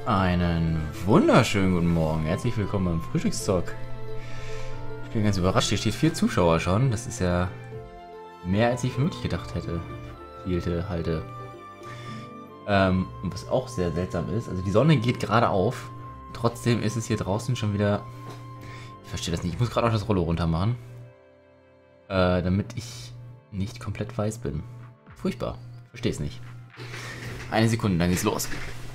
Einen wunderschönen guten Morgen. Herzlich willkommen beim Frühstückstalk. Ich bin ganz überrascht. Hier steht 4 Zuschauer schon. Das ist ja mehr, als ich für möglich gedacht hätte. Halte. Und was auch sehr seltsam ist, also die Sonne geht gerade auf. Trotzdem ist es hier draußen schon wieder... Ich verstehe das nicht. Ich muss gerade auch das Rollo runter machen. Damit ich nicht komplett weiß bin. Furchtbar. Verstehe es nicht. Eine Sekunde, dann geht's los.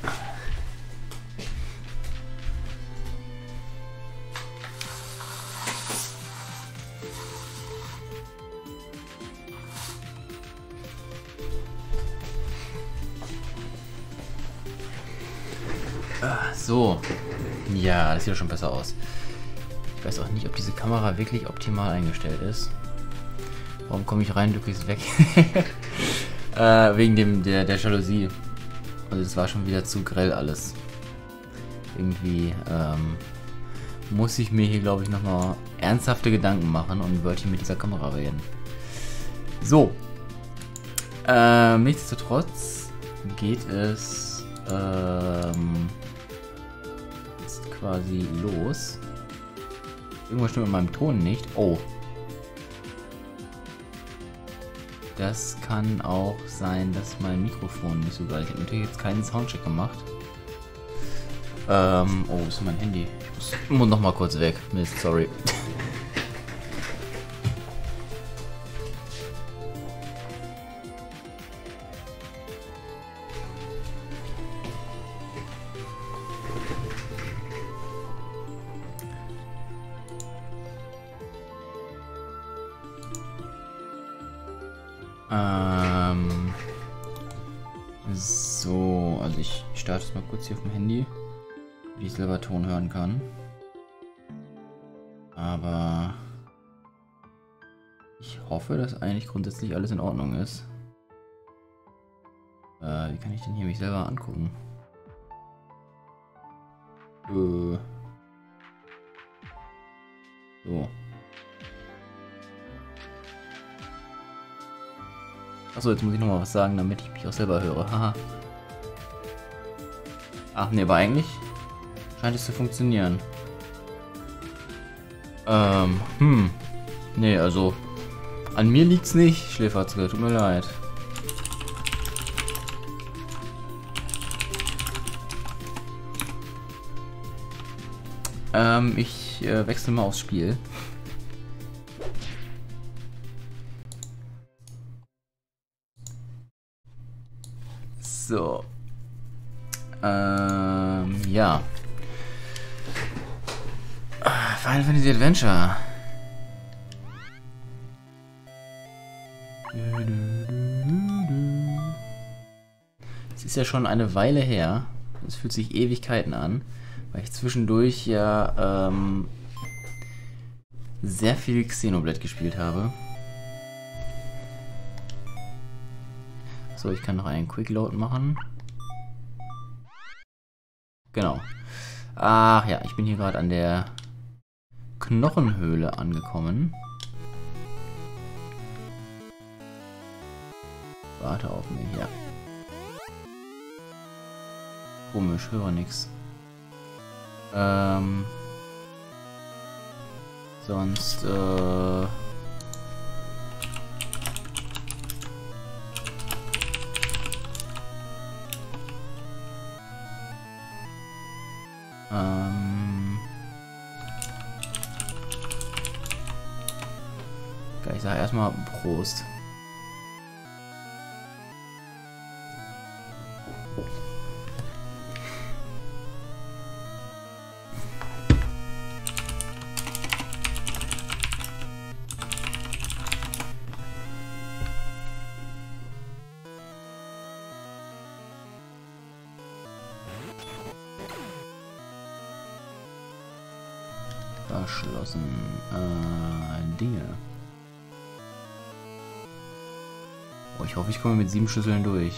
So. Ja, das sieht schon besser aus. Ich weiß auch nicht, ob diese Kamera wirklich optimal eingestellt ist. Warum komme ich rein, drücke ich es weg? Wegen der Jalousie. Also das war schon wieder zu grell alles. Irgendwie muss ich mir hier, glaube ich, nochmal ernsthafte Gedanken machen und ein Wörtchen mit dieser Kamera reden. So. Nichtsdestotrotz geht es jetzt quasi los. Irgendwas stimmt mit meinem Ton nicht. Oh. Das kann auch sein, dass mein Mikrofon nicht so geil ist. Ich habe natürlich jetzt keinen Soundcheck gemacht. Oh, wo ist mein Handy? Ich muss noch mal kurz weg. Mist, sorry. So, also ich starte es mal kurz hier auf dem Handy, wie ich selber Ton hören kann. Aber ich hoffe, dass eigentlich grundsätzlich alles in Ordnung ist. Wie kann ich denn hier mich selber angucken? So. Achso, jetzt muss ich nochmal was sagen, damit ich mich auch selber höre. Haha. Ach ne, aber eigentlich scheint es zu funktionieren. Ne, also an mir liegt's nicht, Schläferzke, tut mir leid. Ich wechsle mal aufs Spiel. So. Ja. Final Fantasy Adventure. Es ist ja schon eine Weile her. Es fühlt sich Ewigkeiten an, weil ich zwischendurch ja sehr viel Xenoblade gespielt habe. So, ich kann noch einen Quick Load machen. Genau. Ach ja, ich bin hier gerade an der Knochenhöhle angekommen. Warte auf mich, ja. Komisch, höre nix. Sonst, ich sage erstmal Prost. Verschlossen. Dinge. Oh, ich hoffe, ich komme mit 7 Schlüsseln durch.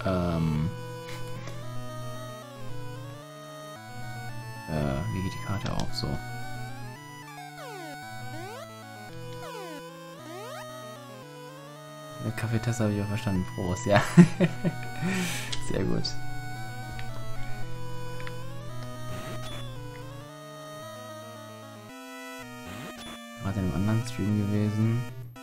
Wie geht die Karte auf? So. Kaffeetasse habe ich auch verstanden. Prost, ja. Sehr gut. Gerade in einem anderen Stream gewesen.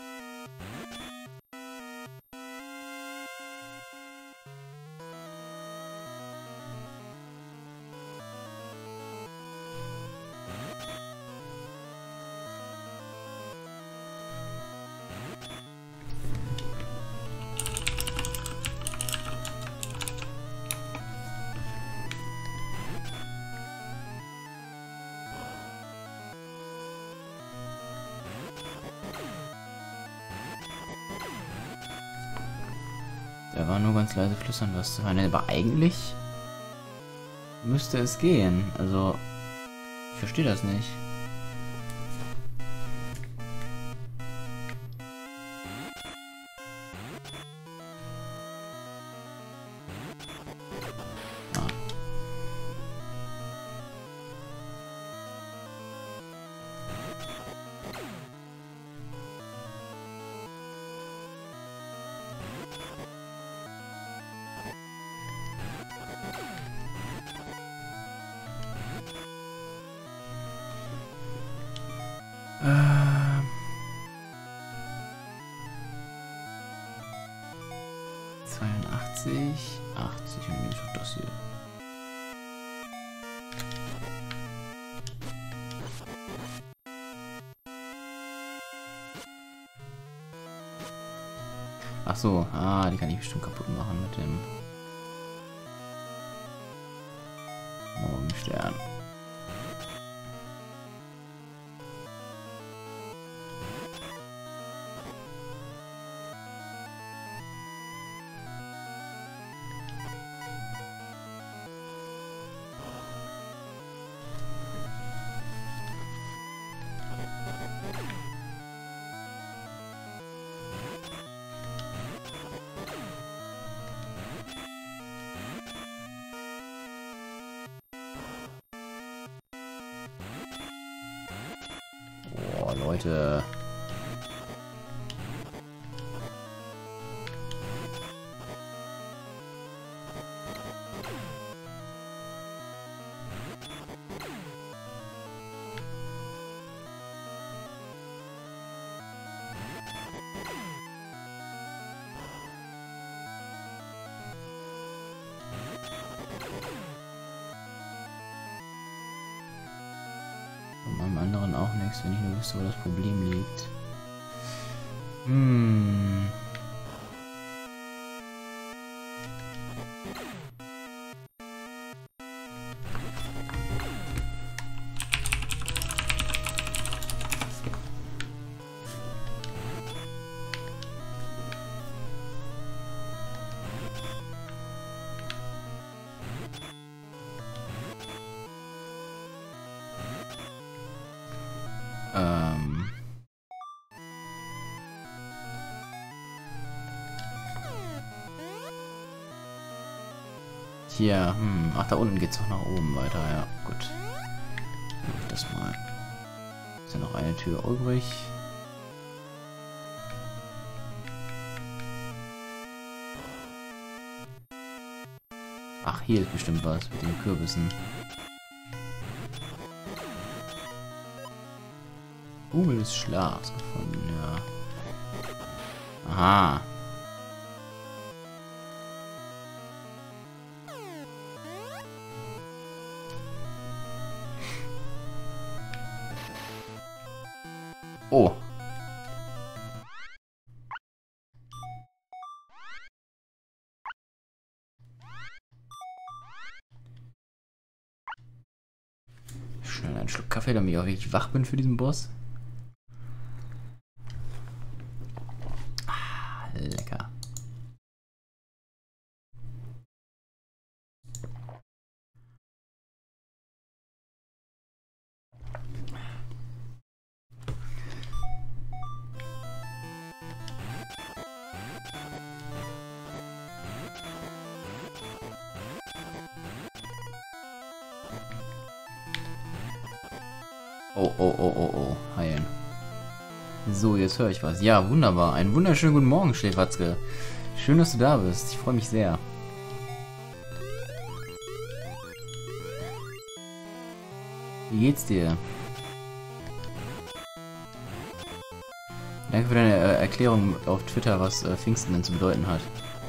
Der war nur ganz leise flüstern, was zu hören. Aber eigentlich müsste es gehen. Also, ich verstehe das nicht. Ah. 82, 80 und nehme ich auch das hier. Ach so, die kann ich bestimmt kaputt machen mit dem Morgenstern. Boah, Leute. Und beim anderen auch nichts, wenn ich nur wüsste, wo das Problem liegt. Hier, ach, da unten geht's auch nach oben weiter, ja, gut. Das mal. Ist ja noch eine Tür übrig. Ach, hier ist bestimmt was mit den Kürbissen. Des Schlafs gefunden, ja. Aha. Oh. Schnell einen Schluck Kaffee, damit ich auch wirklich wach bin für diesen Boss. Lecker. Oh, oh, oh, oh, oh. Heilen. So, jetzt höre ich was. Ja, wunderbar. Einen wunderschönen guten Morgen, Schläferzke. Schön, dass du da bist. Ich freue mich sehr. Wie geht's dir? Danke für deine Erklärung auf Twitter, was Pfingsten denn zu bedeuten hat.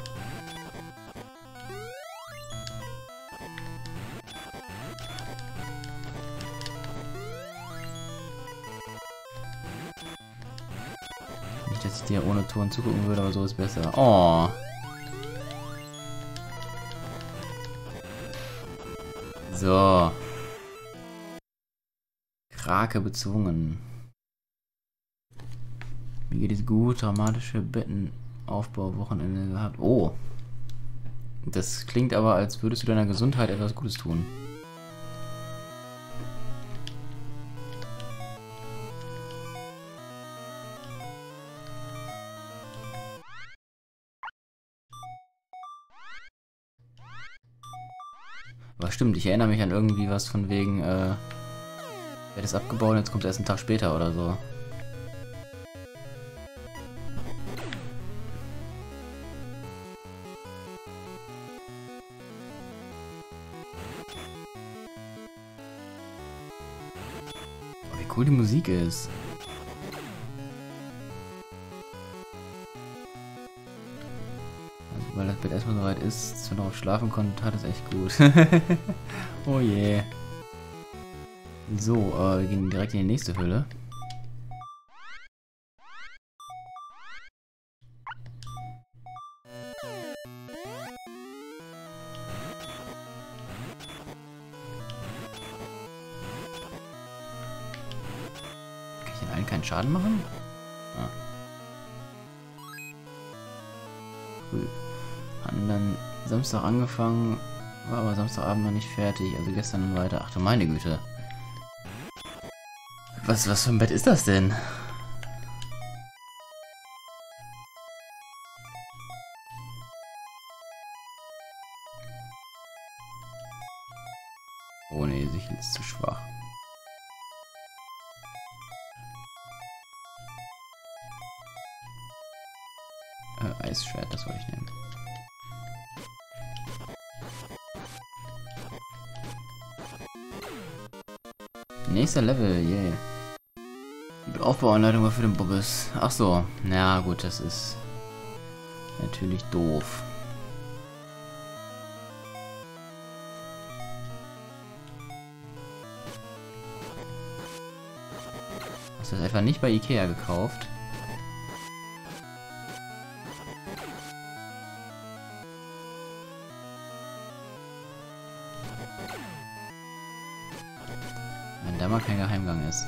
Nicht, dass ich dir ohne Ton zugucken würde, aber so ist besser. Oh. So. Krake bezwungen. Mir geht es gut. Dramatische Bettenaufbau-Wochenende gehabt. Oh. Das klingt aber, als würdest du deiner Gesundheit etwas Gutes tun. Aber stimmt, ich erinnere mich an irgendwie was von wegen, Bett ist abgebaut und jetzt kommt erst einen Tag später oder so. Oh, wie cool die Musik ist. Also, weil das Bett erstmal soweit ist, dass wir darauf schlafen konnten, tat es echt gut. Oh je. So, wir gehen direkt in die nächste Höhle. Kann ich den allen keinen Schaden machen? Ah. Cool. Hatten dann Samstag angefangen, war aber Samstagabend noch nicht fertig, also gestern und weiter. Ach du meine Güte. Was für ein Bett ist das denn? Oh ne, Sichel ist zu schwach. Eisschwert, das wollte ich nehmen. Nächster Level, yeah. Die Aufbauanleitung war für den Bobbes. Ach so, na gut, das ist natürlich doof. Hast du das etwa nicht bei Ikea gekauft? Wenn da mal kein Geheimgang ist.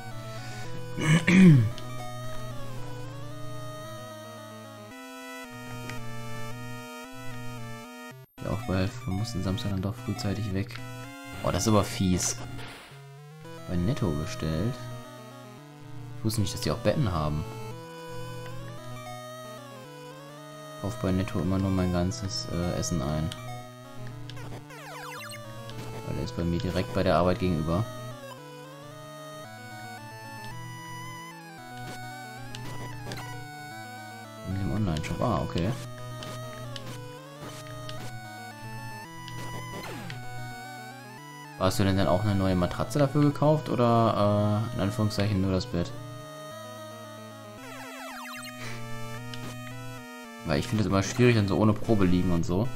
Ja, auch weil wir mussten Samstag dann doch frühzeitig weg. Oh, das ist aber fies. Bei Netto bestellt. Ich wusste nicht, dass die auch Betten haben. Ich kaufe bei Netto immer nur mein ganzes Essen ein. Weil er ist bei mir direkt bei der Arbeit gegenüber. In dem Online-Shop. Ah, okay. Hast du denn dann auch eine neue Matratze dafür gekauft oder in Anführungszeichen nur das Bett? Weil ich finde es immer schwierig, dann so ohne Probe liegen und so.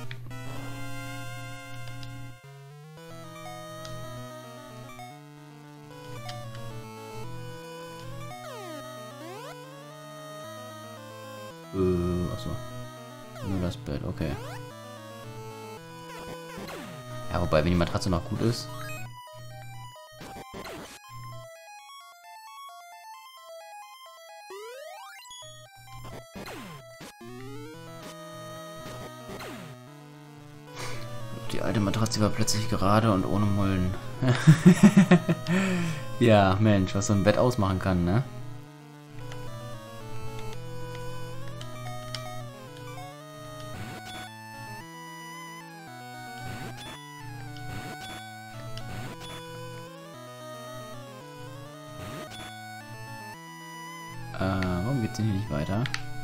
Achso. Nur das Bett, okay. Ja, wobei, wenn die Matratze noch gut ist. Die alte Matratze war plötzlich gerade und ohne Mulden. Ja, Mensch, was so ein Bett ausmachen kann, ne? Warum geht's denn hier nicht weiter?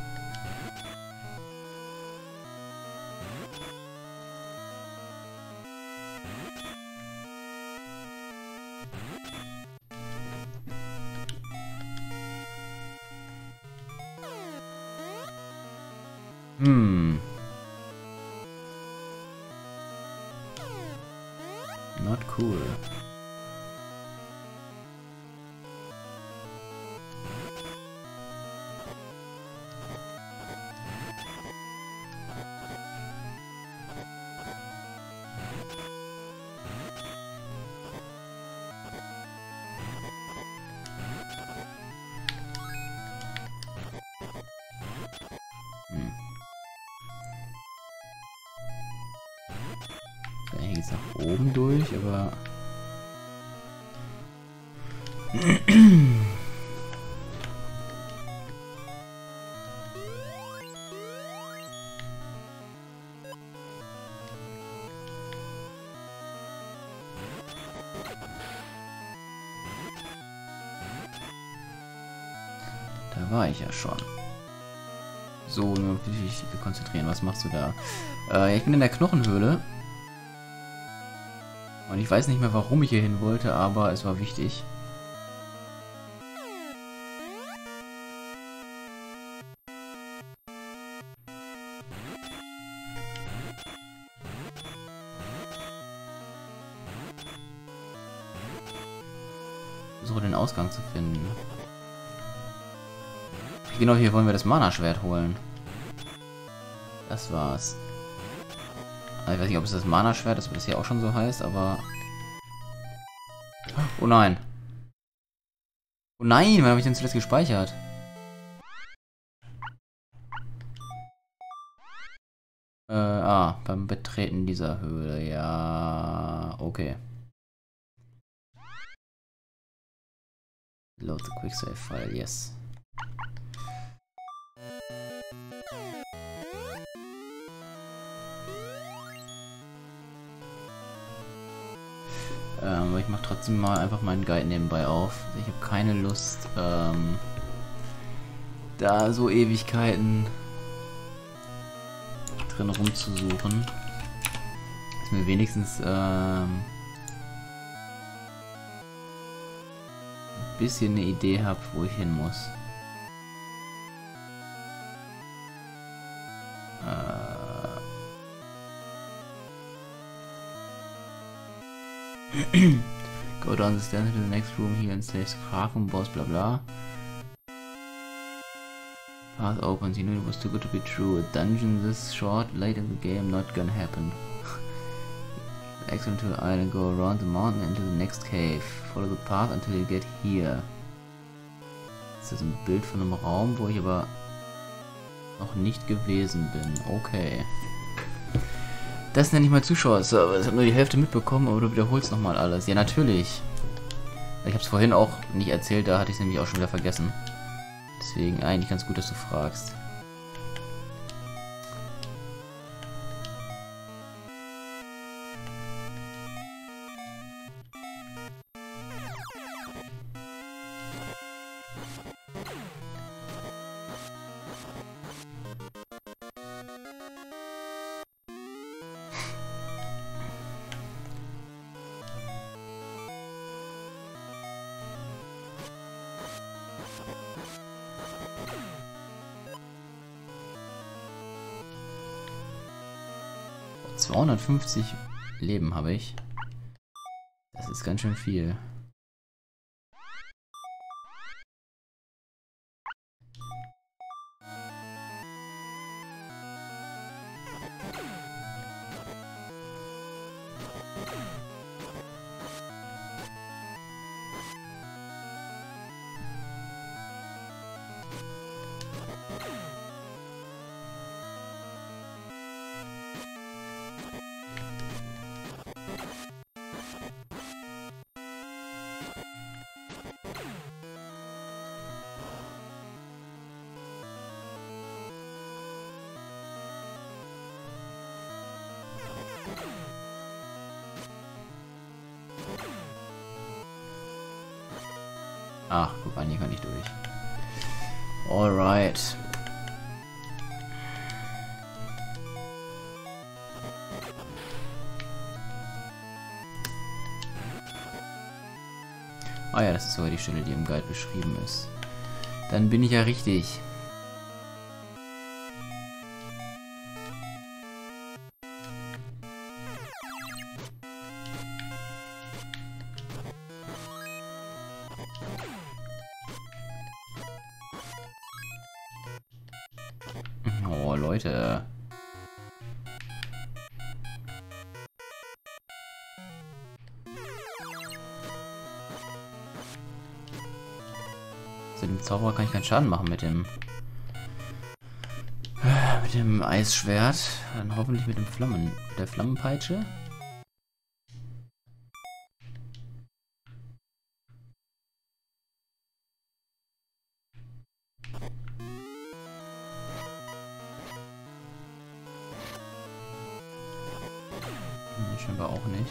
Not cool. Hier geht's nach oben durch, aber... Da war ich ja schon. So, nur dich konzentrieren. Was machst du da? Ich bin in der Knochenhöhle. Und ich weiß nicht mehr, warum ich hier hin wollte, aber es war wichtig. So, den Ausgang zu finden. Genau, hier wollen wir das Mana-Schwert holen. Das war's. Ich weiß nicht, ob es das Mana-Schwert ist, ob das hier auch schon so heißt, aber... Oh nein. Oh nein, wann habe ich denn zuletzt gespeichert? Beim Betreten dieser Höhle. Ja, okay. Load the quick save file, yes. Aber ich mache trotzdem mal einfach meinen Guide nebenbei auf. Ich habe keine Lust, da so Ewigkeiten drin rumzusuchen. Dass mir wenigstens ein bisschen eine Idee habe, wo ich hin muss. Go down the stairs to the next room here and save Kraken boss, blah blah. Path opens, you knew it was too good to be true. A dungeon this short, late in the game, not gonna happen. Exit to the island, go around the mountain into the next cave. Follow the path until you get here. Das ist ein Bild von einem Raum, wo ich aber noch nicht gewesen bin. Okay. Das nenne ich mal Zuschauerservice. Ich habe nur die Hälfte mitbekommen, aber du wiederholst nochmal alles. Ja, natürlich. Ich habe es vorhin auch nicht erzählt, da hatte ich es nämlich auch schon wieder vergessen. Deswegen eigentlich ganz gut, dass du fragst. ...250 Leben habe ich. Das ist ganz schön viel. Ach, guck mal, hier kann ich durch. Alright. Ah ja, das ist sogar die Stelle, die im Guide beschrieben ist. Dann bin ich ja richtig. Oh, Leute. Also dem Zauberer kann ich keinen Schaden machen mit dem Eisschwert. Dann hoffentlich mit der Flammenpeitsche. Nee, scheinbar auch nicht.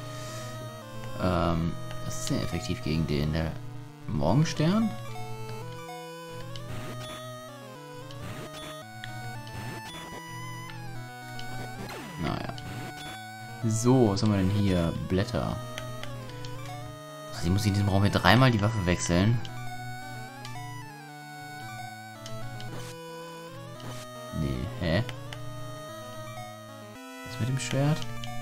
Das ist sehr effektiv gegen den. Der Morgenstern? Naja. So, was haben wir denn hier? Blätter. Also ich muss in diesem Raum hier dreimal die Waffe wechseln. Nee, hä? Was mit dem Schwert?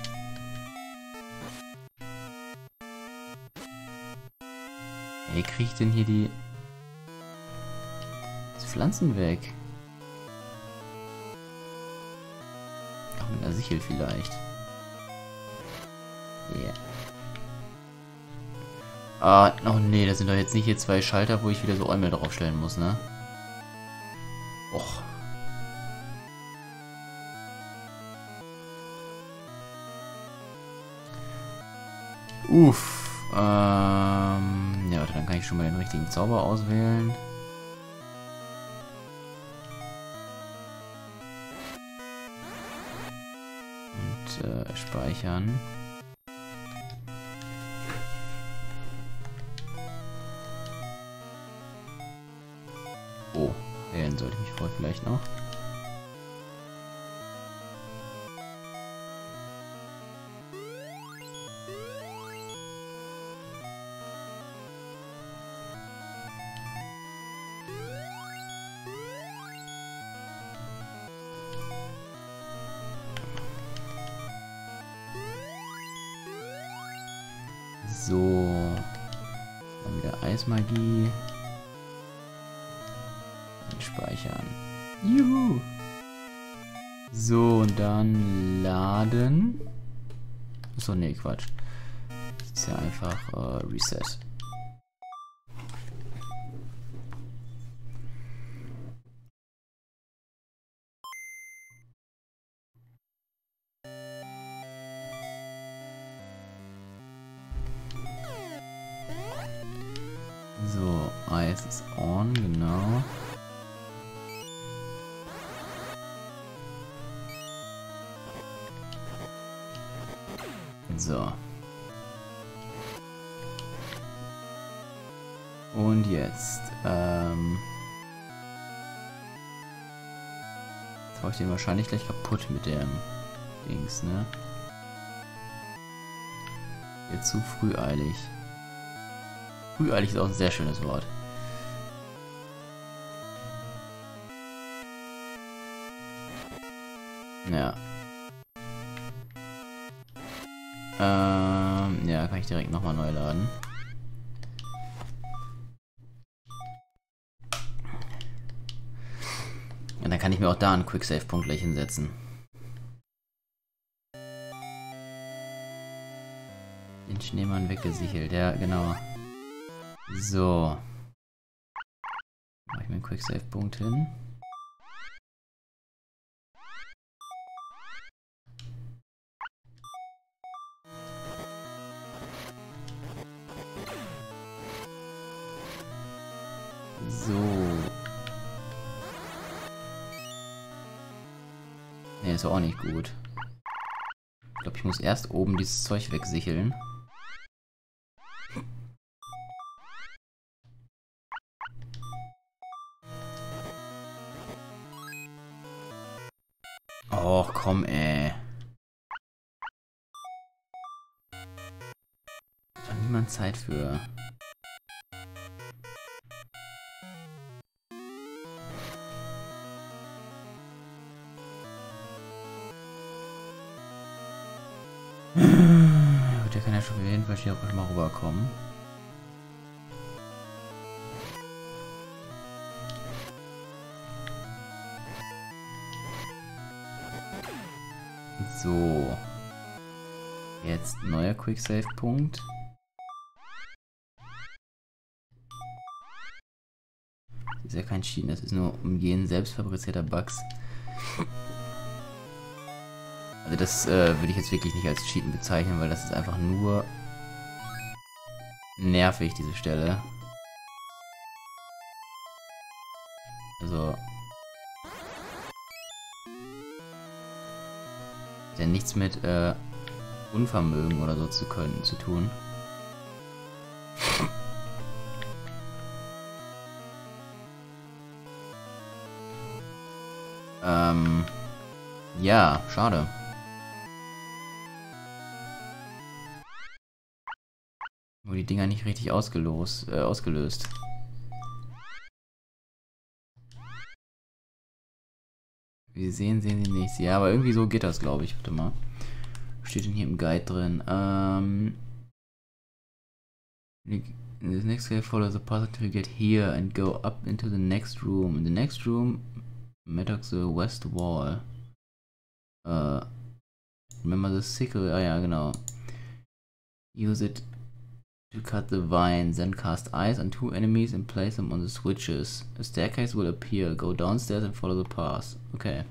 Wie kriege ich denn hier die Pflanzen weg? Ach, mit einer Sichel vielleicht. Yeah. Ah, oh nee, das sind doch jetzt nicht hier zwei Schalter, wo ich wieder so Eumel draufstellen muss, ne? Och. Uff. Ja, warte, dann kann ich schon mal den richtigen Zauber auswählen. Und speichern. Oh, wählen sollte ich mich vorher vielleicht noch. So, dann wieder Eismagie. Dann speichern. Juhu! So, und dann laden. So, nee, Quatsch. Das ist ja einfach Reset. So, Eis ist on, genau. So. Und jetzt, jetzt mache ich den wahrscheinlich gleich kaputt mit dem Dings, ne? Jetzt zu früheilig. Früheilig ist auch ein sehr schönes Wort. Ja. Ja, kann ich direkt nochmal neu laden. Und dann kann ich mir auch da einen Quicksave-Punkt gleich hinsetzen. Den Schneemann weggesichelt, ja, genau. So. Mache ich mir einen Quicksave-Punkt hin. So. Ne, ist auch nicht gut. Ich glaube, ich muss erst oben dieses Zeug wegsicheln. Och, komm, ey. Hat doch niemand Zeit für. Gut, der kann ja schon auf jeden Fall hier auch mal rüberkommen. So. Jetzt neuer Quicksave-Punkt. Das ist ja kein Cheaten, das ist nur Umgehen selbstfabrizierter Bugs. Also das würde ich jetzt wirklich nicht als Cheaten bezeichnen, weil das ist einfach nur nervig, diese Stelle. Also hat ja nichts mit Unvermögen oder so zu tun. Ja, schade. Nur die Dinger nicht richtig ausgelöst. Wie sehen sie nichts. Ja, aber irgendwie so geht das, glaube ich. Warte mal. Steht denn hier im Guide drin? In the next cave, follow the path until you get here and go up into the next room. In the next room, mattock the west wall. Remember the sickle? Ah ja, genau. Use it to cut the vines, then cast ice on 2 enemies and place them on the switches. A staircase will appear. Go downstairs and follow the path. Okay.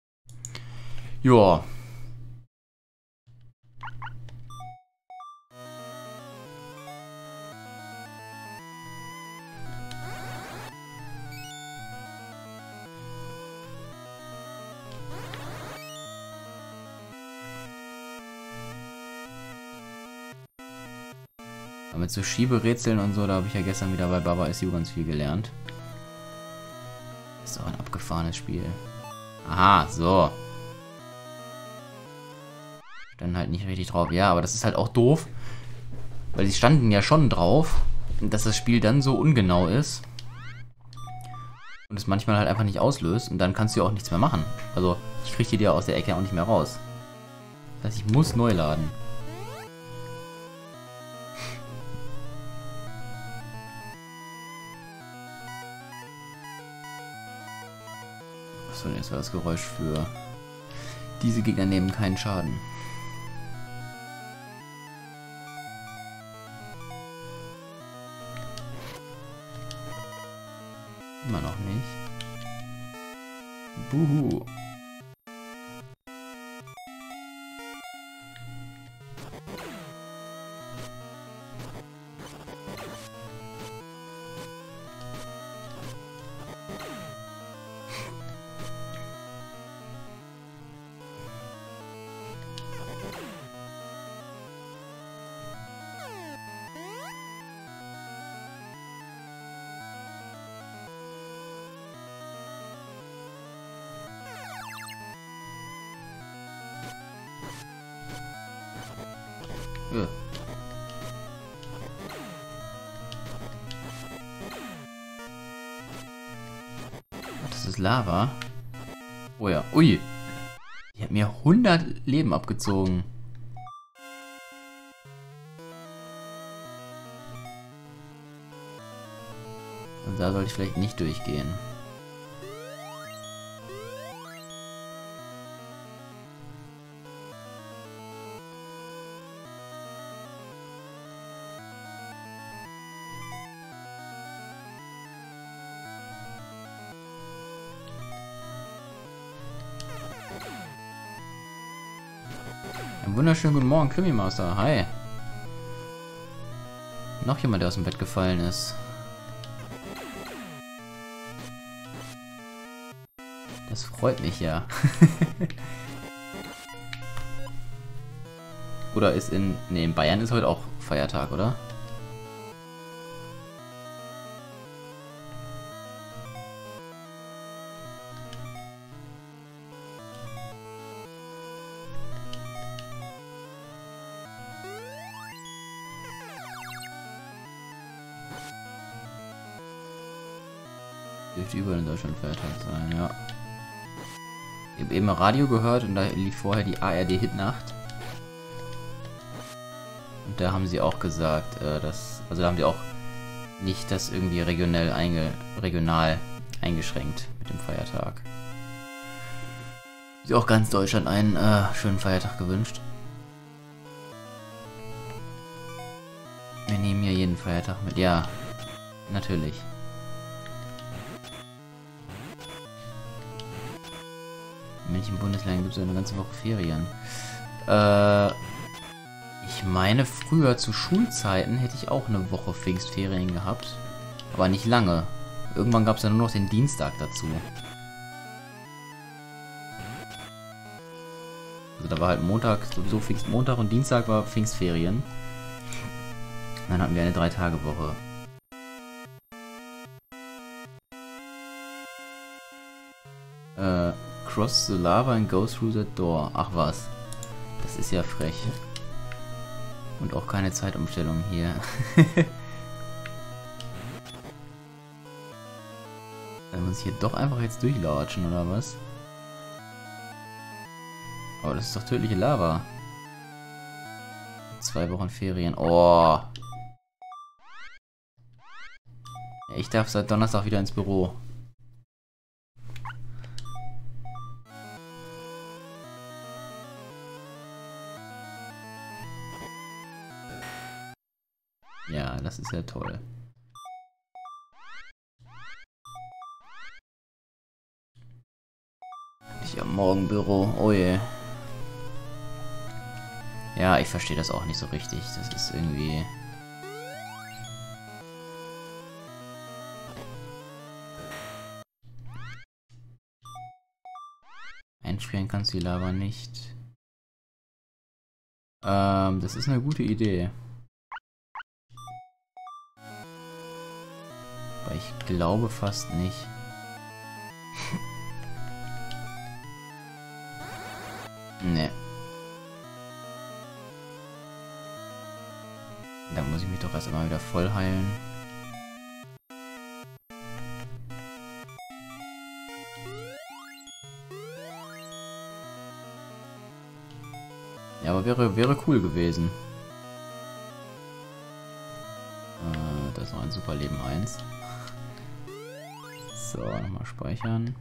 Joa. Aber mit so Schieberätseln und so, da habe ich ja gestern wieder bei Baba Is You ganz viel gelernt. Ist doch ein abgefahrenes Spiel. Aha, so. Dann halt nicht richtig drauf. Ja, aber das ist halt auch doof. Weil sie standen ja schon drauf, dass das Spiel dann so ungenau ist. Und es manchmal halt einfach nicht auslöst. Und dann kannst du ja auch nichts mehr machen. Also, ich kriege die ja aus der Ecke auch nicht mehr raus. Das heißt, ich muss neu laden. So, jetzt war das Geräusch für diese Gegner nehmen keinen Schaden. Immer noch nicht. Buhu. Das ist Lava. Oh ja. Ui. Die hat mir 100 Leben abgezogen. Und da sollte ich vielleicht nicht durchgehen. Einen wunderschönen guten Morgen, Krimi-Master. Hi. Noch jemand, der aus dem Bett gefallen ist. Das freut mich ja. Oder ist in... Ne, in Bayern ist heute auch Feiertag, oder? Dürfte überall in Deutschland Feiertag sein, ja. Ich habe eben Radio gehört und da lief vorher die ARD-Hitnacht. Und da haben sie auch gesagt, also da haben sie auch nicht das irgendwie regional eingeschränkt mit dem Feiertag. Sie auch ganz Deutschland einen schönen Feiertag gewünscht. Wir nehmen ja jeden Feiertag mit. Ja, natürlich. In manchen Bundesländern gibt es ja eine ganze Woche Ferien. Ich meine, früher zu Schulzeiten hätte ich auch eine Woche Pfingstferien gehabt. Aber nicht lange. Irgendwann gab es ja nur noch den Dienstag dazu. Also da war halt Montag, sowieso Pfingstmontag und Dienstag war Pfingstferien. Und dann hatten wir eine 3-Tage-Woche. Cross the lava and go through the door. Ach was. Das ist ja frech. Und auch keine Zeitumstellung hier. Dann muss ich hier doch einfach jetzt durchlatschen, oder was? Aber das ist doch tödliche Lava. 2 Wochen Ferien. Oh. Ja, ich darf seit Donnerstag wieder ins Büro. Ja, das ist ja toll. Ich am Morgen Büro. Oh je. Ja, ich verstehe das auch nicht so richtig. Das ist irgendwie... Einfrieren kannst du die Lava nicht. Das ist eine gute Idee. Aber ich glaube fast nicht. Ne. Da muss ich mich doch erst einmal wieder voll heilen. Ja, aber wäre cool gewesen. Da ist noch ein Superleben 1. So, nochmal speichern.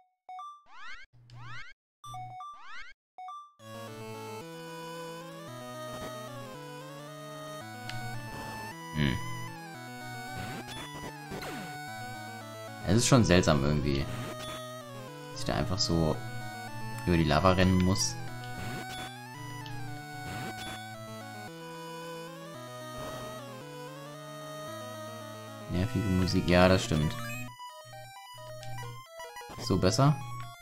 Es ist schon seltsam irgendwie, dass ich da einfach so über die Lava rennen muss. Nervige Musik, ja, das stimmt. So besser?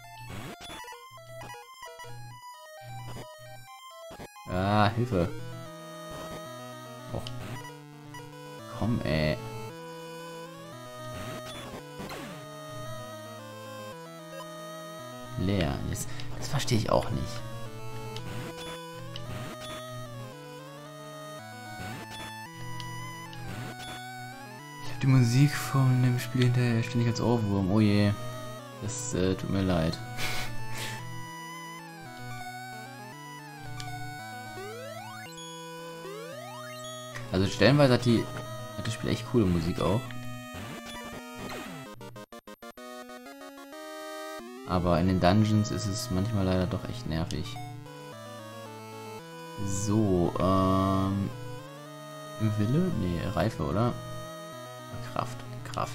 Ah, Hilfe. Oh. Komm, ey. Leer. Das verstehe ich auch nicht. Ich habe die Musik von dem Spiel hinterher ständig als Ohrwurm. Oh je. Das tut mir leid. Also stellenweise hat das Spiel echt coole Musik auch. Aber in den Dungeons ist es manchmal leider doch echt nervig. So, Wille? Nee, Reife, oder? Kraft.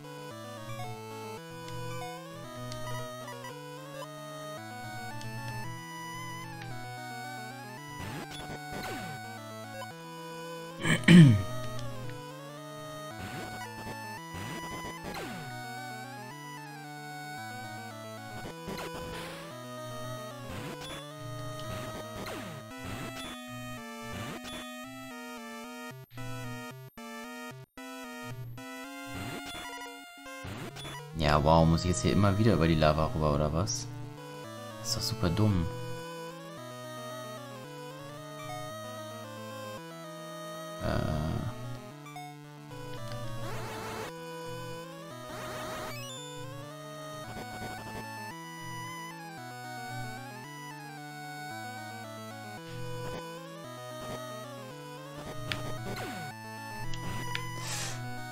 Ja, wow, muss ich jetzt hier immer wieder über die Lava rüber, oder was? Das ist doch super dumm.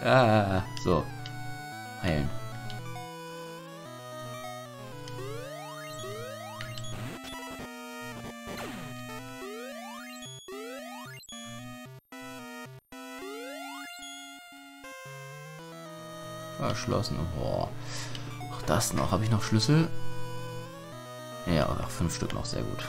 Ah, so. Heilen. Verschlossen. Boah. Auch das noch. Habe ich noch Schlüssel? Ja, auch 5 Stück noch. Sehr gut.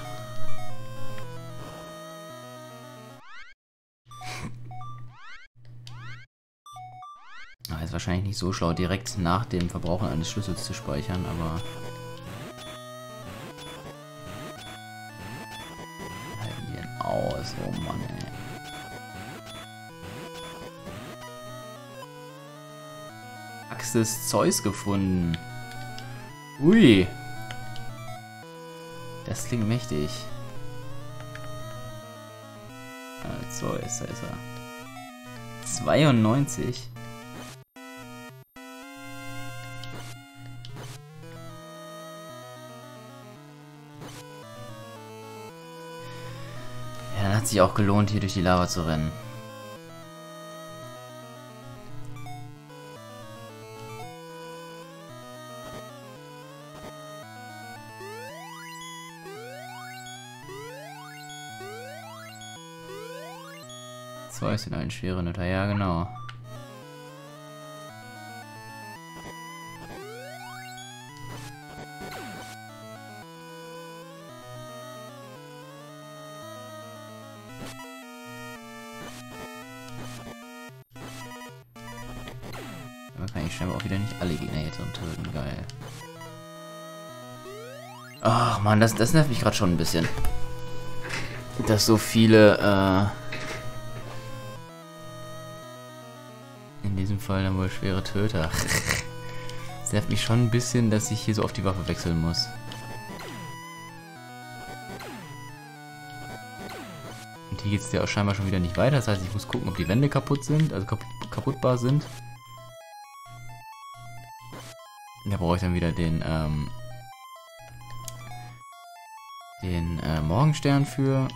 Ist wahrscheinlich nicht so schlau, direkt nach dem Verbrauchen eines Schlüssels zu speichern, aber... Halten die denn aus? Oh Mann, ey. Axt des Zeus gefunden. Ui. Das klingt mächtig. Zeus, da ist er. 92. Ja, dann hat sich auch gelohnt, hier durch die Lava zu rennen. Zwei sind ein schwere Nöter, ja genau. Da kann ich scheinbar auch wieder nicht alle Gegner hier drin töten, geil. Ach man, das nervt mich gerade schon ein bisschen. Dass so viele, in diesem Fall dann wohl schwere Töter. Das nervt mich schon ein bisschen, dass ich hier so auf die Waffe wechseln muss. Und hier geht es ja auch scheinbar schon wieder nicht weiter. Das heißt, ich muss gucken, ob die Wände kaputt sind, also kaputtbar sind. Da brauche ich dann wieder den Morgenstern für.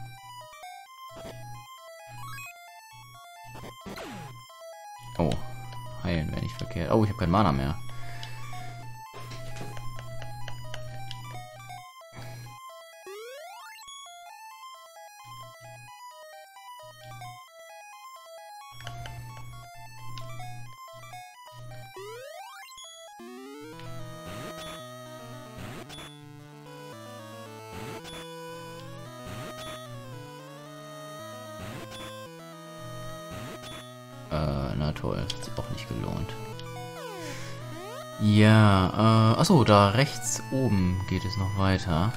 Oh, heilen wäre nicht verkehrt. Oh, ich habe kein Mana mehr. Na toll, hat sich auch nicht gelohnt. Ja, achso, da rechts oben geht es noch weiter.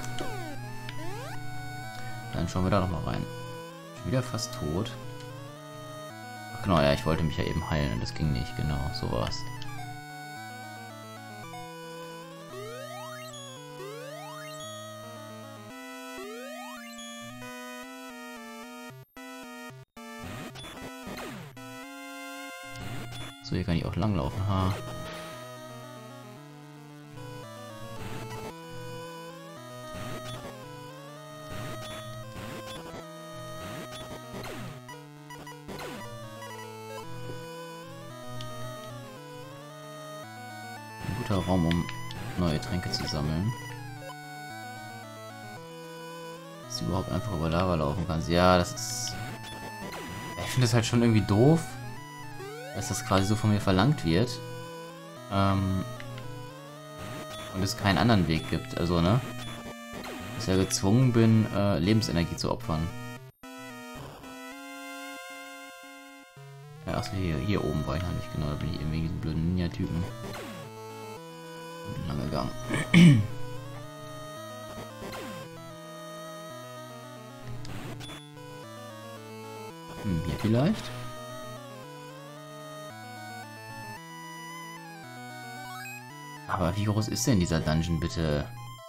Dann schauen wir da noch mal rein. Schon wieder fast tot. Ach genau, ja, ich wollte mich ja eben heilen und das ging nicht, genau, so war's. So, hier kann ich auch langlaufen. Ha. Ein guter Raum, um neue Tränke zu sammeln. Dass du überhaupt einfach über Lava laufen kannst. Ja, das ist... Ich finde das halt schon irgendwie doof, dass das quasi so von mir verlangt wird. Und es keinen anderen Weg gibt. Also, ne? Dass ich ja gezwungen bin, Lebensenergie zu opfern. Ja, achso, hier oben war ich noch nicht genau. Da bin ich irgendwie diesen blöden Ninja-Typen lang gegangen. Hier vielleicht? Aber wie groß ist denn dieser Dungeon bitte?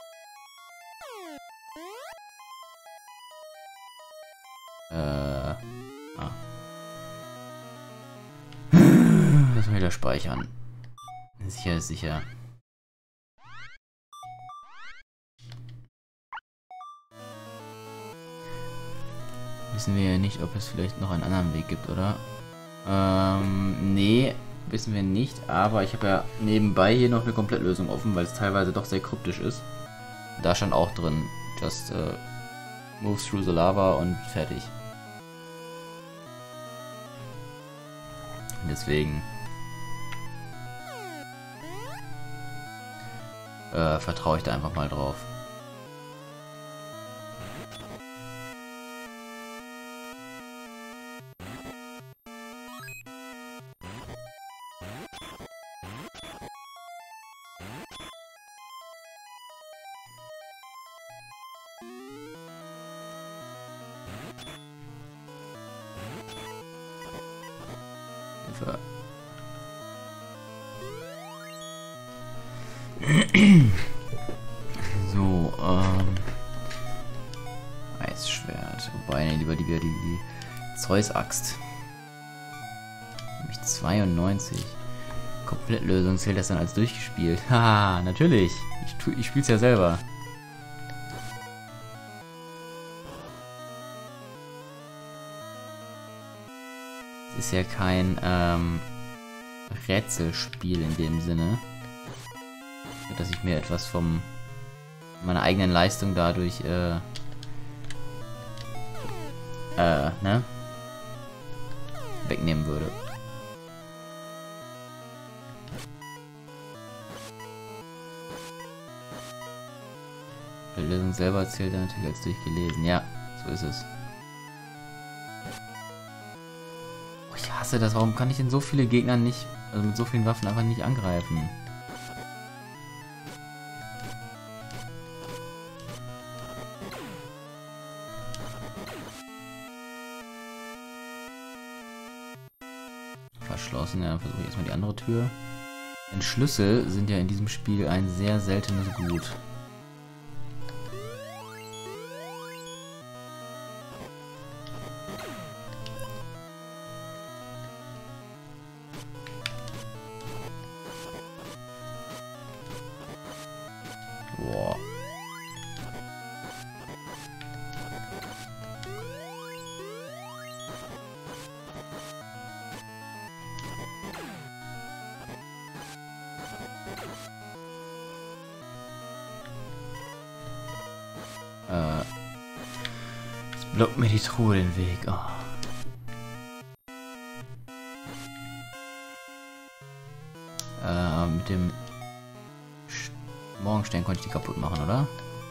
Lass mal wieder speichern. Sicher ist sicher. Wissen wir ja nicht, ob es vielleicht noch einen anderen Weg gibt, oder? Nee, wissen wir nicht. Aber ich habe ja nebenbei hier noch eine Komplettlösung offen, weil es teilweise doch sehr kryptisch ist. Da stand auch drin, just move through the lava und fertig. Deswegen vertraue ich da einfach mal drauf. So, Eisschwert. Wobei, ne, lieber die Zeus-Axt. Nämlich 92. Komplettlösung, zählt das dann als durchgespielt? Haha, natürlich. Ich spiel's ja selber. Es ist ja kein Rätselspiel in dem Sinne, dass ich mir etwas von meiner eigenen Leistung dadurch ne, wegnehmen würde. Die Lösung selber zählt dann natürlich als durchgelesen. Ja, so ist es. Oh, ich hasse das. Warum kann ich denn so viele Gegner nicht, also mit so vielen Waffen einfach nicht angreifen? Verschlossen, ja, dann versuche ich erstmal die andere Tür. Denn Schlüssel sind ja in diesem Spiel ein sehr seltenes Gut. Boah. Jetzt blockt mir die Truhe den Weg. Oh. Mit dem Morgenstern konnte ich die kaputt machen, oder?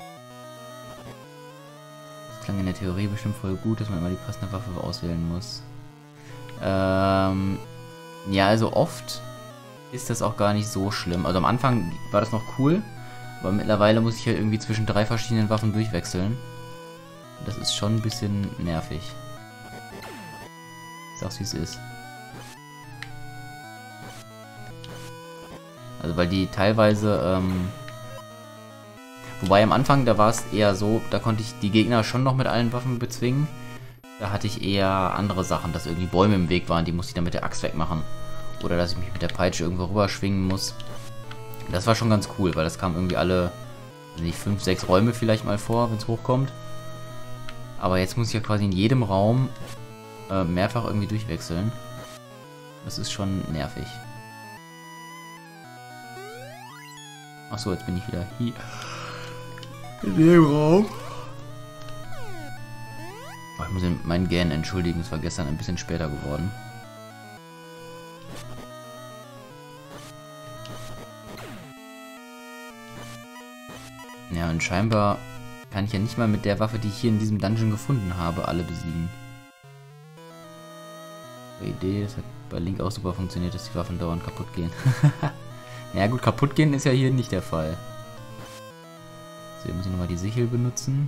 Das klang in der Theorie bestimmt voll gut, dass man immer die passende Waffe auswählen muss. Ja, also oft ist das auch gar nicht so schlimm. Also am Anfang war das noch cool, aber mittlerweile muss ich halt irgendwie zwischen 3 verschiedenen Waffen durchwechseln. Das ist schon ein bisschen nervig. Ich sag's wie es ist. Also weil die teilweise, wobei am Anfang, da war es eher so, da konnte ich die Gegner schon noch mit allen Waffen bezwingen. Da hatte ich eher andere Sachen, dass irgendwie Bäume im Weg waren, die musste ich dann mit der Axt wegmachen. Oder dass ich mich mit der Peitsche irgendwo rüberschwingen muss. Das war schon ganz cool, weil das kam irgendwie alle, nicht 5, 6 Räume vielleicht mal vor, wenn es hochkommt. Aber jetzt muss ich ja quasi in jedem Raum mehrfach irgendwie durchwechseln. Das ist schon nervig. Achso, jetzt bin ich wieder hier. In dem Raum. Oh, ich muss meinen Gähnen entschuldigen, es war gestern ein bisschen später geworden. Ja, und scheinbar kann ich ja nicht mal mit der Waffe, die ich hier in diesem Dungeon gefunden habe, alle besiegen. Idee, das hat bei Link auch super funktioniert, dass die Waffen dauernd kaputt gehen. Ja gut, kaputt gehen ist ja hier nicht der Fall. So, hier muss ich nochmal die Sichel benutzen.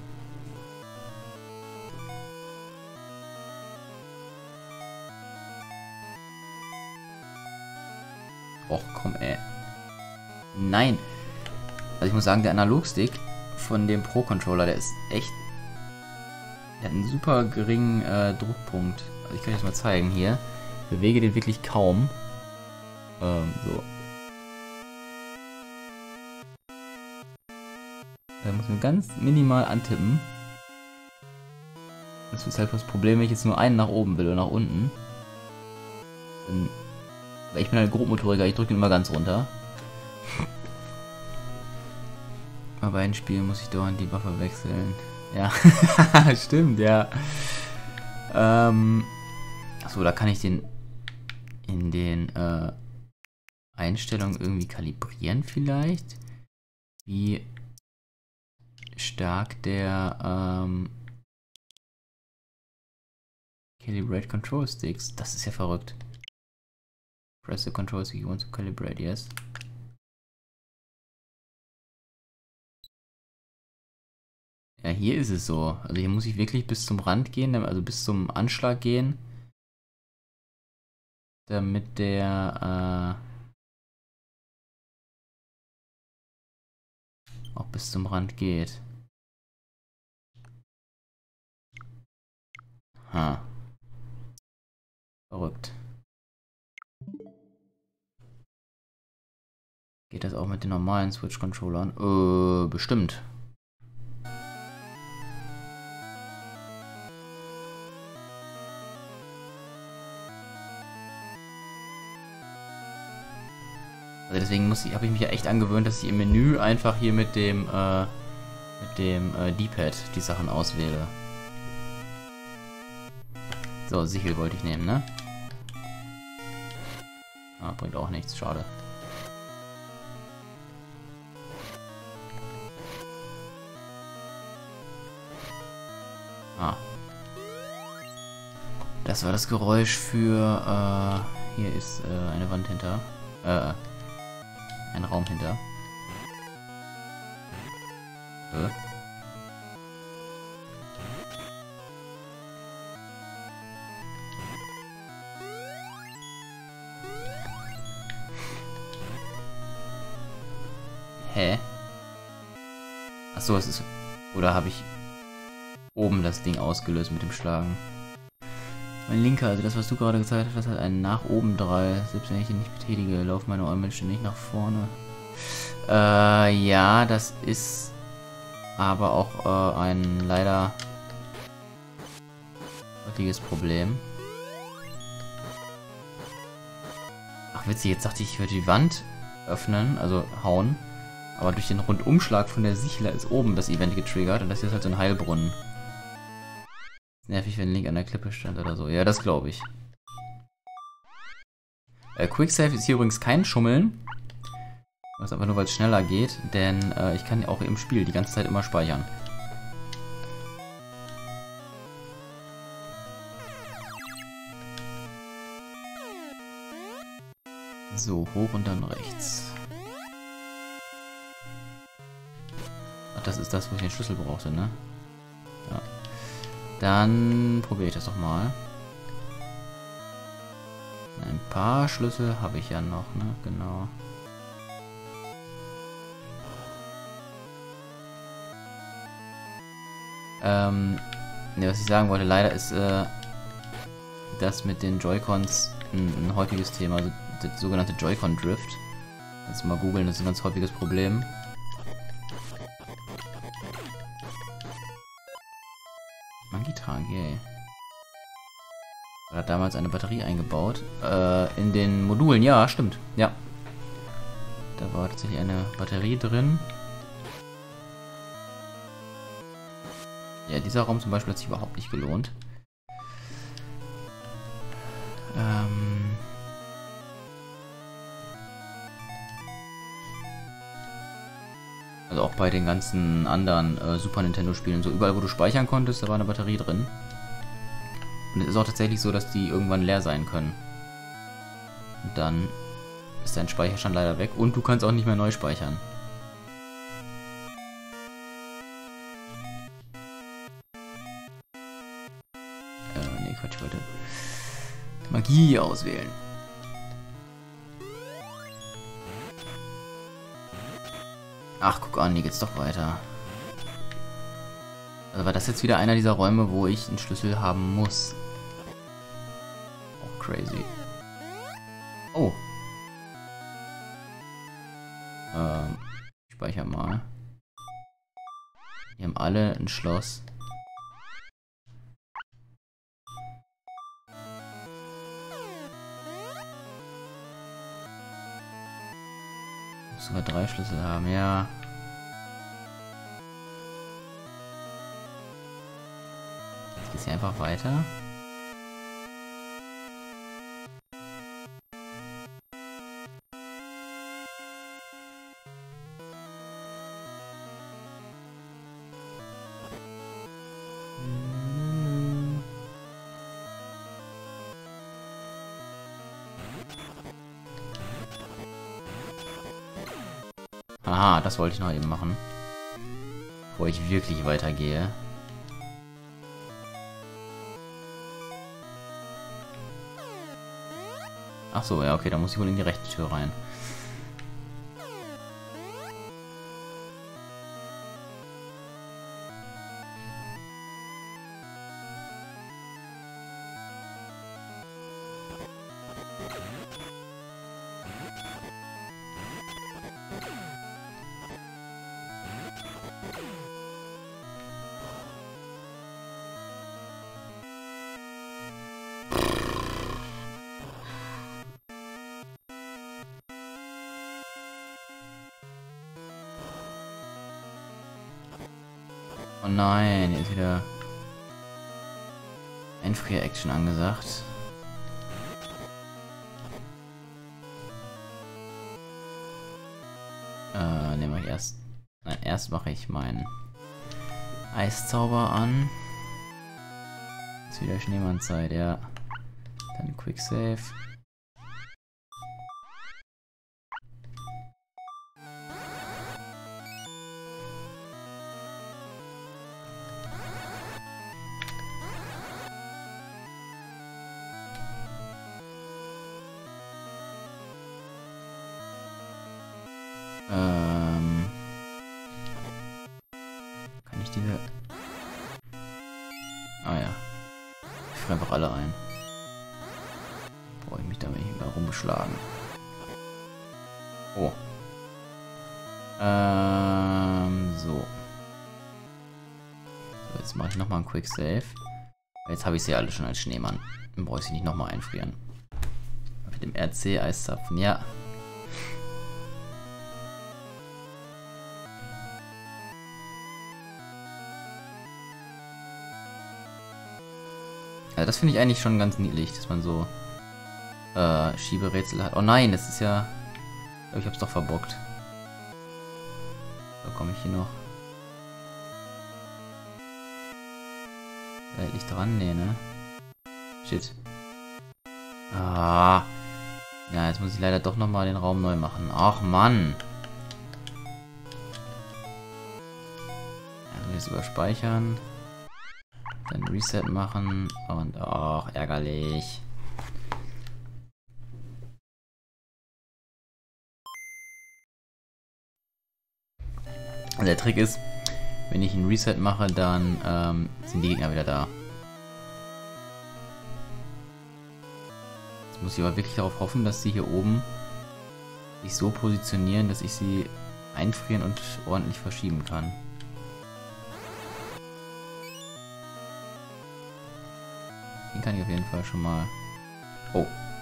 Och, komm, ey. Nein. Also ich muss sagen, der Analogstick von dem Pro-Controller, der ist echt... Der hat einen super geringen Druckpunkt. Also ich kann euch das mal zeigen hier. Ich bewege den wirklich kaum. So. Da muss man ganz minimal antippen. Das ist halt das Problem, wenn ich jetzt nur einen nach oben will oder nach unten. Weil ich bin halt Grobmotoriker, ich drücke ihn immer ganz runter. Bei beiden Spielen muss ich dauernd die Waffe wechseln. Ja, stimmt, ja. Achso, da kann ich den in den Einstellungen irgendwie kalibrieren vielleicht. Wie stark der Calibrate Control Sticks. Das ist ja verrückt. Press the control stick you want to calibrate, yes. Ja, hier ist es so. Also hier muss ich wirklich bis zum Rand gehen, also bis zum Anschlag gehen. Damit der auch bis zum Rand geht. Ha. Verrückt. Geht das auch mit den normalen Switch-Controllern? Bestimmt. Also deswegen habe ich mich ja echt angewöhnt, dass ich im Menü einfach hier mit dem D-Pad die Sachen auswähle. So, Sichel wollte ich nehmen, ne? Ah, bringt auch nichts, schade. Ah. Das war das Geräusch für, hier ist eine Wand hinter. Ein Raum hinter. Hä? Achso, es ist... Oder habe ich oben das Ding ausgelöst mit dem Schlagen? Mein linker, also das, was du gerade gezeigt hast, das hat einen nach oben Drall. Selbst wenn ich ihn nicht betätige, laufen meine Äumel ständig nach vorne. Ja, das ist aber auch ein leider heutiges Problem. Ach witzig, jetzt dachte ich würde die Wand öffnen, also hauen. Aber durch den Rundumschlag von der Sichler ist oben das Event getriggert und das ist halt so ein Heilbrunnen. Nervig, wenn Link an der Klippe stand oder so. Ja, das glaube ich. Quicksave ist hier übrigens kein Schummeln. Was einfach nur, weil es schneller geht. Denn ich kann auch im Spiel die ganze Zeit immer speichern. So, hoch und dann rechts. Ach, das ist das, wo ich den Schlüssel brauchte, ne? Ja. Dann probiere ich das doch mal. Ein paar Schlüssel habe ich ja noch, ne? Genau. Ne, was ich sagen wollte, leider ist das mit den Joy-Cons ein häufiges Thema, also der sogenannte Joy-Con-Drift. Kannst du mal googeln, das ist ein ganz häufiges Problem. Magitrage. Hat damals eine Batterie eingebaut. In den Modulen, ja, stimmt. Ja. Da war tatsächlich eine Batterie drin. Ja, dieser Raum zum Beispiel hat sich überhaupt nicht gelohnt. Also auch bei den ganzen anderen Super Nintendo Spielen, so überall wo du speichern konntest, da war eine Batterie drin. Und es ist auch tatsächlich so, dass die irgendwann leer sein können. Und dann ist dein Speicherstand leider weg und du kannst auch nicht mehr neu speichern. Nee, Quatsch, ich wollte Magie auswählen. Ach, guck an, hier geht's doch weiter. Also war das jetzt wieder einer dieser Räume, wo ich einen Schlüssel haben muss. Auch crazy. Oh. Ich speichere mal. Die haben alle ein Schloss. sogar 3 Schlüssel haben, ja. Jetzt geht's hier einfach weiter. Aha, das wollte ich noch eben machen. Bevor ich wirklich weitergehe. Ach so, ja, okay, da muss ich wohl in die rechte Tür rein. Oh nein, hier ist wieder Einfrier-Action angesagt. Nehme ich erst. Nein, erst mache ich meinen Eiszauber an. Ist wieder Schneemannzeit, ja. Dann Quick Save. Kann ich diese... Ah ja. Ich friere einfach alle ein. Brauche ich mich damit nicht mehr rumschlagen. Oh. So. So, jetzt mache ich nochmal einen Quick Save. Jetzt habe ich sie alle schon als Schneemann. Dann brauche ich sie nicht nochmal einfrieren. Mit dem RC-Eiszapfen, ja. Also das finde ich eigentlich schon ganz niedlich, dass man so Schieberätsel hat. Oh nein, das ist ja... Ich glaube, ich habe es doch verbockt. Da komme ich hier noch. Da hält ich dran? Nee, ne? Shit. Ah. Ja, jetzt muss ich leider doch nochmal den Raum neu machen. Ach, Mann. Also jetzt überspeichern. Dann Reset machen. Und, ach, ärgerlich. Also der Trick ist, wenn ich einen Reset mache, dann sind die Gegner wieder da. Jetzt muss ich aber wirklich darauf hoffen, dass sie hier oben sich so positionieren, dass ich sie einfrieren und ordentlich verschieben kann. Den kann ich auf jeden Fall schon mal... Oh.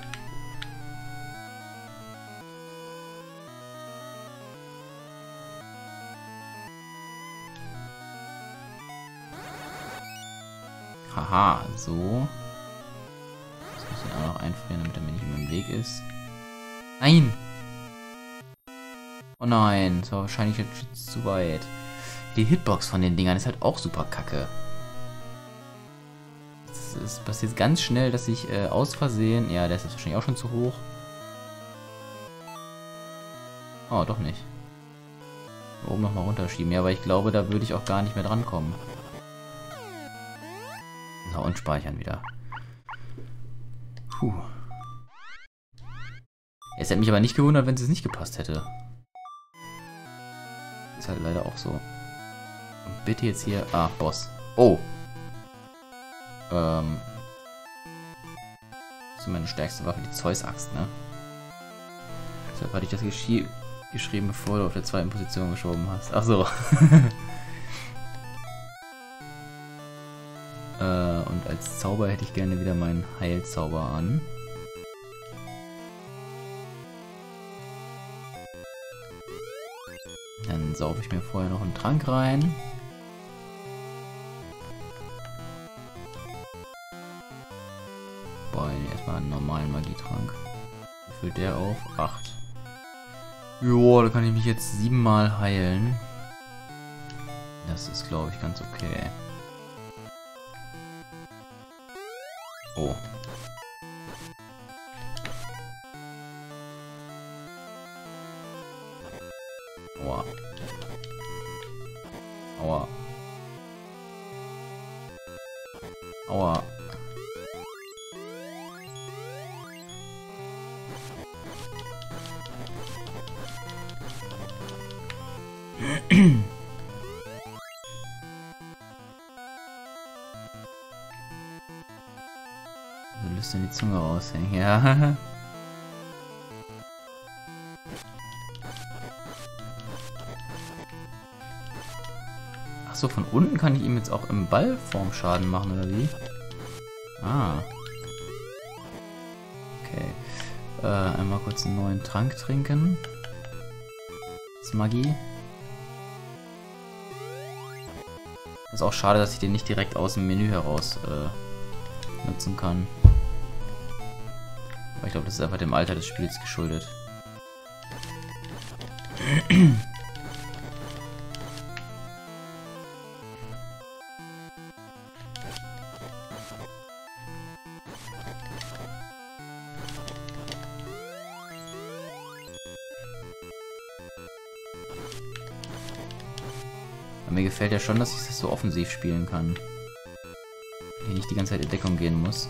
Haha, so. Jetzt muss ich ihn auch noch einfrieren, damit er mir nicht immer im Weg ist. Nein! Oh nein, das war wahrscheinlich jetzt zu weit. Die Hitbox von den Dingern ist halt auch super kacke. Es passiert ganz schnell, dass ich aus Versehen... Ja, der ist jetzt wahrscheinlich auch schon zu hoch. Oh, doch nicht. Oben nochmal runterschieben. Ja, aber ich glaube, da würde ich auch gar nicht mehr drankommen. So, und speichern wieder. Puh. Es hätte mich aber nicht gewundert, wenn es nicht gepasst hätte. Ist halt leider auch so. Und bitte jetzt hier... Ah, Boss. Oh. Das ist meine stärkste Waffe, die Zeus-Axt, ne? Deshalb hatte ich das geschrieben, bevor du auf der zweiten Position geschoben hast. Ach so. Und als Zauber hätte ich gerne wieder meinen Heilzauber an. Dann sauge ich mir vorher noch einen Trank rein. Erstmal einen normalen Magietrank. Wie füllt der auf? 8. Joa, da kann ich mich jetzt 7-mal heilen. Das ist, glaube ich, ganz okay. Oh. Aua. Aua. Aua. So lässt dann die Zunge raushängen, ja. Achso, von unten kann ich ihm jetzt auch im Ballform Schaden machen, oder wie? Ah. Okay. Einmal kurz einen neuen Trank trinken. Magie. Ist auch schade, dass ich den nicht direkt aus dem Menü heraus nutzen kann. Aber ich glaube, das ist einfach dem Alter des Spiels geschuldet. Mir gefällt ja schon, dass ich das so offensiv spielen kann. Hier nicht die ganze Zeit in Deckung gehen muss.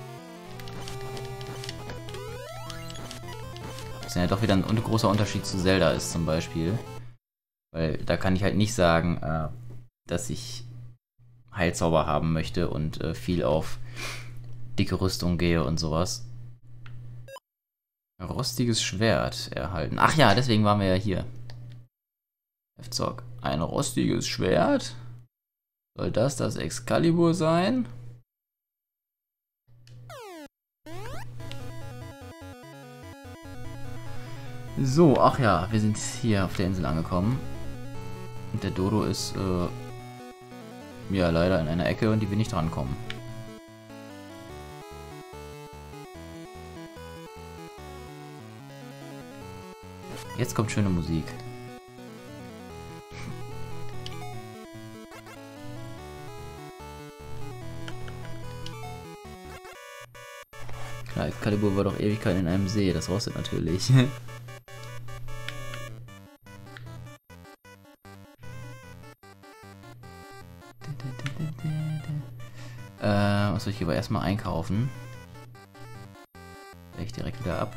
Was ja doch wieder ein großer Unterschied zu Zelda ist zum Beispiel. Weil da kann ich halt nicht sagen, dass ich Heilzauber haben möchte und viel auf dicke Rüstung gehe und sowas. Rostiges Schwert erhalten. Ach ja, deswegen waren wir ja hier. F-Zock. Ein rostiges Schwert? Soll das Excalibur sein? So, ach ja, wir sind hier auf der Insel angekommen. Und der Dodo ist, ja, leider in einer Ecke und die will nicht drankommen. Jetzt kommt schöne Musik. Klar, Excalibur war doch Ewigkeit in einem See, das rostet natürlich. Was soll ich aber erstmal einkaufen? Leg ich direkt wieder ab.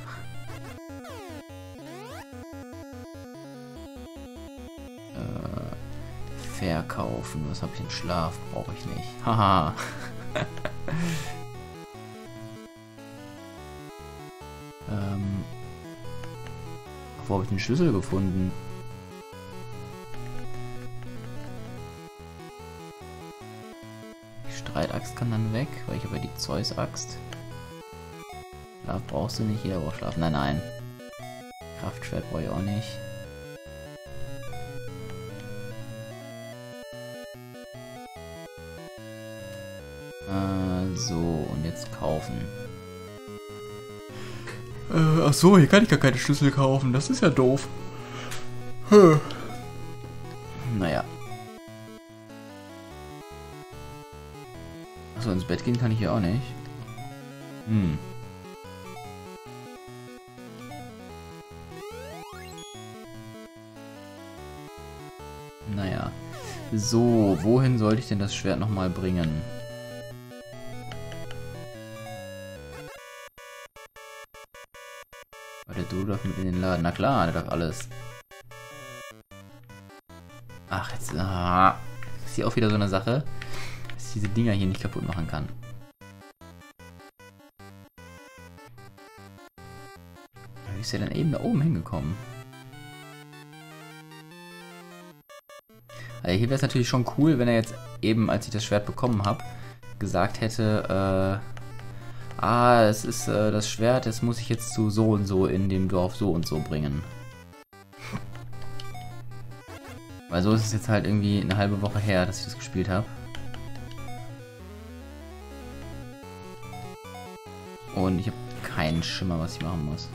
Verkaufen. Was habe ich denn? Schlaf brauche ich nicht. Haha. Wo habe ich den Schlüssel gefunden? Die Streitaxt kann dann weg, weil ich habe ja die Zeus-Axt. Schlaf brauchst du nicht, jeder braucht Schlaf. Nein, nein. Kraftschwert brauche ich auch nicht. So, und jetzt kaufen. Ach so, hier kann ich gar keine Schlüssel kaufen. Das ist ja doof. Naja. Achso, ins Bett gehen kann ich hier auch nicht. Naja. So, wohin sollte ich denn das Schwert nochmal bringen? Der Dodo darf mit in den Laden. Na klar, der darf alles. Ach, jetzt ist hier auch wieder so eine Sache, dass ich diese Dinger hier nicht kaputt machen kann. Wie ist der denn eben da oben hingekommen? Also hier wäre es natürlich schon cool, wenn er jetzt eben, als ich das Schwert bekommen habe, gesagt hätte, es ist das Schwert, das muss ich jetzt zu so und so in dem Dorf so und so bringen. Weil so ist es jetzt halt irgendwie eine halbe Woche her, dass ich das gespielt habe. Und ich habe keinen Schimmer, was ich machen muss.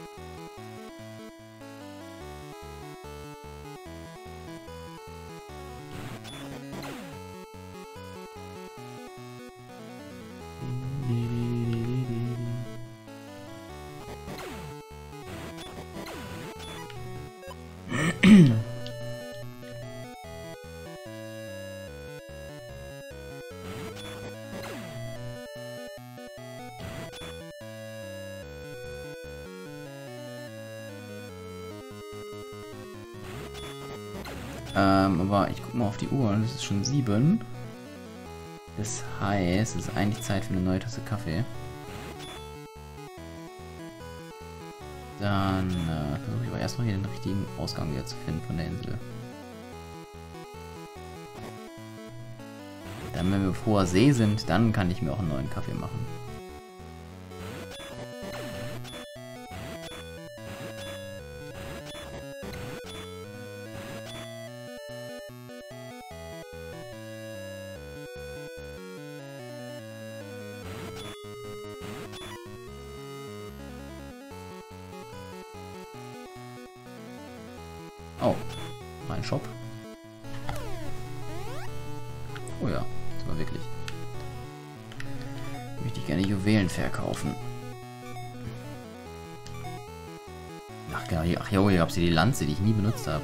Aber ich guck mal auf die Uhr und es ist schon 7. Das heißt, es ist eigentlich Zeit für eine neue Tasse Kaffee. Dann versuche ich aber erstmal hier den richtigen Ausgang wieder zu finden von der Insel. Dann, wenn wir auf hoher See sind, dann kann ich mir auch einen neuen Kaffee machen. Oh, mein Shop. Oh ja, das war wirklich. Möchte ich gerne Juwelen verkaufen. Ach genau, ach jo, hier gab es hier die Lanze, die ich nie benutzt habe.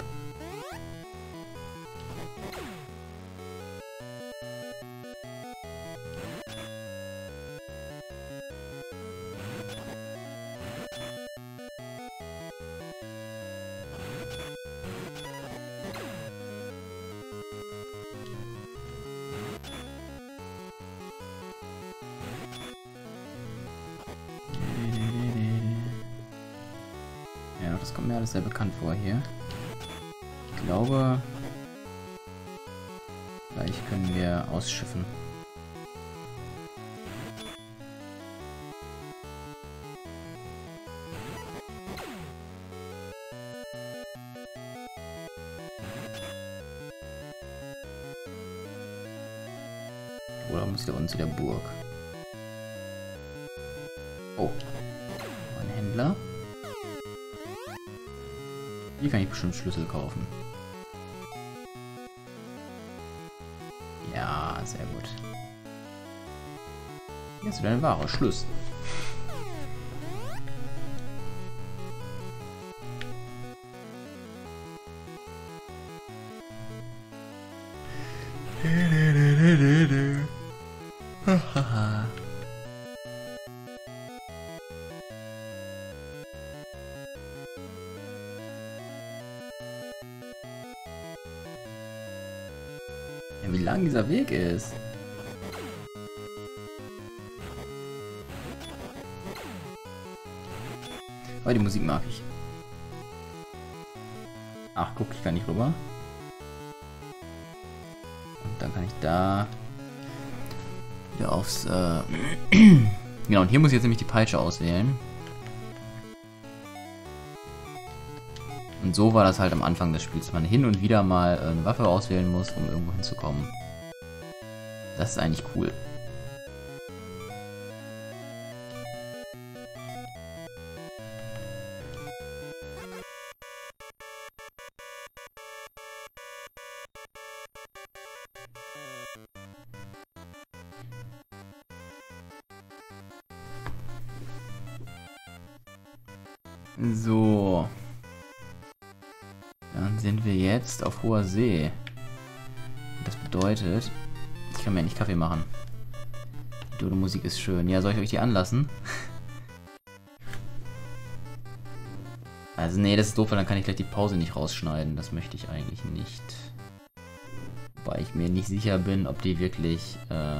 Ja, das kommt mir alles sehr bekannt vor hier. Ich glaube, gleich können wir ausschiffen. Oder muss der uns zu der Burg? Oh, ein Händler. Hier kann ich bestimmt Schlüssel kaufen. Ja, sehr gut. Hier hast du deine Ware. Schluss. Ja, wie lang dieser Weg ist. Aber die Musik mag ich. Ach, guck, ich kann nicht rüber. Und dann kann ich da wieder aufs... Genau, und hier muss ich jetzt nämlich die Peitsche auswählen. Und so war das halt am Anfang des Spiels, dass man hin und wieder mal eine Waffe auswählen muss, um irgendwo hinzukommen. Das ist eigentlich cool. So. Dann sind wir jetzt auf hoher See. Das bedeutet, ich kann mir nicht Kaffee machen. Die Dodo-Musik ist schön. Ja, soll ich euch die anlassen? Also nee, das ist doof, weil dann kann ich gleich die Pause nicht rausschneiden. Das möchte ich eigentlich nicht. Wobei ich mir nicht sicher bin, ob die wirklich...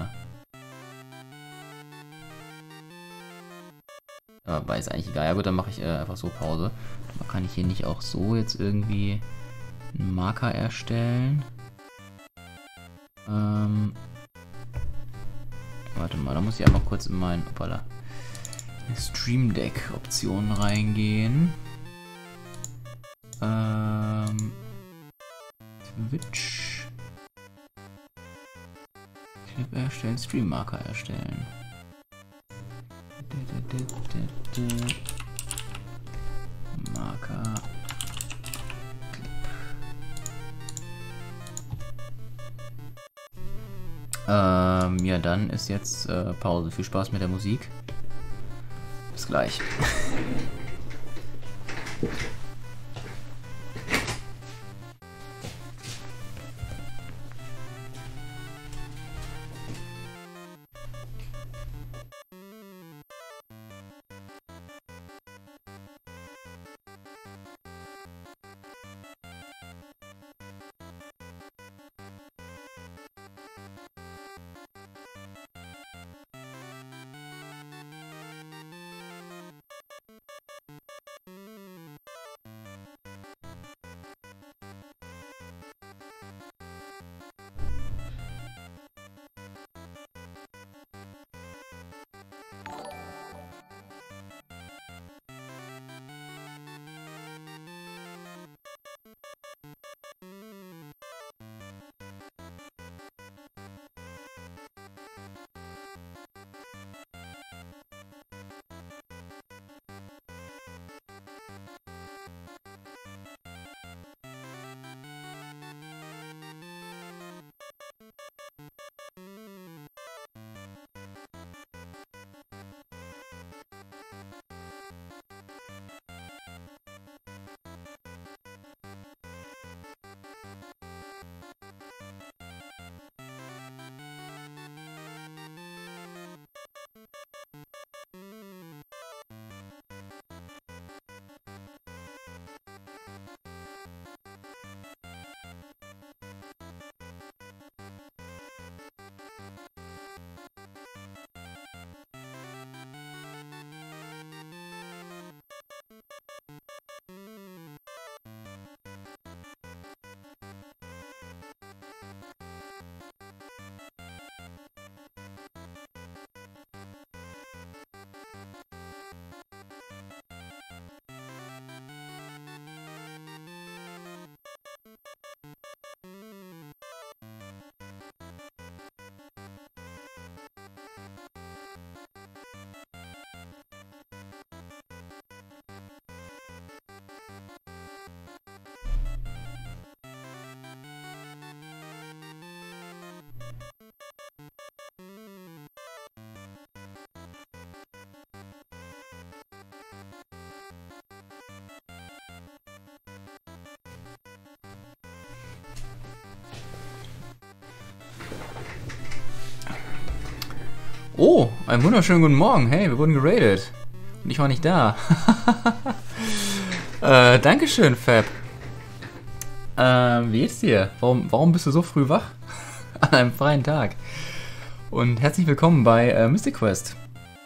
Aber ist eigentlich egal. Ja gut, dann mache ich einfach so Pause. Aber kann ich hier nicht auch so jetzt irgendwie einen Marker erstellen? Warte mal, da muss ich einmal kurz in mein Stream Deck Optionen reingehen. Twitch. Clip erstellen, Stream-Marker erstellen. Marker. Ja, dann ist jetzt Pause. Viel Spaß mit der Musik. Bis gleich. Oh, einen wunderschönen guten Morgen. Hey, wir wurden geradet. Und ich war nicht da. Dankeschön, Fab. Wie geht's dir? Warum bist du so früh wach? An einem freien Tag. Und herzlich willkommen bei Mystic Quest.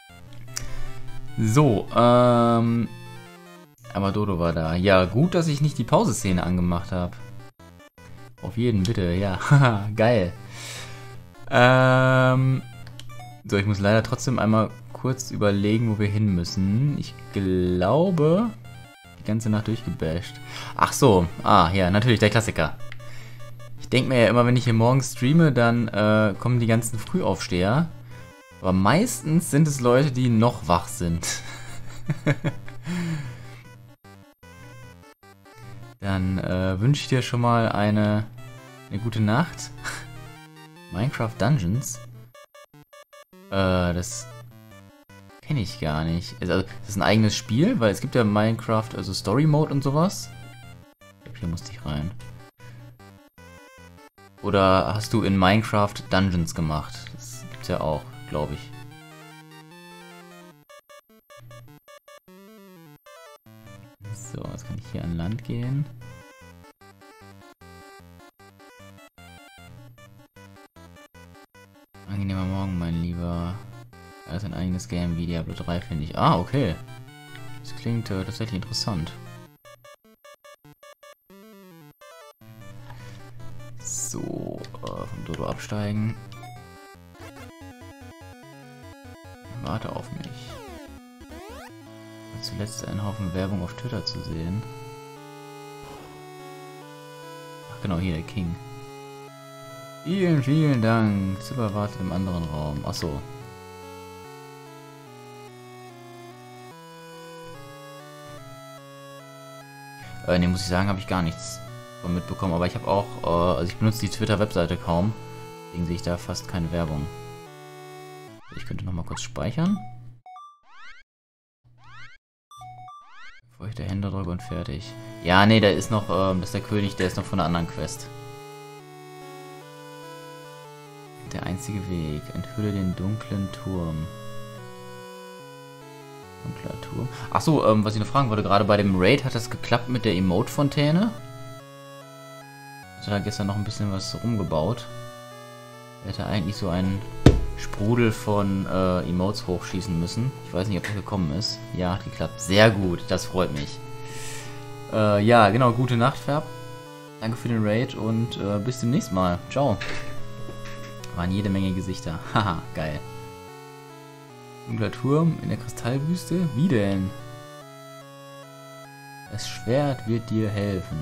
So, aber Dodo war da. Ja, gut, dass ich nicht die Pause-Szene angemacht habe. Auf jeden, bitte, ja. Haha, geil. So, ich muss leider trotzdem einmal kurz überlegen, wo wir hin müssen. Ich glaube, die ganze Nacht durchgebasht. Ach so, ja, natürlich, der Klassiker. Ich denke mir ja immer, wenn ich hier morgens streame, dann kommen die ganzen Frühaufsteher. Aber meistens sind es Leute, die noch wach sind. Dann wünsche ich dir schon mal eine gute Nacht. Minecraft Dungeons. Das kenne ich gar nicht. Also, das ist ein eigenes Spiel, weil es gibt ja Minecraft, also Story Mode und sowas. Ich glaube, hier musste ich rein. Oder hast du in Minecraft Dungeons gemacht? Das gibt's ja auch, glaube ich. So, jetzt kann ich hier an Land gehen. Angenehmer Morgen, mein Lieber. Das ist ein eigenes Game wie Diablo 3, finde ich. Ah, okay. Das klingt tatsächlich interessant. So, vom Dodo absteigen. Warte auf mich. Zuletzt einen Haufen Werbung auf Twitter zu sehen. genau, hier der King. Vielen, vielen Dank. Zipper wartet im anderen Raum. Achso. Ne, muss ich sagen, habe ich gar nichts von mitbekommen. Aber ich habe auch, also ich benutze die Twitter-Webseite kaum. Deswegen sehe ich da fast keine Werbung. Ich könnte noch mal kurz speichern. Bevor ich der Händler drücke und fertig. Ja, nee, der ist noch, das ist der König, der ist noch von einer anderen Quest. Der einzige Weg. Enthülle den dunklen Turm. Dunkler Turm. Achso, was ich noch fragen wollte, gerade bei dem Raid, hat das geklappt mit der Emote-Fontäne? Ich hatte da gestern noch ein bisschen was rumgebaut. Er hätte eigentlich so einen Sprudel von Emotes hochschießen müssen. Ich weiß nicht, ob das gekommen ist. Ja, hat geklappt. Sehr gut, das freut mich. Ja, genau, gute Nacht, Ferb. Danke für den Raid und bis zum nächsten Mal. Ciao. Waren jede Menge Gesichter. Haha, geil. Dunkler Turm in der Kristallwüste? Wie denn? Das Schwert wird dir helfen.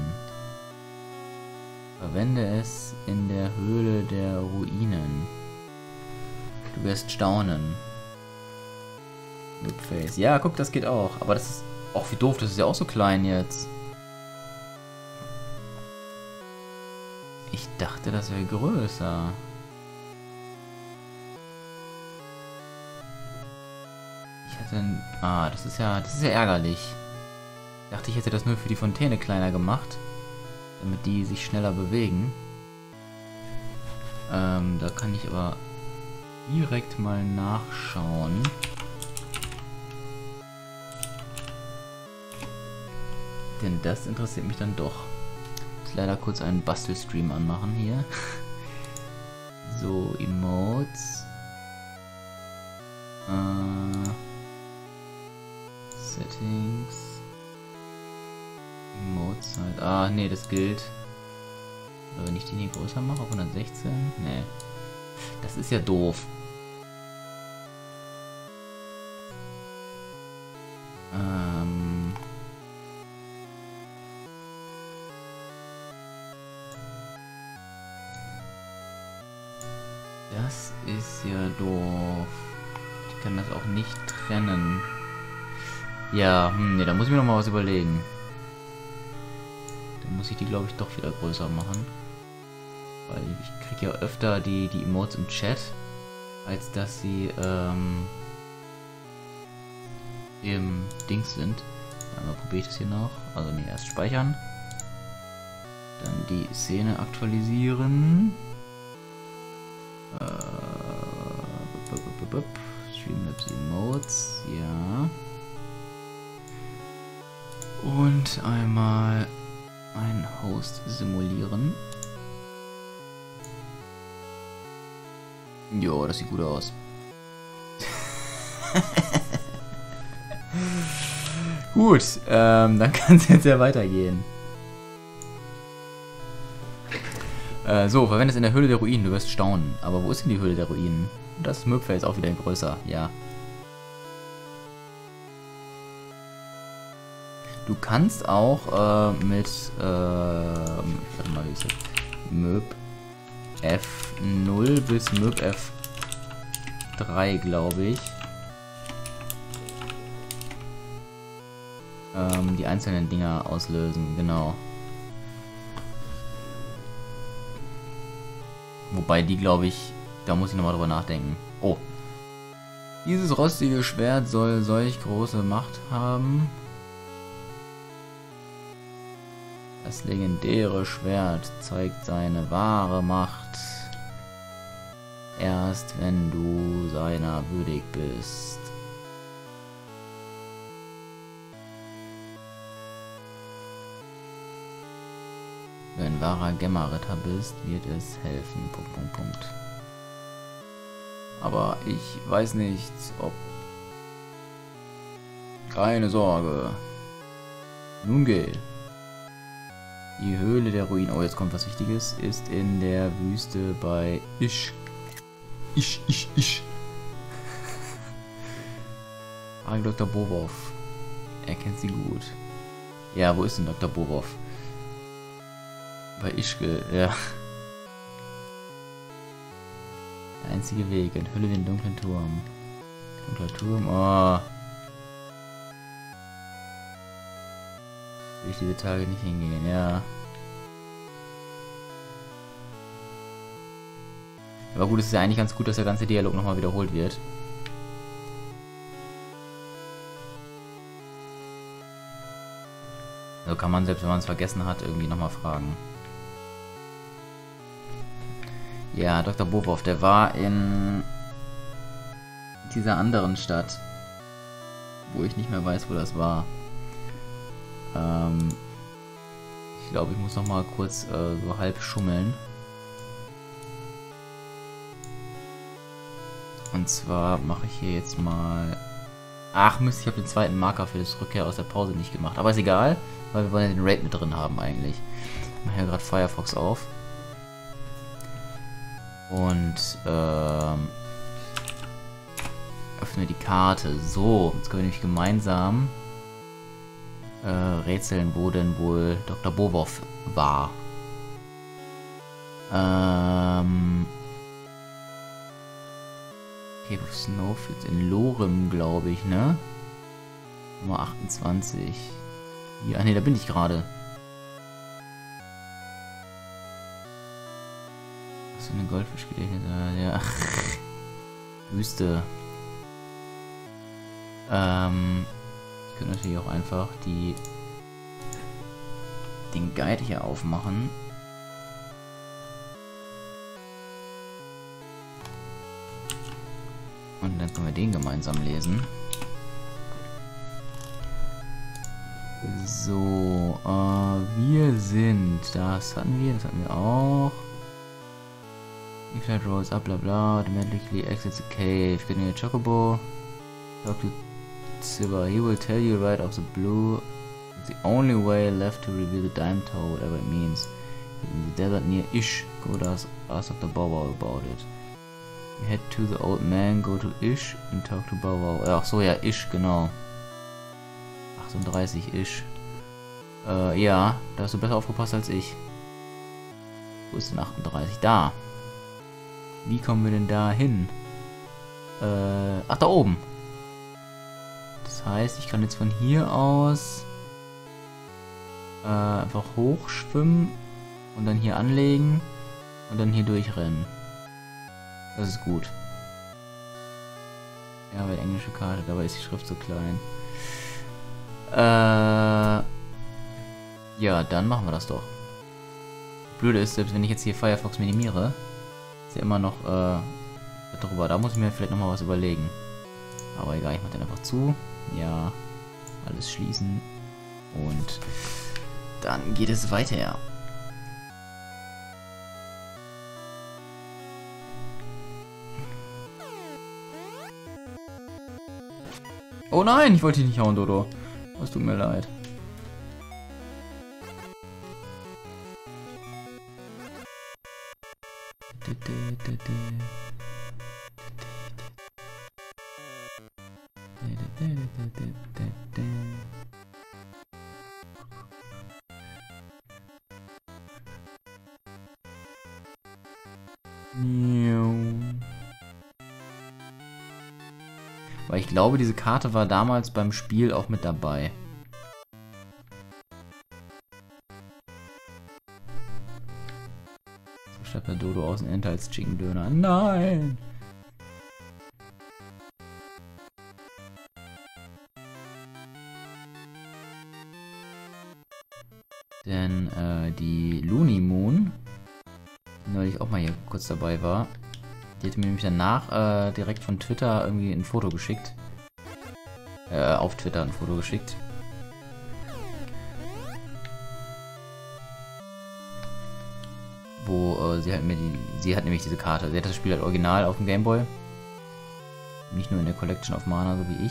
Verwende es in der Höhle der Ruinen. Du wirst staunen. Noobface. Ja, guck, das geht auch. Aber das ist auch wie doof, das ist ja auch so klein jetzt. Ich dachte, das wäre größer. Das ist ja ärgerlich. Ich dachte, ich hätte das nur für die Fontäne kleiner gemacht, damit die sich schneller bewegen. Da kann ich aber direkt mal nachschauen. Denn das interessiert mich dann doch. Ich muss leider kurz einen Bastelstream anmachen hier. So, Emotes. Settings. Emote-Zeit. Ah, nee, das gilt. Oder wenn ich den hier größer mache, auf 116? Nee. Das ist ja doof. Das ist ja doof. Ich kann das auch nicht trennen. Ja, nee, da muss ich mir noch mal was überlegen. Dann muss ich die, glaube ich, doch wieder größer machen. Weil ich kriege ja öfter die Emotes im Chat, als dass sie im Dings sind. Einmal probiere ich das hier noch. Also nee, erst speichern. Dann die Szene aktualisieren. Streamlabs Emotes, ja. Und einmal einen Host simulieren. Jo, das sieht gut aus. Gut, dann kann es jetzt ja weitergehen. So, verwende es in der Höhle der Ruinen, du wirst staunen. Aber wo ist denn die Höhle der Ruinen? Das Möbfeld ist auch wieder größer, ja. Du kannst auch mit warte mal, wie ist das? Möb F0 bis Möb F3, glaube ich. Die einzelnen Dinger auslösen, genau. Wobei die, glaube ich, da muss ich nochmal drüber nachdenken. Oh. Dieses rostige Schwert soll solch große Macht haben. Das legendäre Schwert zeigt seine wahre Macht. Erst wenn du seiner würdig bist. Wenn du ein wahrer Gemma-Ritter bist, wird es helfen. ... Aber ich weiß nicht, ob... Keine Sorge. Nun geht. Die Höhle der Ruinen, oh, jetzt kommt was Wichtiges, ist in der Wüste bei Isch. Frage Dr. Bobov. Er kennt sie gut. Ja, wo ist denn Dr. Bobov? Bei Ischgl, ja. Der einzige Weg, enthülle den dunklen Turm. Dunkler Turm, oh. Will ich diese Tage nicht hingehen, ja. Aber gut, es ist ja eigentlich ganz gut, dass der ganze Dialog nochmal wiederholt wird. So kann man, selbst wenn man es vergessen hat, irgendwie nochmal fragen. Ja, Dr. Bobov, der war in dieser anderen Stadt, wo ich nicht mehr weiß, wo das war. Ich glaube, ich muss noch mal kurz so halb schummeln. Und zwar mache ich hier jetzt mal... Ach Mist, ich habe den zweiten Marker für das Rückkehr aus der Pause nicht gemacht. Aber ist egal, weil wir wollen ja den Raid mit drin haben eigentlich. Ich mache ja gerade Firefox auf. Und öffne die Karte. So, jetzt können wir nämlich gemeinsam rätseln, wo denn wohl Dr. Bobov war. Cave of Snowfields in Lorem, glaube ich, ne? Nummer 28. Ja, ne, da bin ich gerade. Was für eine Goldfischgelegenheit? Ja. Wüste. Ich könnte natürlich auch einfach den Guide hier aufmachen. Und dann können wir den gemeinsam lesen. So, wir sind, das hatten wir auch. The flight rolls up, bla bla, automatically exits the cave. Getting a chocobo. Talk to Siva, he will tell you right off the blue. It's the only way left to reveal the Dime Tower, whatever it means. In the desert near Ish, go to ask Dr. Bauer about it. You head to the old man, go to Ish and talk to Bauer. Ach so, ja, Ish, genau. 38 Ish. Ja, da hast du besser aufgepasst als ich. Wo ist denn 38? Da. Wie kommen wir denn da hin? Ach, da oben. Das heißt, ich kann jetzt von hier aus einfach hochschwimmen und dann hier anlegen und dann hier durchrennen. Das ist gut. Ja, aber die englische Karte, dabei ist die Schrift so klein. Ja, dann machen wir das doch. Blöde ist, selbst wenn ich jetzt hier Firefox minimiere, ist ja immer noch darüber. Da muss ich mir vielleicht nochmal was überlegen. Aber egal, ich mache den einfach zu. Ja, alles schließen. Und dann geht es weiter. Oh nein, ich wollte dich nicht hauen, Dodo. Es tut mir leid. Weil ich glaube, diese Karte war damals beim Spiel auch mit dabei. So schreibt der Dodo aus dem Enter als Chicken Döner. Nein! Denn die Looney Moon, die neulich auch mal hier kurz dabei war, die hat mir nämlich danach direkt von Twitter irgendwie ein Foto geschickt. Auf Twitter ein Foto geschickt. Wo sie hat nämlich diese Karte. Sie hat das Spiel halt original auf dem Gameboy. Nicht nur in der Collection of Mana, so wie ich.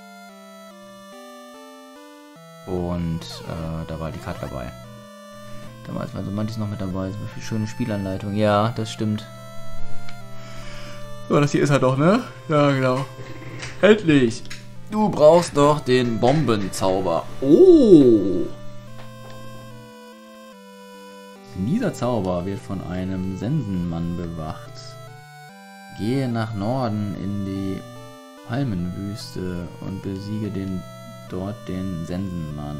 Und da war die Karte dabei. Damals war so manches noch mit dabei. Zum Beispiel schöne Spielanleitung. Ja, das stimmt. So, das hier ist halt doch, ne? Ja, genau. Endlich! Du brauchst doch den Bombenzauber. Oh! dieser Zauber wird von einem Sensenmann bewacht. Gehe nach Norden in die Palmenwüste und besiege dort den Sensenmann.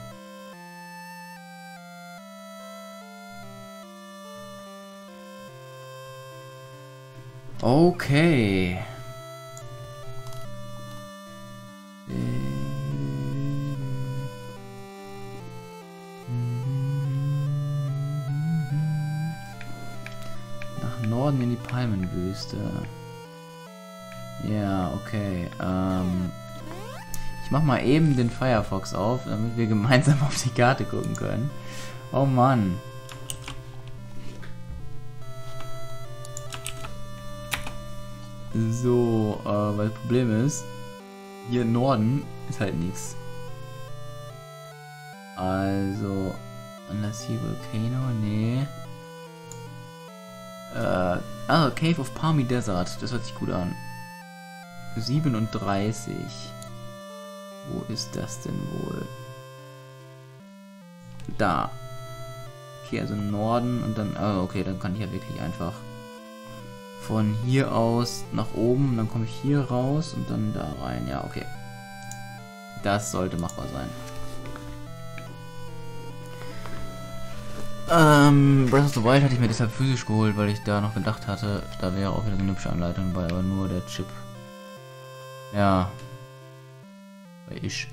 Okay. Nach Norden in die Palmenwüste. Ja, okay. Ich mach mal eben den Firefox auf, damit wir gemeinsam auf die Karte gucken können. Oh Mann. So, weil das Problem ist, hier im Norden ist halt nichts. Also, unless hier Volcano, nee. Cave of Palmy Desert, das hört sich gut an. 37. Wo ist das denn wohl? Da. Okay, also Norden und dann, okay, dann kann ich ja wirklich einfach von hier aus nach oben, dann komme ich hier raus und dann da rein. Ja, okay. Das sollte machbar sein. Breath of the Wild hatte ich mir deshalb physisch geholt, weil ich da noch gedacht hatte, da wäre auch wieder so eine hübsche Anleitung bei, aber nur der Chip. Ja. Bei ich.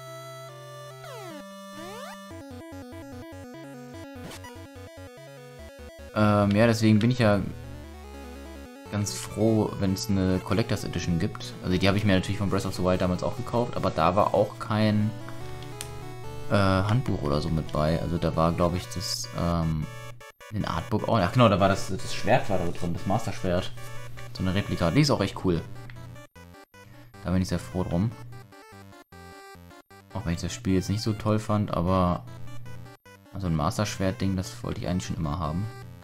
Ja, deswegen bin ich ja ganz froh, wenn es eine Collectors Edition gibt. Also die habe ich mir natürlich von Breath of the Wild damals auch gekauft, aber da war auch kein Handbuch oder so mit bei. Also da war, glaube ich, das in Artbook auch. Ach genau, da war das Schwert war da drin, das Master Schwert. So eine Replika. Die ist auch echt cool. Da bin ich sehr froh drum. Auch wenn ich das Spiel jetzt nicht so toll fand, aber so ein Master Schwert Ding, das wollte ich eigentlich schon immer haben.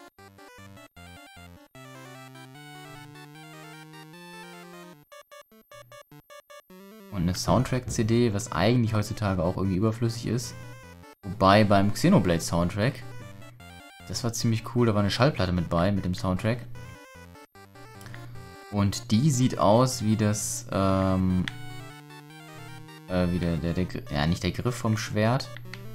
Und eine Soundtrack-CD, was eigentlich heutzutage auch irgendwie überflüssig ist. Wobei beim Xenoblade Soundtrack, das war ziemlich cool, da war eine Schallplatte mit bei, mit dem Soundtrack. Und die sieht aus wie das, wie ja, nicht der Griff vom Schwert.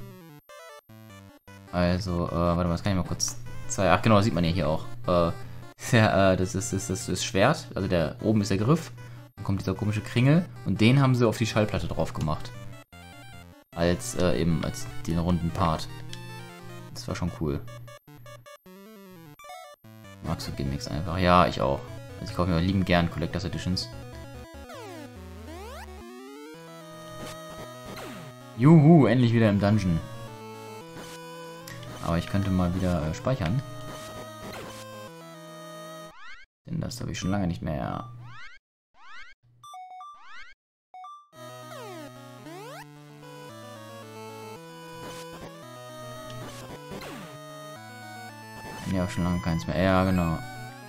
Also, warte mal, das kann ich mal kurz zeigen. Ach genau, das sieht man ja hier auch. Das ist das Schwert, also oben ist der Griff. Dann kommt dieser komische Kringel und den haben sie auf die Schallplatte drauf gemacht. Als eben als den runden Part. Das war schon cool. Magst du Gimmicks einfach? Ja, ich auch. Also ich kaufe mir liebend gern Collectors Editions. Juhu, endlich wieder im Dungeon. Aber ich könnte mal wieder speichern. Denn das habe ich schon lange nicht mehr. Ja, schon lange keins mehr. Ja, genau.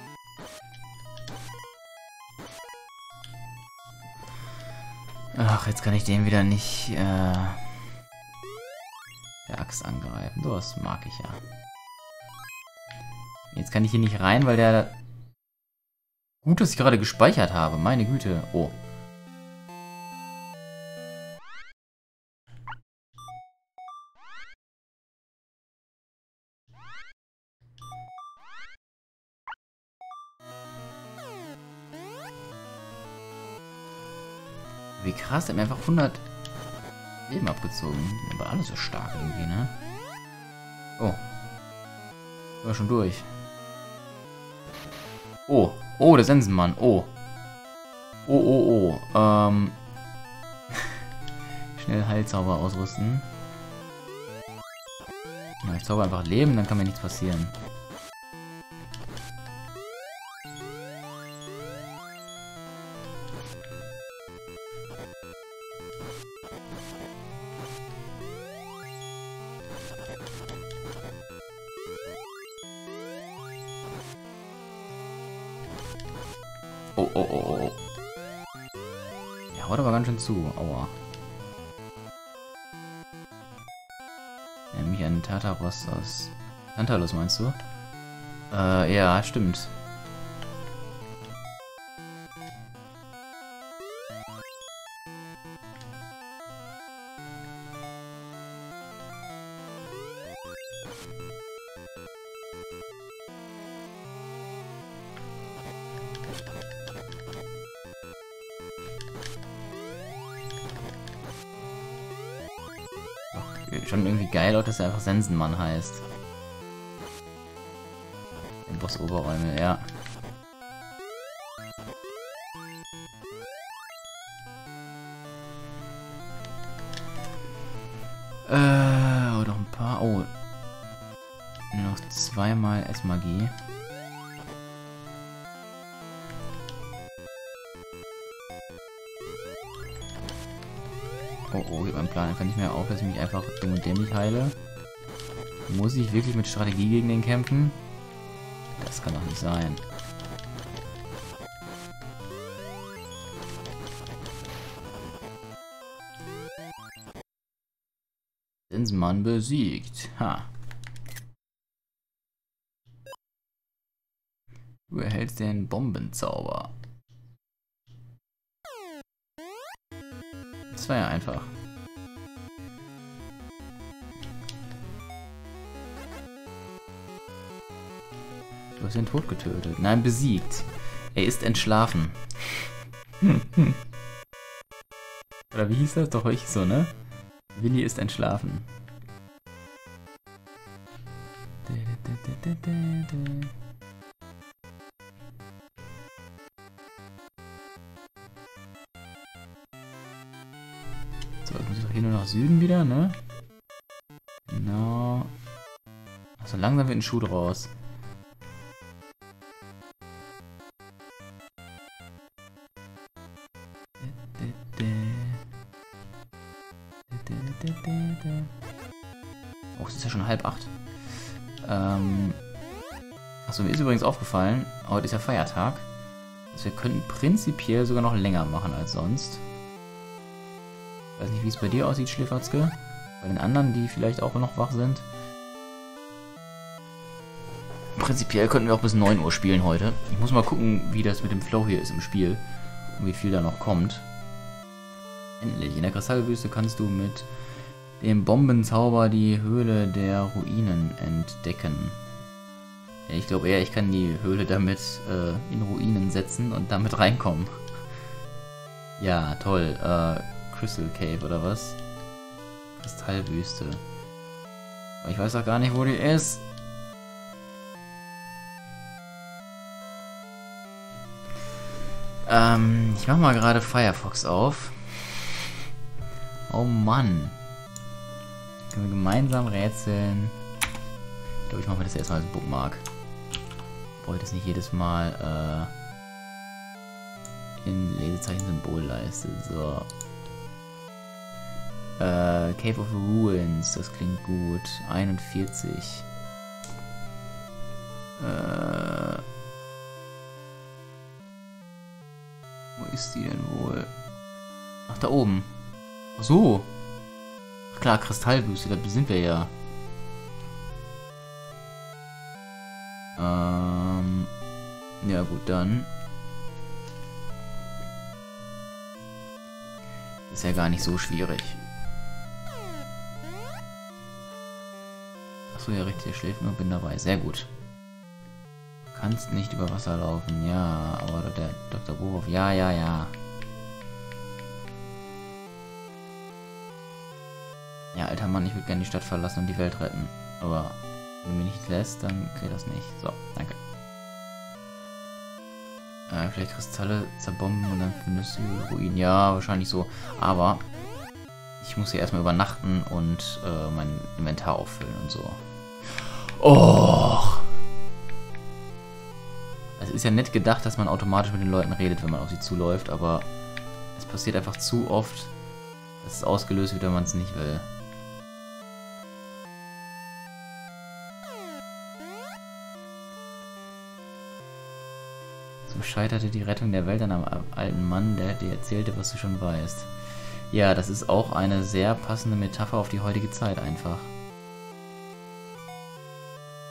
Ach, jetzt kann ich den wieder nicht der Axt angreifen. So, das mag ich ja. Jetzt kann ich hier nicht rein, weil der... Gut, dass ich gerade gespeichert habe. Meine Güte. Oh. Wie krass, der hat mir einfach 100 Leben abgezogen. Aber alles so stark irgendwie, ne? Oh. War schon durch. Oh. Oh, der Sensenmann. Oh. Oh. Schnell Heilzauber ausrüsten. Ja, ich zauber einfach Leben, dann kann mir nichts passieren. Oh. Ja, haut aber ganz schön zu. Aua. Nämlich einen Tartarossos. Tantalus meinst du? Ja, stimmt. Schon irgendwie geil, auch dass er einfach Sensenmann heißt. Der Boss Oberräume, ja. Oh, doch ein paar. Oh. Nur noch zweimal S-Magie. Oh, oh, geht mein Plan einfach nicht mehr auf, dass ich mich einfach dumm und dämlich heile. Muss ich wirklich mit Strategie gegen den kämpfen? Das kann doch nicht sein. Sensenmann besiegt. Ha. Du erhältst den Bombenzauber. Das war ja einfach. Du hast ihn tot getötet. Nein, besiegt. Er ist entschlafen. Oder wie hieß das? Doch ich so, ne? Willi ist entschlafen. So, jetzt muss ich doch hier nur nach Süden wieder, ne? Genau. Also langsam wird ein Schuh draus. Oh, es ist ja schon 7:30. Achso, mir ist übrigens aufgefallen, heute ist ja Feiertag. Also wir könnten prinzipiell sogar noch länger machen als sonst. Ich weiß nicht, wie es bei dir aussieht, Schläferzke. Bei den anderen, die vielleicht auch noch wach sind. Prinzipiell könnten wir auch bis 9 Uhr spielen heute. Ich muss mal gucken, wie das mit dem Flow hier ist im Spiel. Und wie viel da noch kommt. Endlich. In der Kristallwüste kannst du mit dem Bombenzauber die Höhle der Ruinen entdecken. Ja, ich glaube eher, ich kann die Höhle damit in Ruinen setzen und damit reinkommen. Ja, toll. Crystal Cave oder was? Kristallwüste. Aber ich weiß auch gar nicht, wo die ist. Ich mach mal gerade Firefox auf. Oh Mann. Können wir gemeinsam rätseln. Ich glaube, ich mache mir das erstmal als Bookmark. Brauche ich das nicht jedes Mal in Lesezeichen-Symbolleiste. So. Cave of Ruins, das klingt gut. 41. Wo ist die denn wohl? Ach, da oben. Ach so. Ach klar, Kristallwüste, da sind wir ja. Ja gut, dann. Ist ja gar nicht so schwierig. Achso, ja richtig, der schläft nur, bin dabei. Sehr gut. Du kannst nicht über Wasser laufen. Ja, aber der Dr. Bohrhoff. Ja, ja, ja. Ja, alter Mann, ich würde gerne die Stadt verlassen und die Welt retten. Aber wenn du mich nicht lässt, dann geht das nicht. So, danke. Vielleicht Kristalle zerbomben und dann findest du Ruinen. Ja, wahrscheinlich so. Aber ich muss hier erstmal übernachten und mein Inventar auffüllen und so. Oh! Es ist ja nett gedacht, dass man automatisch mit den Leuten redet, wenn man auf sie zuläuft, aber es passiert einfach zu oft, dass es ausgelöst wird, wenn man es nicht will. So scheiterte die Rettung der Welt an einem alten Mann, der dir erzählte, was du schon weißt. Ja, das ist auch eine sehr passende Metapher auf die heutige Zeit einfach.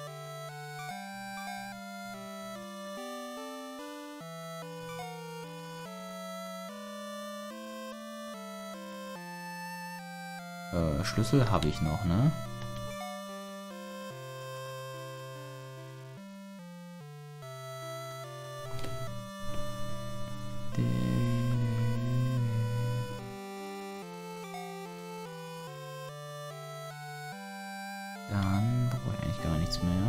Schlüssel habe ich noch, ne? Dann brauche ich eigentlich gar nichts mehr.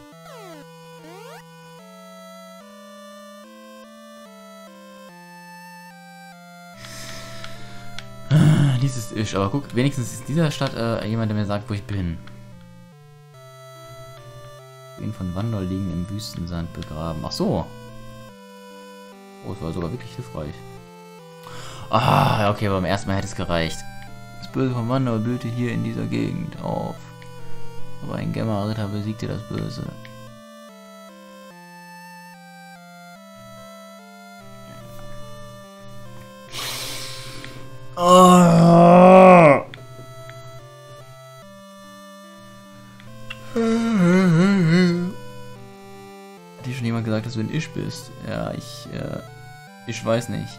Dieses ist, aber guck, wenigstens ist dieser Stadt jemand, der mir sagt, wo ich bin. Ruinen von Wandor liegen im Wüstensand begraben. Ach so. Oh, es war sogar wirklich hilfreich. Ah, okay, aber beim ersten Mal hätte es gereicht. Das Böse von Wandor blühte hier in dieser Gegend auf. Aber ein Gemma-Ritter besiegte das Böse. Oh. Hat dir schon jemand gesagt, dass du ein Isch bist? Ja, ich weiß nicht.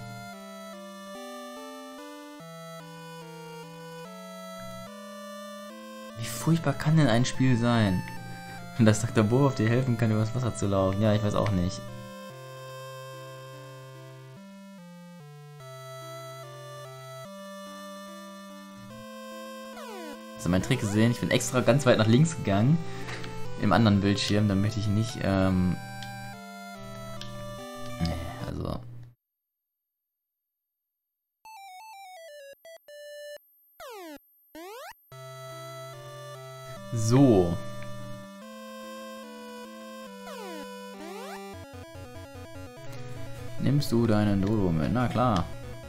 Wie furchtbar kann denn ein Spiel sein? Und dass Dr. Bohrhoff dir helfen kann, übers Wasser zu laufen. Ja, ich weiß auch nicht. Hast du meinen Trick gesehen? Ich bin extra ganz weit nach links gegangen. Im anderen Bildschirm, damit ich nicht, nee, also. So. Nimmst du deinen Dodo mit? Na klar.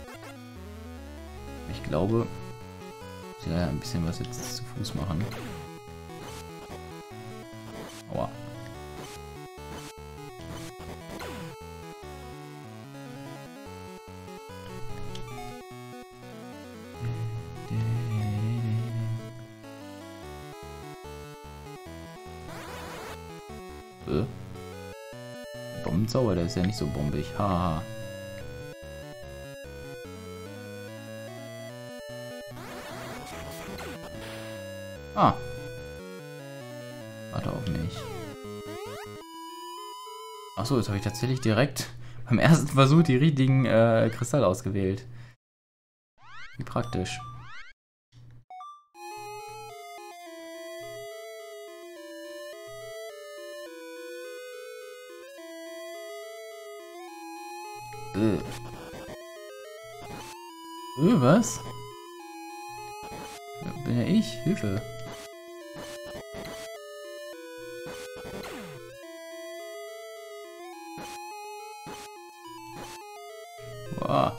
Ich glaube, ich will ja ein bisschen was jetzt zu Fuß machen. Aua. Bombenzauber, der ist ja nicht so bombig. Haha. Ah. Warte auf mich. Achso, jetzt habe ich tatsächlich direkt beim ersten Versuch die richtigen Kristalle ausgewählt. Wie praktisch. Was? Bin ja ich? Hilfe. Wow.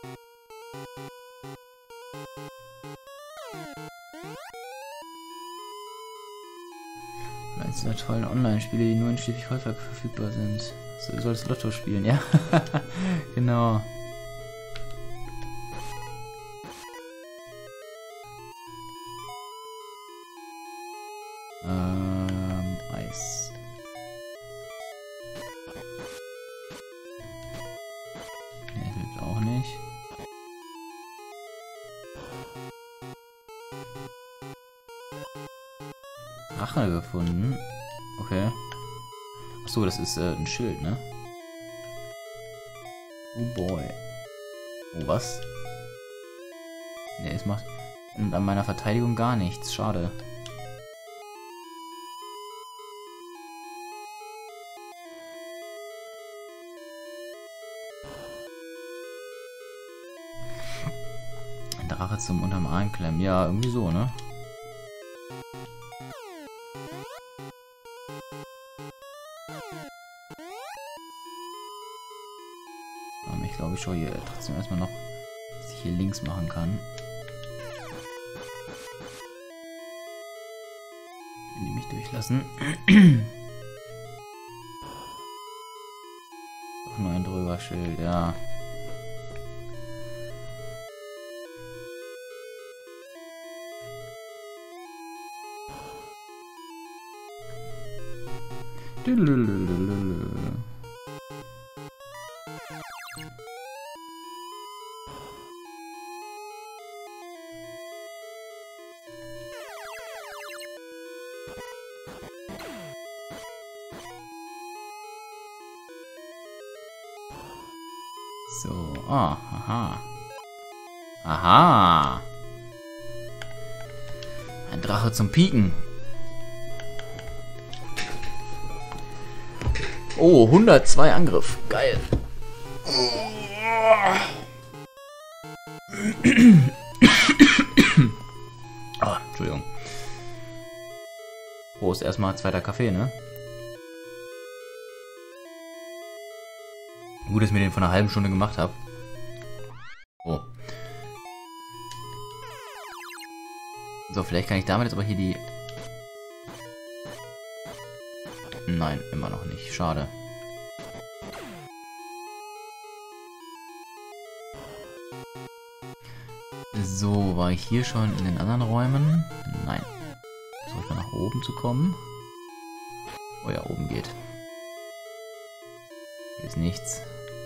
Eins der tollen Online-Spiele, die nur in Schleswig-Holstein verfügbar sind. So, du solltest Lotto spielen, ja? Genau. Eis. Ne, hilft auch nicht. Rache gefunden. Okay. Achso, das ist ein Schild, ne? Oh boy. Oh, was? Ne, es macht an meiner Verteidigung gar nichts. Schade. Ein Drache zum unterm Arm klemmen. Ja, irgendwie so, ne? Ich glaube, ich schaue hier trotzdem erstmal noch, was ich hier links machen kann. Wenn die mich durchlassen. Doch nur ein Drüberschild, ja. So, ah, aha. Aha! Ein Drache zum Pieken. Oh, 102 Angriff. Geil. Oh, Entschuldigung. Prost, erstmal zweiter Kaffee, ne? Gut, dass ich mir den vor einer halben Stunde gemacht habe. Oh. So, vielleicht kann ich damit jetzt aber hier die... Nein, immer noch nicht. Schade. So, war ich hier schon in den anderen Räumen? Nein. Versuche ich mal nach oben zu kommen. Oh ja, oben geht. Hier ist nichts.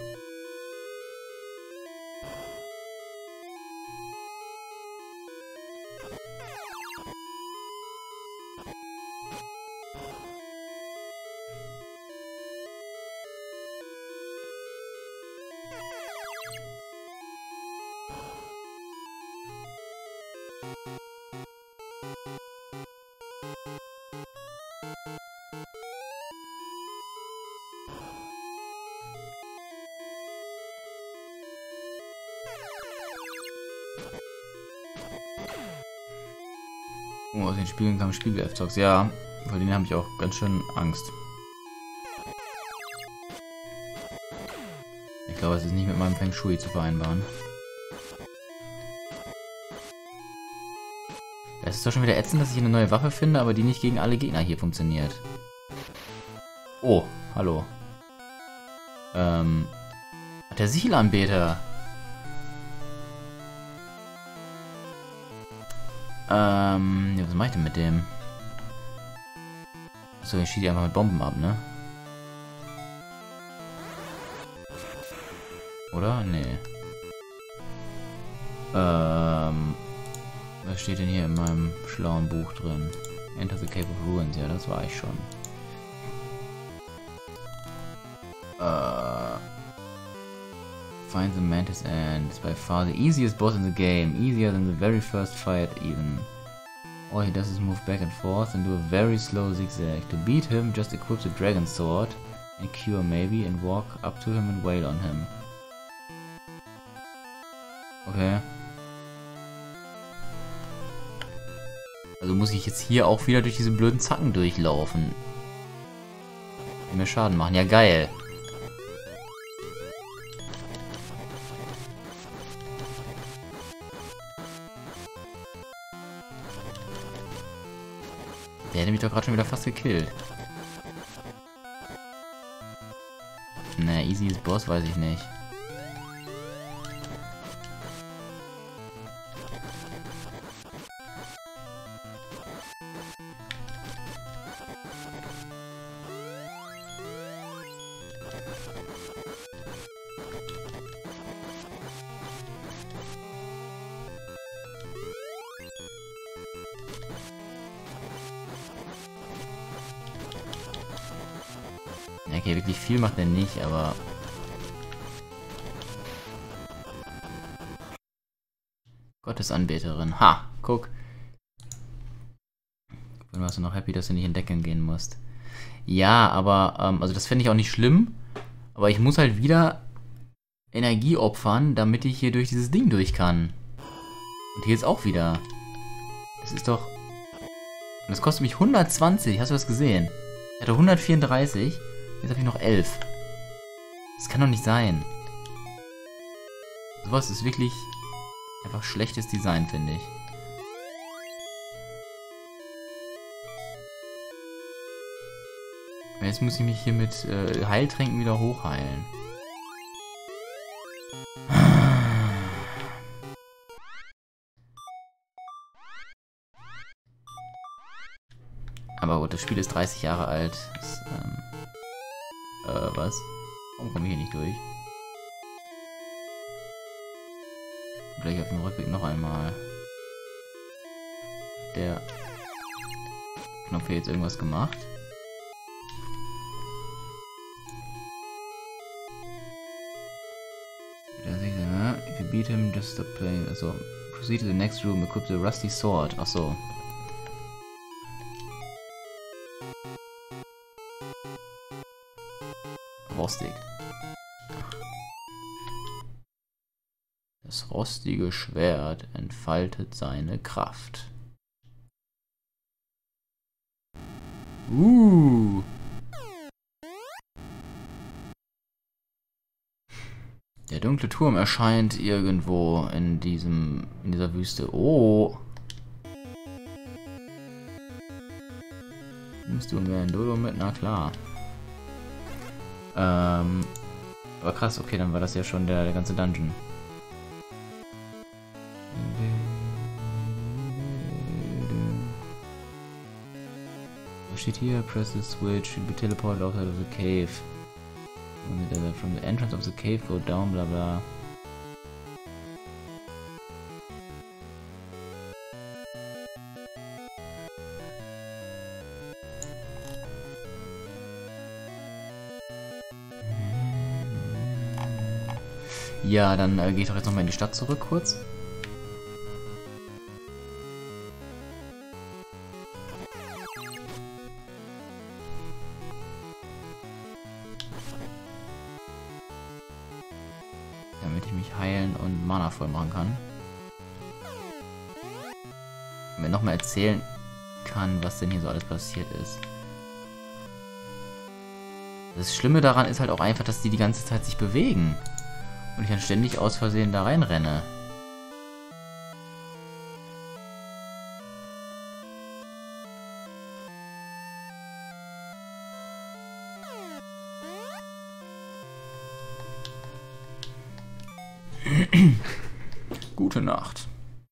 Oh, aus den Spiegeln kam Spiegel-F-Zox. Ja, vor denen habe ich auch ganz schön Angst. Ich glaube, es ist nicht mit meinem Feng Shui zu vereinbaren. Es ist doch schon wieder ätzend, dass ich eine neue Waffe finde, aber die nicht gegen alle Gegner hier funktioniert. Oh, hallo. Der Siegelanbeter. Ja, was mache ich denn mit dem? Achso, ich schieße einfach mit Bomben ab, ne? Oder? Nee. Was steht denn hier in meinem schlauen Buch drin? Enter the Cave of Ruins, ja, das war ich schon. Find the Mantis End. It's by far the easiest boss in the game. Easier than the very first fight even. All he does is move back and forth and do a very slow zigzag. To beat him, just equip the Dragon Sword and Cure maybe and walk up to him and wail on him. Okay. Also muss ich jetzt hier auch wieder durch diese blöden Zacken durchlaufen. Die mir Schaden machen. Ja, geil. Der hätte mich doch gerade schon wieder fast gekillt. Na, easy ist Boss, weiß ich nicht. Okay, wirklich viel macht er nicht, aber... Gottesanbeterin. Ha, guck. Dann warst du noch happy, dass du nicht in Deckung gehen musst. Ja, aber, also das fände ich auch nicht schlimm. Aber ich muss halt wieder Energie opfern, damit ich hier durch dieses Ding durch kann. Und hier ist auch wieder. Das ist doch... Und das kostet mich 120, hast du das gesehen? Ich hatte 134. Jetzt habe ich noch 11. Das kann doch nicht sein. Sowas ist wirklich einfach schlechtes Design, finde ich. Jetzt muss ich mich hier mit Heiltränken wieder hochheilen. Aber gut, das Spiel ist 30 Jahre alt. Das, was? Warum komme ich hier nicht durch? Gleich auf dem Rückweg noch einmal. Der Knopf hier jetzt irgendwas gemacht. beat him, just stop playing. Also, proceed to the next room, equip the rusty sword. Achso. Rostig. Das rostige Schwert entfaltet seine Kraft. Der dunkle Turm erscheint irgendwo in dieser Wüste. Oh. Nimmst du mir ein Dodo mit? Na klar. Aber krass, okay, dann war das ja schon der ganze Dungeon. Was steht hier? Press the switch, you'll be teleported outside of the cave. From the entrance of the cave, go down, bla bla. Ja, dann gehe ich doch jetzt nochmal in die Stadt zurück, kurz. Damit ich mich heilen und Mana voll machen kann. Und mir nochmal erzählen kann, was denn hier so alles passiert ist. Das Schlimme daran ist halt auch einfach, dass die ganze Zeit sich bewegen. Und ich dann ständig aus Versehen da reinrenne. Gute Nacht.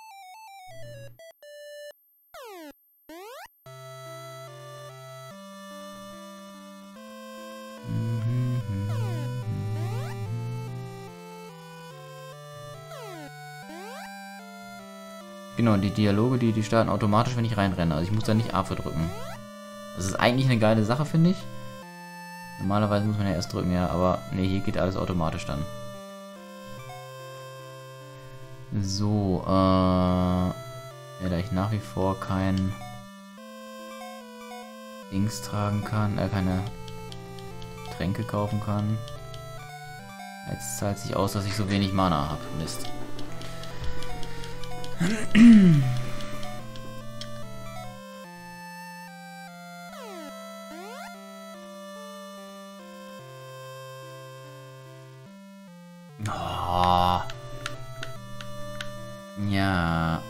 Genau, die Dialoge, die starten automatisch, wenn ich reinrenne. Also ich muss da nicht A für drücken. Das ist eigentlich eine geile Sache, finde ich. Normalerweise muss man ja erst drücken, ja, aber ne, hier geht alles automatisch dann. So, ja, da ich nach wie vor kein Dings tragen kann, keine Tränke kaufen kann. Jetzt zahlt sich aus, dass ich so wenig Mana habe. Mist. Oh. Ja.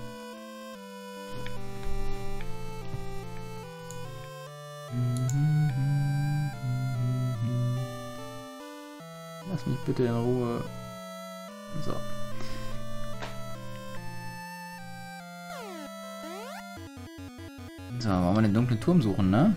Lass mich bitte in Ruhe. So. So, wollen wir den dunklen Turm suchen, ne?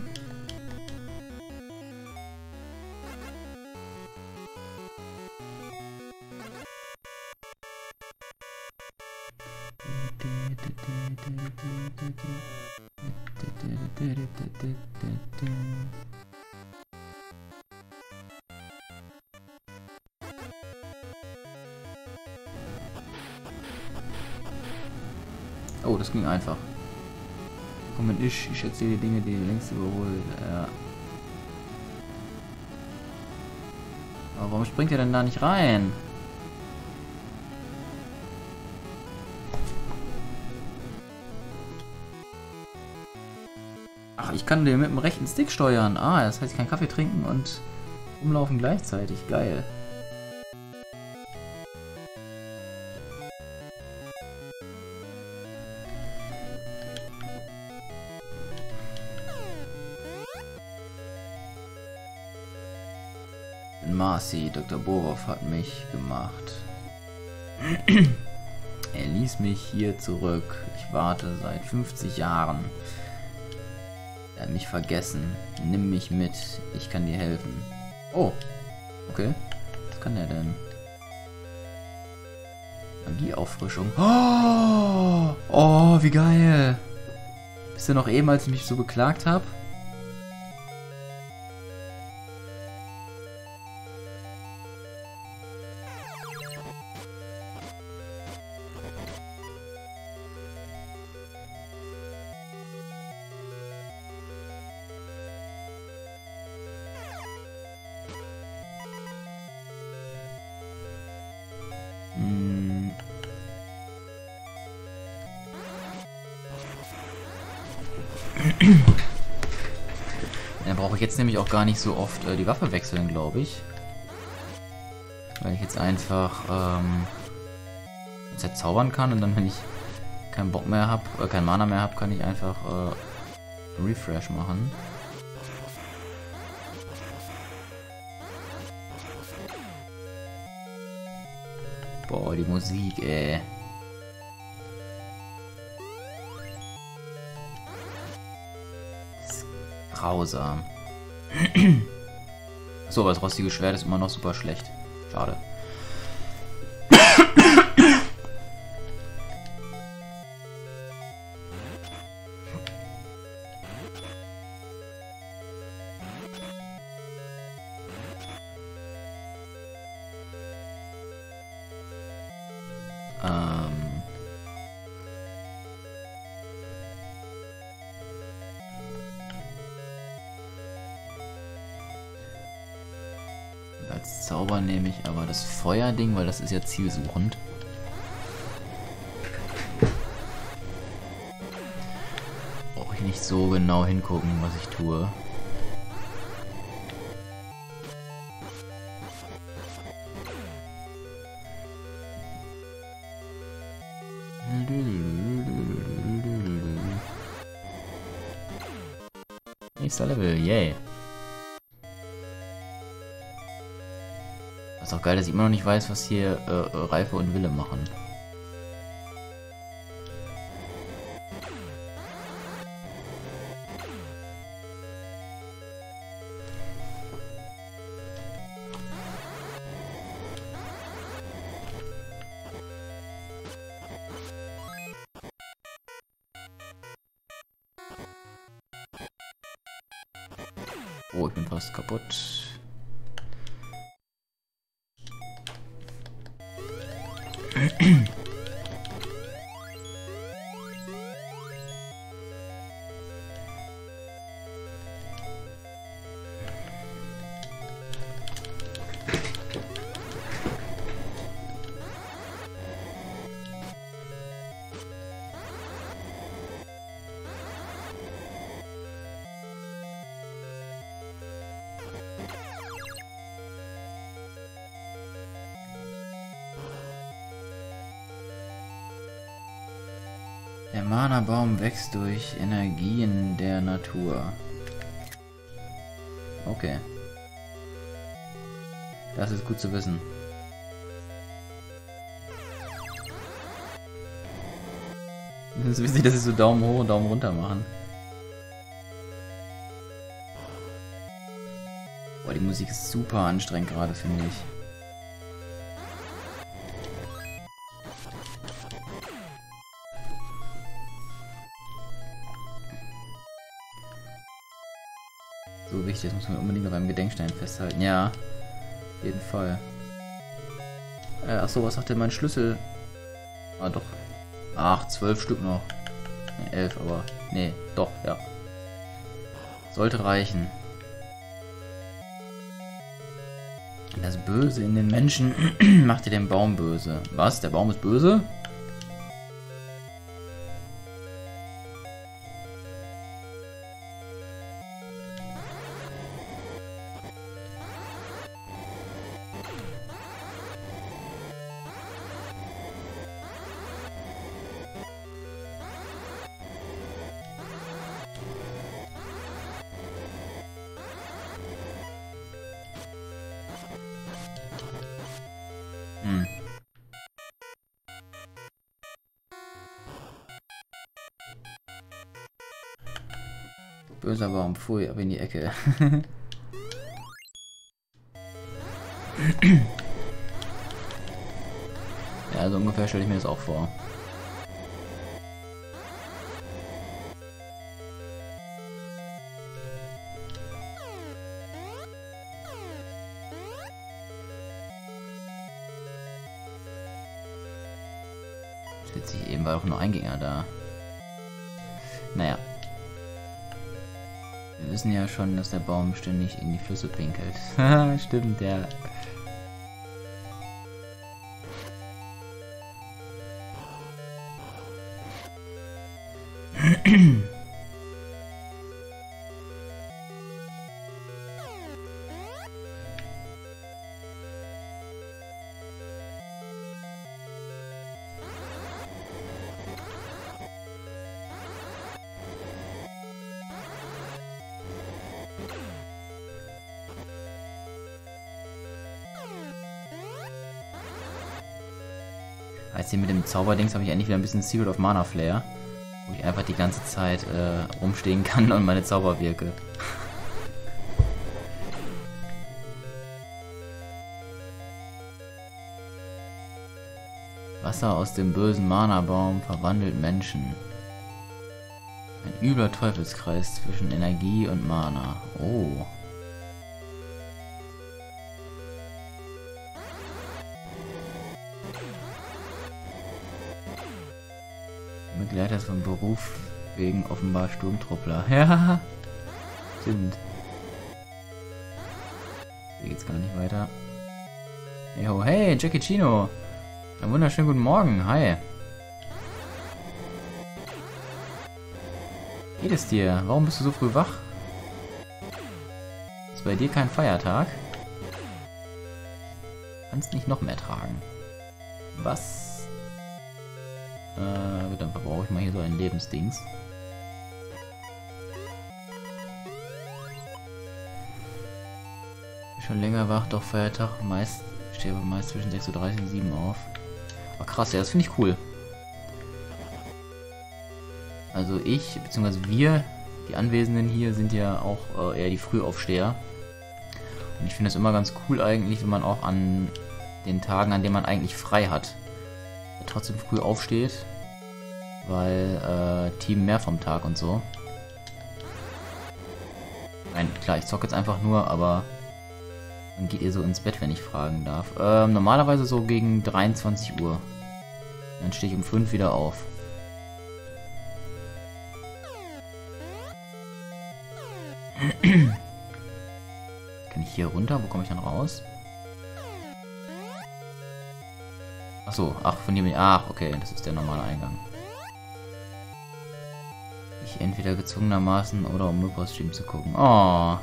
Oh, das ging einfach. Komm mit ich erzähle die Dinge, die längst überholt. Ja. Aber warum springt ihr denn da nicht rein? Ach, ich kann den mit dem rechten Stick steuern. Ah, das heißt, ich kann Kaffee trinken und rumlaufen gleichzeitig. Geil. Marcy, Dr. Borov hat mich gemacht. Er ließ mich hier zurück. Ich warte seit 50 Jahren. Er hat mich vergessen. Nimm mich mit. Ich kann dir helfen. Oh. Okay. Was kann der denn? Magieauffrischung. Oh, oh, wie geil. Bist du noch eben, als ich mich so beklagt habe? brauche ich jetzt nämlich auch gar nicht so oft die Waffe wechseln, glaube ich. Weil ich jetzt einfach zaubern kann und dann, wenn ich keinen Bock mehr habe, kein Mana mehr habe, kann ich einfach Refresh machen. Boah, die Musik, ey. Das ist grausam. So, aber das rostige Schwert ist immer noch super schlecht. Schade. Als Zauber nehme ich aber das Feuerding, weil das ist ja zielsuchend. Brauche ich nicht so genau hingucken, was ich tue. Nächster Level, yay. Das ist auch geil, dass ich immer noch nicht weiß, was hier Reife und Wille machen. Oh, ich bin fast kaputt. Der Mana-Baum wächst durch Energien der Natur. Okay. Das ist gut zu wissen. Es ist wichtig, dass sie so Daumen hoch und Daumen runter machen. Boah, die Musik ist super anstrengend gerade, finde ich. So wichtig, das muss man unbedingt auf einem Gedenkstein festhalten. Ja, auf jeden Fall. Achso, was sagt denn mein Schlüssel? Ah, doch. Ach, 12 Stück noch. Ne, 11, aber... Nee, doch, ja. Sollte reichen. Das Böse in den Menschen macht dir den Baum böse. Was? Der Baum ist böse? Hm. Böser Baum, pfui, ab in die Ecke. Ja, so ungefähr stelle ich mir das auch vor. Witzig, eben war auch nur ein Gegner da. Naja. Wir wissen ja schon, dass der Baum ständig in die Flüsse pinkelt. Stimmt, ja. Heißt hier mit dem Zauberdings habe ich endlich wieder ein bisschen Secret of Mana Flair. Wo ich einfach die ganze Zeit rumstehen kann und meine Zauber wirke. Wasser aus dem bösen Mana-Baum verwandelt Menschen. Ein übler Teufelskreis zwischen Energie und Mana. Oh. Begleiter ist vom Beruf wegen offenbar Sturmtruppler. Ja, stimmt. Hier geht's gar nicht weiter. Jo, hey, Jackie Chino. Einen wunderschönen guten Morgen. Hi. Geht es dir? Warum bist du so früh wach? Ist bei dir kein Feiertag? Kannst nicht noch mehr tragen. Was? Dann verbrauche ich mal hier so ein Lebensdings. Schon länger wach, doch Feiertag. Stehe aber meist zwischen 6:30 Uhr und 7 Uhr auf. Oh, krass, ja, das finde ich cool. Also ich, beziehungsweise wir, die Anwesenden hier, sind ja auch eher die Frühaufsteher. Und ich finde es immer ganz cool eigentlich, wenn man auch an den Tagen, an denen man eigentlich frei hat, trotzdem früh aufsteht, weil Team mehr vom Tag und so. Nein, klar, ich zocke jetzt einfach nur, aber dann geht ihr so ins Bett, wenn ich fragen darf. Normalerweise so gegen 23 Uhr. Dann stehe ich um 5 wieder auf. Kann ich hier runter? Wo komme ich dann raus? Achso, ach, von hier bin ich. Ach, okay, das ist der normale Eingang. Ich entweder gezwungenermaßen oder um Mypos-Stream zu gucken. Oh.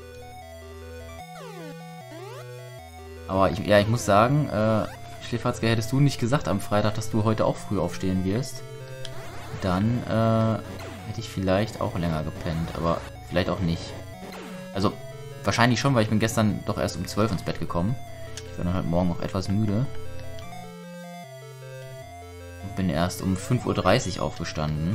Aber ich muss sagen, Schläferzke, hättest du nicht gesagt am Freitag, dass du heute auch früh aufstehen wirst, dann hätte ich vielleicht auch länger gepennt, aber vielleicht auch nicht. Also, wahrscheinlich schon, weil ich bin gestern doch erst um 12 ins Bett gekommen. Ich war dann halt morgen auch etwas müde. Und bin erst um 5:30 Uhr aufgestanden.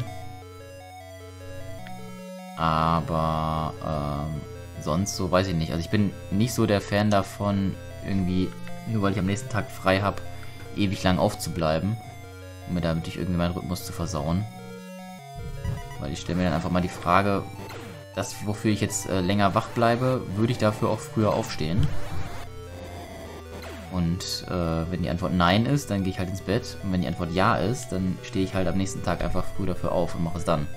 Aber sonst so weiß ich nicht. Also ich bin nicht so der Fan davon, irgendwie, nur weil ich am nächsten Tag frei habe, ewig lang aufzubleiben, um mir damit irgendwie meinen Rhythmus zu versauen. Weil ich stelle mir dann einfach mal die Frage, das, wofür ich jetzt länger wach bleibe, würde ich dafür auch früher aufstehen? Und wenn die Antwort Nein ist, dann gehe ich halt ins Bett. Und wenn die Antwort Ja ist, dann stehe ich halt am nächsten Tag einfach früh dafür auf und mache es dann.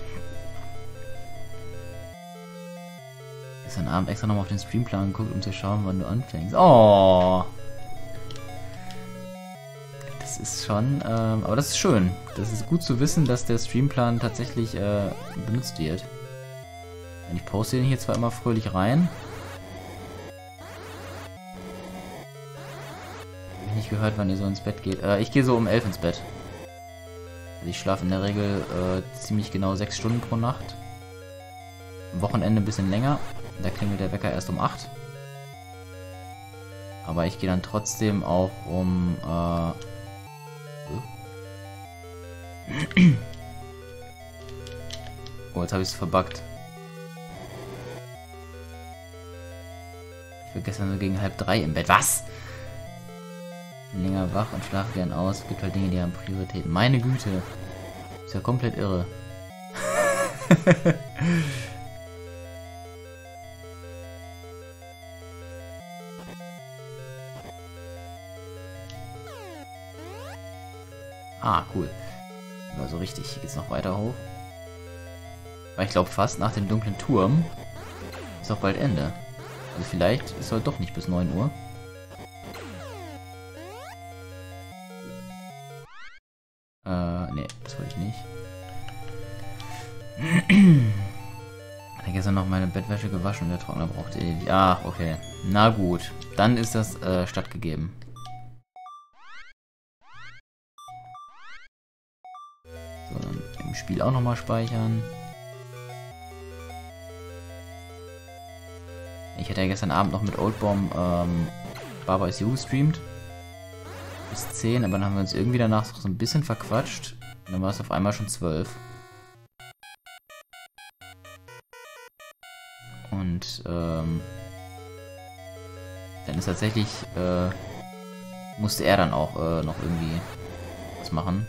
Gestern Abend extra nochmal auf den Streamplan geguckt, um zu schauen, wann du anfängst. Oh! Das ist schon, aber das ist schön. Das ist gut zu wissen, dass der Streamplan tatsächlich benutzt wird. Und ich poste den hier zwar immer fröhlich rein. Hab ich nicht gehört, wann ihr so ins Bett geht. Ich gehe so um 11 ins Bett. Also ich schlafe in der Regel ziemlich genau 6 Stunden pro Nacht. Am Wochenende ein bisschen länger. Da klingelt der Wecker erst um 8. Aber ich gehe dann trotzdem auch um oh, jetzt habe ich es verbuggt. Ich war gestern so gegen 2:30 im Bett. Was? Bin länger wach und schlafe gern aus. Gibt halt Dinge, die haben Prioritäten. Meine Güte. Ist ja komplett irre. Ah, cool. War so richtig. Hier geht's noch weiter hoch. Weil ich glaube, fast nach dem dunklen Turm ist auch bald Ende. Also vielleicht ist heute doch nicht bis 9 Uhr. Nee, das wollte ich nicht. Ich habe gestern noch meine Bettwäsche gewaschen und der Trockner brauchte ewig. Ah, okay. Na gut. Dann ist das stattgegeben. So, dann im Spiel auch nochmal speichern. Ich hatte ja gestern Abend noch mit Oldbomb Baba Is You gestreamt. bis 10, aber dann haben wir uns irgendwie danach so ein bisschen verquatscht. Und dann war es auf einmal schon 12. Und dann ist tatsächlich, musste er dann auch noch irgendwie was machen.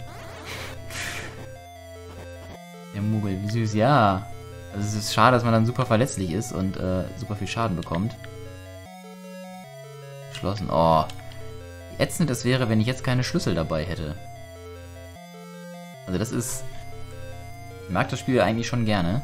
Der Mugel, wie süß, ja. Also es ist schade, dass man dann super verletzlich ist und super viel Schaden bekommt. Geschlossen. Oh. Wie ätzend das wäre, wenn ich jetzt keine Schlüssel dabei hätte. Also das ist... Ich mag das Spiel eigentlich schon gerne.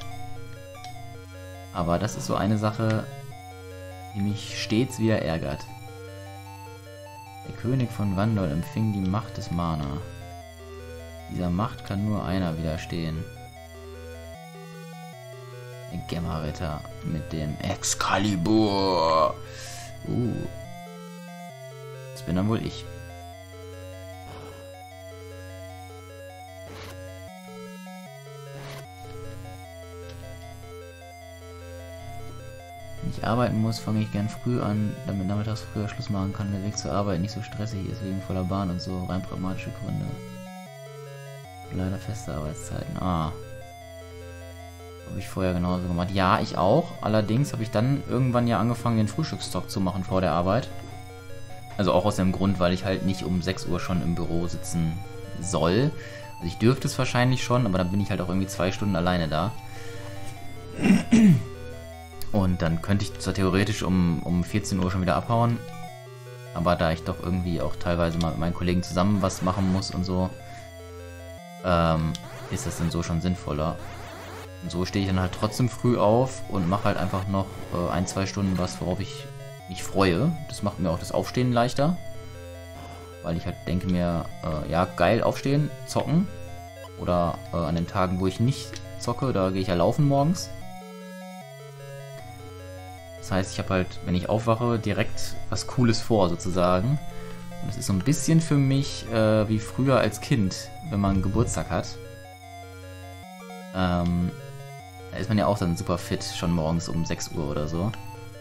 Aber das ist so eine Sache, die mich stets wieder ärgert. Der König von Wandol empfing die Macht des Mana. Dieser Macht kann nur einer widerstehen. Der Gemma-Ritter mit dem Excalibur. Das bin dann wohl ich. Wenn ich arbeiten muss, fange ich gern früh an, damit nachmittags früher Schluss machen kann, der Weg zur Arbeit nicht so stressig ist wegen voller Bahn und so, rein pragmatische Gründe. Leider feste Arbeitszeiten. Ah. Habe ich vorher genauso gemacht. Ja, ich auch. Allerdings habe ich dann irgendwann ja angefangen, den Frühstückstalk zu machen vor der Arbeit. Also auch aus dem Grund, weil ich halt nicht um 6 Uhr schon im Büro sitzen soll. Also ich dürfte es wahrscheinlich schon, aber dann bin ich halt auch irgendwie 2 Stunden alleine da. Und dann könnte ich zwar theoretisch um 14 Uhr schon wieder abhauen. Aber da ich doch irgendwie auch teilweise mal mit meinen Kollegen zusammen was machen muss und so, ist das dann so schon sinnvoller. Und so stehe ich dann halt trotzdem früh auf und mache halt einfach noch 1-2 Stunden was, worauf ich mich freue. Das macht mir auch das Aufstehen leichter. Weil ich halt denke mir, ja geil, aufstehen, zocken. Oder an den Tagen, wo ich nicht zocke, da gehe ich ja laufen morgens. Das heißt, ich habe halt, wenn ich aufwache, direkt was Cooles vor sozusagen. Und das ist so ein bisschen für mich wie früher als Kind, wenn man Geburtstag hat. Da ist man ja auch dann super fit, schon morgens um 6 Uhr oder so.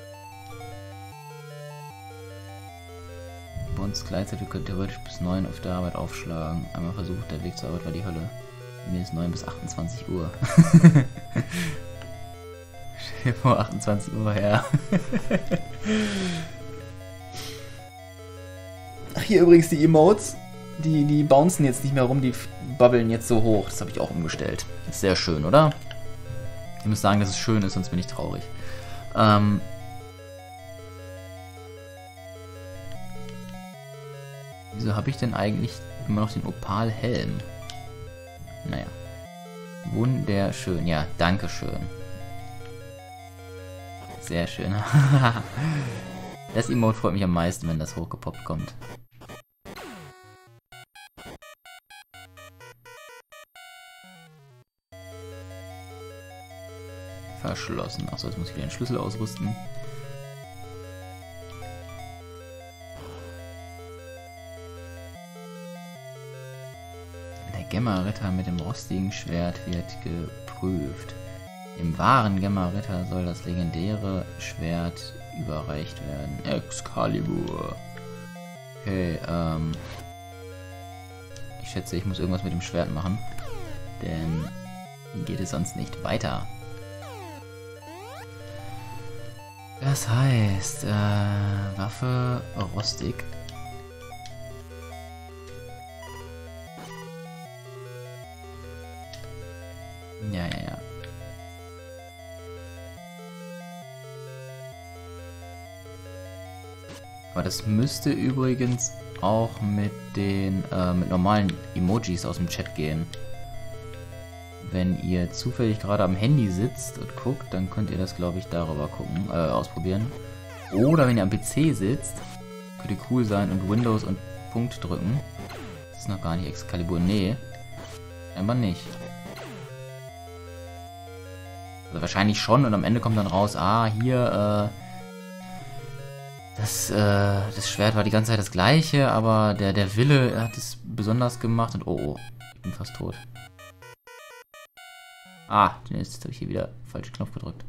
Bei uns Gleitzeit, wir können theoretisch bis 9 auf der Arbeit aufschlagen. Einmal versucht, der Weg zur Arbeit war die Hölle. Bei mir ist 9 bis 28 Uhr. Stell dir vor, 28 Uhr her. Ach, hier übrigens die Emotes. Die bouncen jetzt nicht mehr rum, die bubbeln jetzt so hoch. Das habe ich auch umgestellt. Ist sehr schön, oder? Ich muss sagen, dass es schön ist, sonst bin ich traurig. Wieso habe ich denn eigentlich immer noch den Opal-Helm? Naja. Wunderschön. Ja, danke schön. Sehr schön. Das Emote freut mich am meisten, wenn das hochgepoppt kommt. Verschlossen. Achso, jetzt muss ich wieder den Schlüssel ausrüsten. Der Gemma-Ritter mit dem rostigen Schwert wird geprüft. Dem wahren Gemma-Ritter soll das legendäre Schwert überreicht werden. Excalibur. Okay, ich schätze, ich muss irgendwas mit dem Schwert machen. Denn geht es sonst nicht weiter. Das heißt, Waffe rostig. Ja. Aber das müsste übrigens auch mit den mit normalen Emojis aus dem Chat gehen. Wenn ihr zufällig gerade am Handy sitzt und guckt, dann könnt ihr das, glaube ich, darüber gucken, ausprobieren. Oder wenn ihr am PC sitzt, könnt ihr cool sein und Windows und Punkt drücken. Das ist noch gar nicht Excalibur. Nee, scheinbar nicht. Also wahrscheinlich schon und am Ende kommt dann raus, hier, das Schwert war die ganze Zeit das gleiche, aber der Wille hat es besonders gemacht und oh, ich bin fast tot. Jetzt habe ich hier wieder falschen Knopf gedrückt.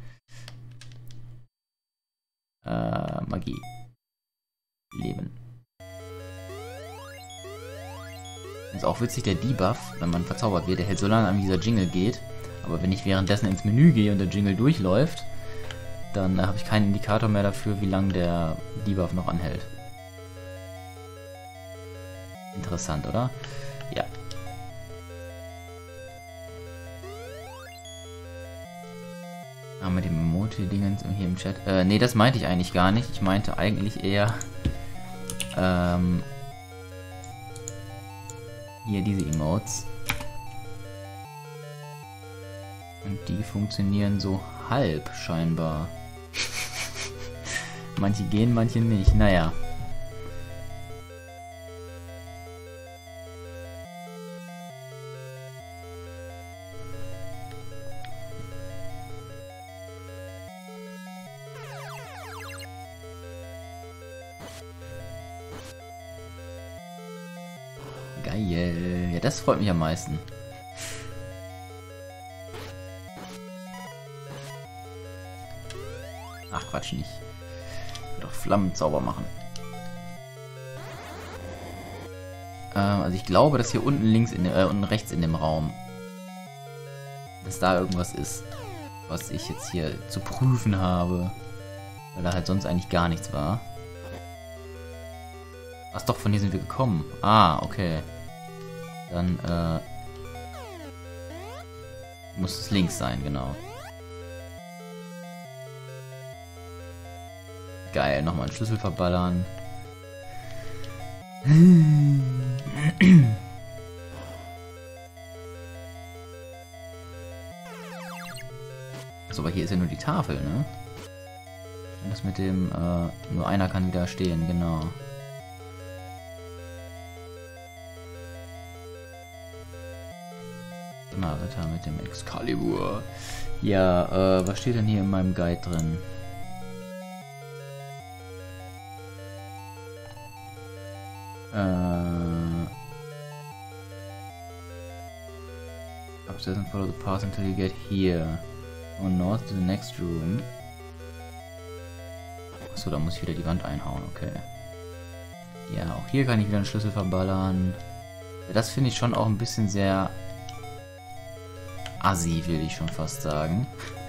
Magie. Leben. Ist auch witzig, der Debuff, wenn man verzaubert wird, der hält so lange an, wie dieser Jingle geht. Aber wenn ich währenddessen ins Menü gehe und der Jingle durchläuft, dann habe ich keinen Indikator mehr dafür, wie lange der Debuff noch anhält. Interessant, oder? Ja. Haben wir die Emote-Dingens hier im Chat? Nee, das meinte ich eigentlich gar nicht. Ich meinte eigentlich eher, hier diese Emotes. Und die funktionieren so halb scheinbar. Manche gehen, manche nicht. Naja. Geil. Ja, das freut mich am meisten. Ach, Quatsch nicht. Ich will doch Flammenzauber machen. Also ich glaube, dass hier unten links unten rechts in dem Raum, dass da irgendwas ist, was ich jetzt hier zu prüfen habe. Weil da halt sonst eigentlich gar nichts war. Ach doch, von hier sind wir gekommen. Ah, okay. Dann, muss es links sein, genau. Geil, nochmal einen Schlüssel verballern. Achso, aber hier ist ja nur die Tafel, ne? Und das mit dem, nur einer kann wieder stehen, genau. Ritter mit dem Excalibur. Ja, was steht denn hier in meinem Guide drin? Upstairs and follow the path until you get here. Go north to the next room. Achso, da muss ich wieder die Wand einhauen, okay. Ja, auch hier kann ich wieder einen Schlüssel verballern. Ja, das finde ich schon auch ein bisschen sehr assi, will ich schon fast sagen.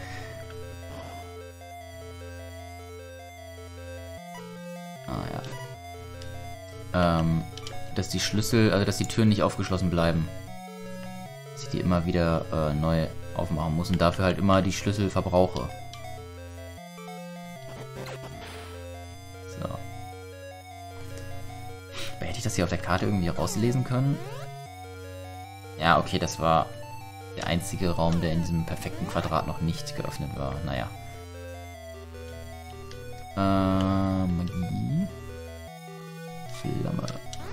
Ah ja. Dass die Schlüssel, also dass die Türen nicht aufgeschlossen bleiben. Dass ich die immer wieder neu aufmachen muss und dafür halt immer die Schlüssel verbrauche. So. Hätte ich das hier auf der Karte irgendwie rauslesen können? Ja, okay, das war der einzige Raum, der in diesem perfekten Quadrat noch nicht geöffnet war. Naja. Magie. Flamme.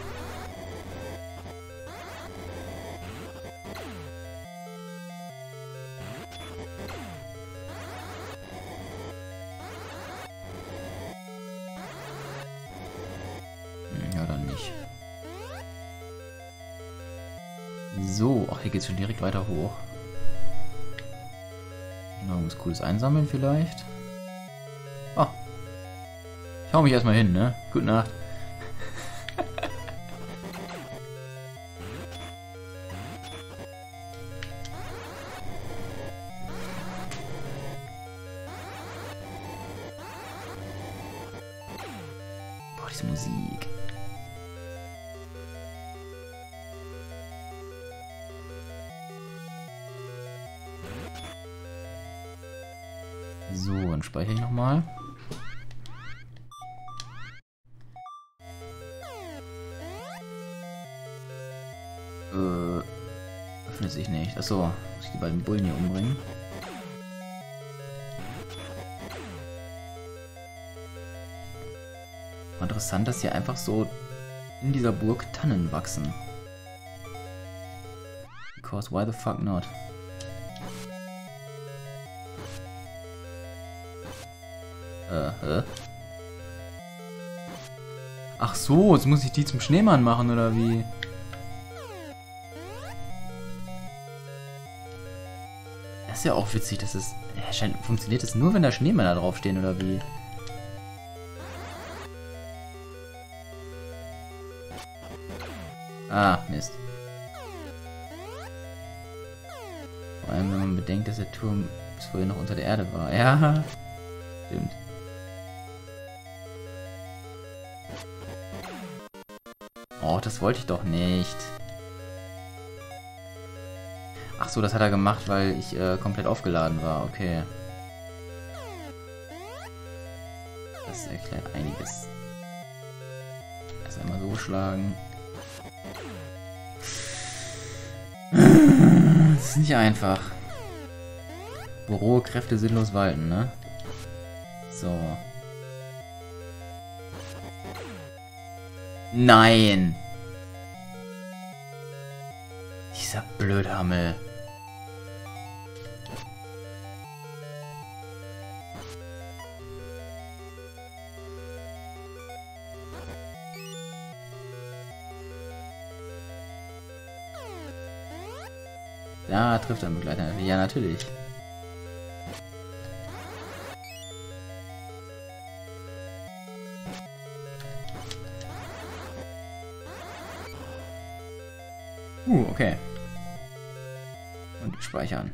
Ja, dann nicht. So, ach, hier geht's schon direkt weiter hoch. Noch irgendwas Cooles einsammeln vielleicht. Ah. Ich hau mich erstmal hin, ne? Gute Nacht. Boah, diese Musik. So, dann speichere ich nochmal. Öffnet sich nicht. Achso, muss ich die beiden Bullen hier umbringen. Interessant, dass hier einfach so in dieser Burg Tannen wachsen. Because why the fuck not? Hä? Ach so, jetzt muss ich die zum Schneemann machen, oder wie? Das ist ja auch witzig, dass es... Funktioniert das nur, wenn da Schneemänner draufstehen, oder wie? Ah, Mist. denkt, dass der Turm bis vorhin noch unter der Erde war. Ja, stimmt. Oh, das wollte ich doch nicht. Ach so, das hat er gemacht, weil ich komplett aufgeladen war. Okay. Das erklärt einiges. Erst einmal so schlagen. Das ist nicht einfach. Wo rohe Kräfte sinnlos walten, ne? So. Nein! Dieser Blödhammel. Ja, trifft er Begleiter. Ja, natürlich. Okay. Und speichern.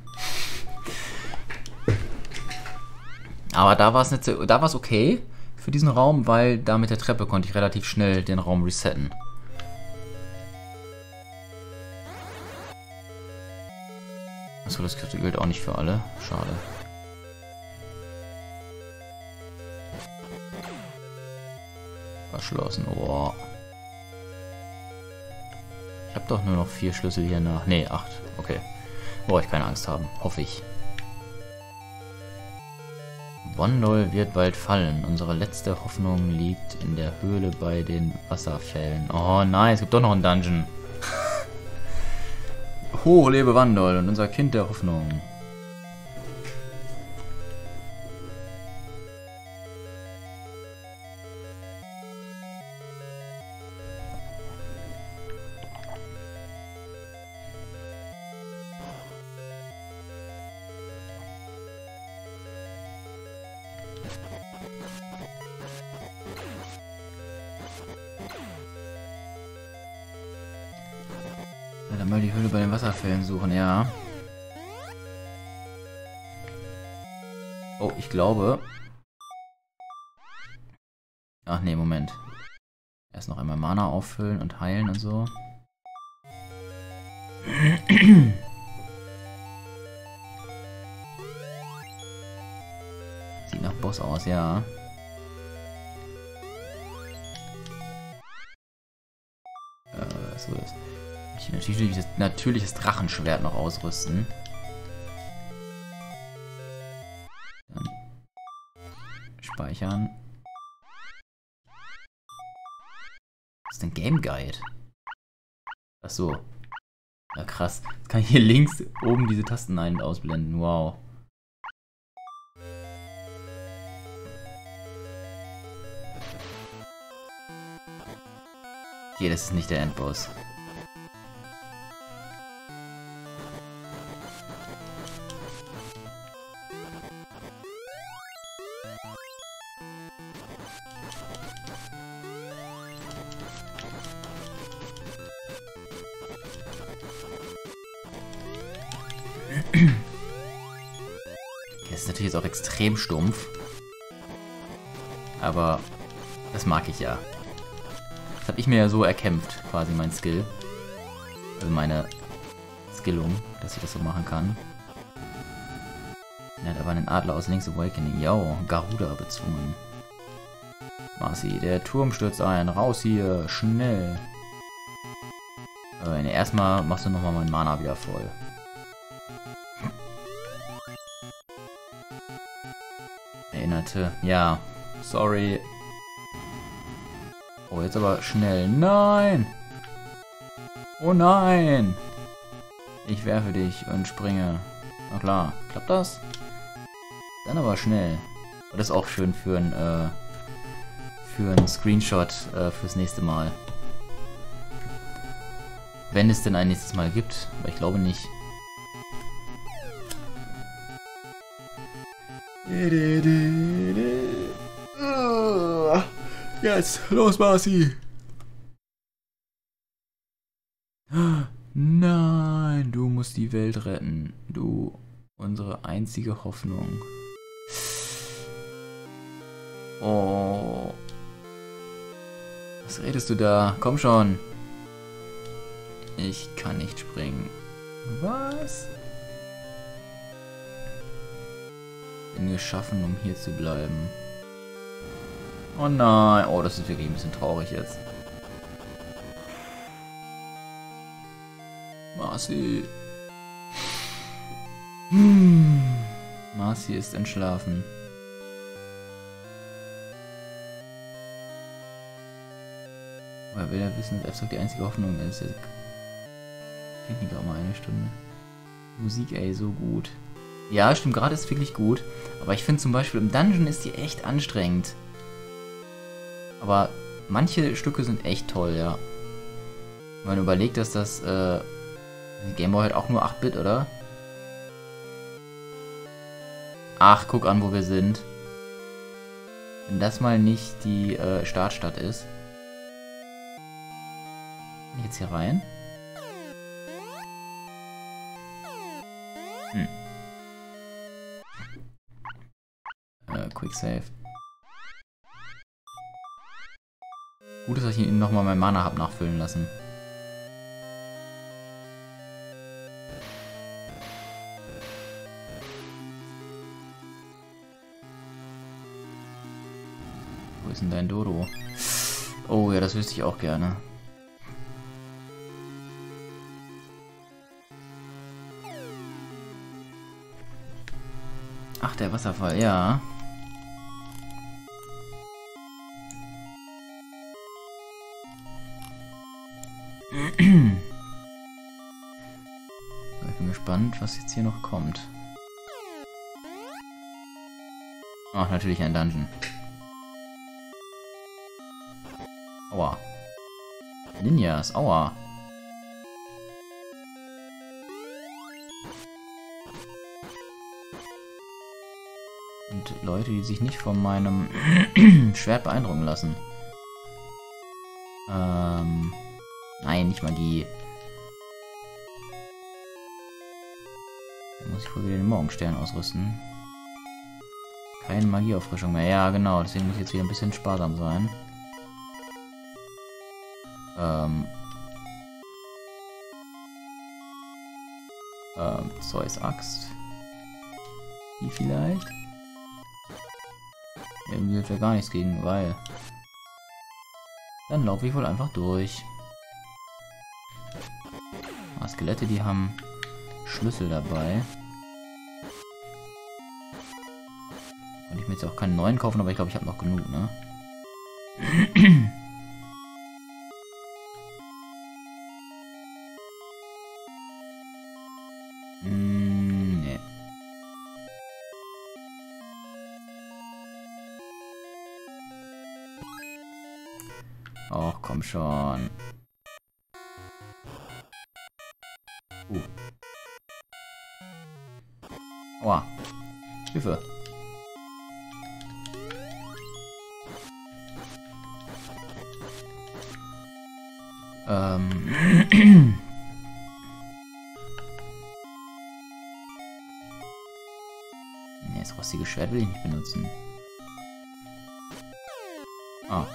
Aber da war es nicht so, da war es okay für diesen Raum, weil da mit der Treppe konnte ich relativ schnell den Raum resetten. Achso, das gilt auch nicht für alle. Schade. Verschlossen. Oh. Ich habe doch nur noch 4 Schlüssel hier nach. Ne, 8. Okay. Brauche ich keine Angst haben. Hoffe ich. Wandol wird bald fallen. Unsere letzte Hoffnung liegt in der Höhle bei den Wasserfällen. Oh nein, es gibt doch noch einen Dungeon. Hoch lebe Wandol und unser Kind der Hoffnung. Dann mal die Höhle bei den Wasserfällen suchen, ja. Oh, ich glaube. Ach nee, Moment. Erst noch einmal Mana auffüllen und heilen und so. Sieht nach Boss aus, ja. So ist. Natürlich das Drachenschwert noch ausrüsten. Dann speichern. Was ist denn Game Guide? Ach so. Ja, krass. Jetzt kann ich hier links oben diese Tasten ein- und ausblenden. Wow. Okay, das ist nicht der Endboss. Das ist natürlich jetzt auch extrem stumpf. Aber das mag ich ja. Das habe ich mir ja so erkämpft, quasi mein Skill. Also meine Skillung, dass ich das so machen kann. Er hat aber einen Adler aus Link's Awakening. Jo, Garuda bezwungen. Marcy, der Turm stürzt ein. Raus hier, schnell. Erstmal machst du nochmal mein Mana wieder voll. Erinnerte. Ja, sorry. Oh, jetzt aber schnell. Nein! Oh nein! Ich werfe dich und springe. Na klar, klappt das? Dann aber schnell. Und das ist auch schön für ein Screenshot fürs nächste Mal. Wenn es denn ein nächstes Mal gibt, aber ich glaube nicht. Jetzt, los Marcy! Nein, du musst die Welt retten. Du Unsere einzige Hoffnung. Oh. Was redest du da? Komm schon. Ich kann nicht springen. Was? Bin geschaffen, um hier zu bleiben. Oh nein. Oh, das ist wirklich ein bisschen traurig jetzt. Marcy. Marcy ist entschlafen. Woher will er wissen, dass F-Stock die einzige Hoffnung ist? Er kennt nicht auch mal eine Stunde. Musik, ey, so gut. Ja, stimmt, gerade ist wirklich gut. Aber ich finde zum Beispiel im Dungeon ist die echt anstrengend. Aber manche Stücke sind echt toll, ja. Wenn man überlegt, dass das Gameboy halt auch nur 8-Bit, oder? Ach, guck an, wo wir sind. Wenn das mal nicht die Startstadt ist. Jetzt hier rein. Quick Save. Gut, dass ich ihn nochmal mein Mana habe nachfüllen lassen. Wo ist denn dein Dodo? Oh ja, das wüsste ich auch gerne. Ach, der Wasserfall, ja. Ich bin gespannt, was jetzt hier noch kommt. Ach, natürlich ein Dungeon. Aua. Ninjas, aua. Und Leute, die sich nicht von meinem Schwert beeindrucken lassen. Nein, nicht Magie. Da muss ich wohl wieder den Morgenstern ausrüsten. Keine Magieauffrischung mehr. Ja, genau. Deswegen muss ich jetzt wieder ein bisschen sparsam sein. Zeus Axt. Die vielleicht? Irgendwie hilft ja gar nichts gegen, weil... Dann laufe ich wohl einfach durch. Skelette, die haben Schlüssel dabei. Kann ich mir jetzt auch keinen neuen kaufen, aber ich glaube, ich habe noch genug, ne? Nee. Och, komm schon. Aua. Hilfe. Nee, das rostige Schwert will ich nicht benutzen. Ah.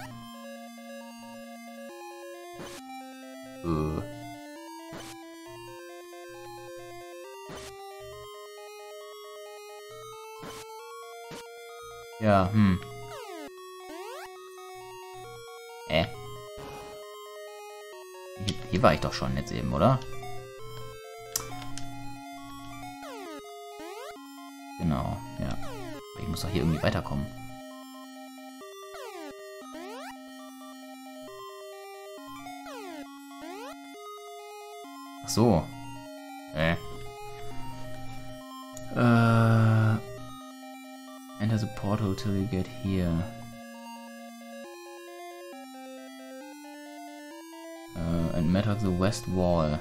Ja, Hier war ich doch schon jetzt eben, oder? Genau, ja. Ich muss doch hier irgendwie weiterkommen. Ach so. Enter the portal till you get here. And metal the west wall.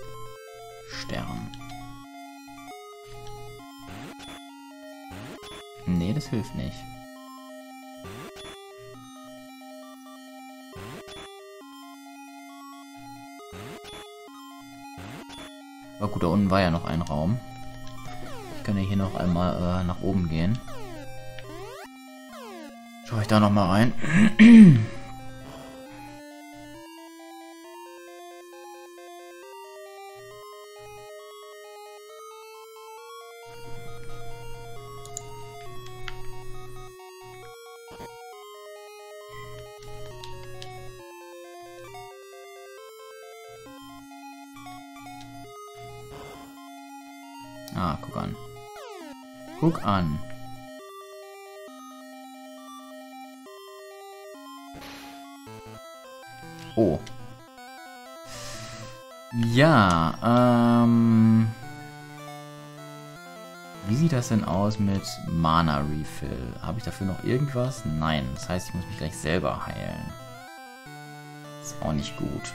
Stern. Nee, das hilft nicht. Aber gut, da unten war ja noch ein Raum. Ich kann ja hier noch einmal nach oben gehen. Schau ich da noch mal rein. Ah, guck an. Guck an. Oh. Ja, wie sieht das denn aus mit Mana Refill? Habe ich dafür noch irgendwas? Nein. Das heißt, ich muss mich gleich selber heilen. Ist auch nicht gut.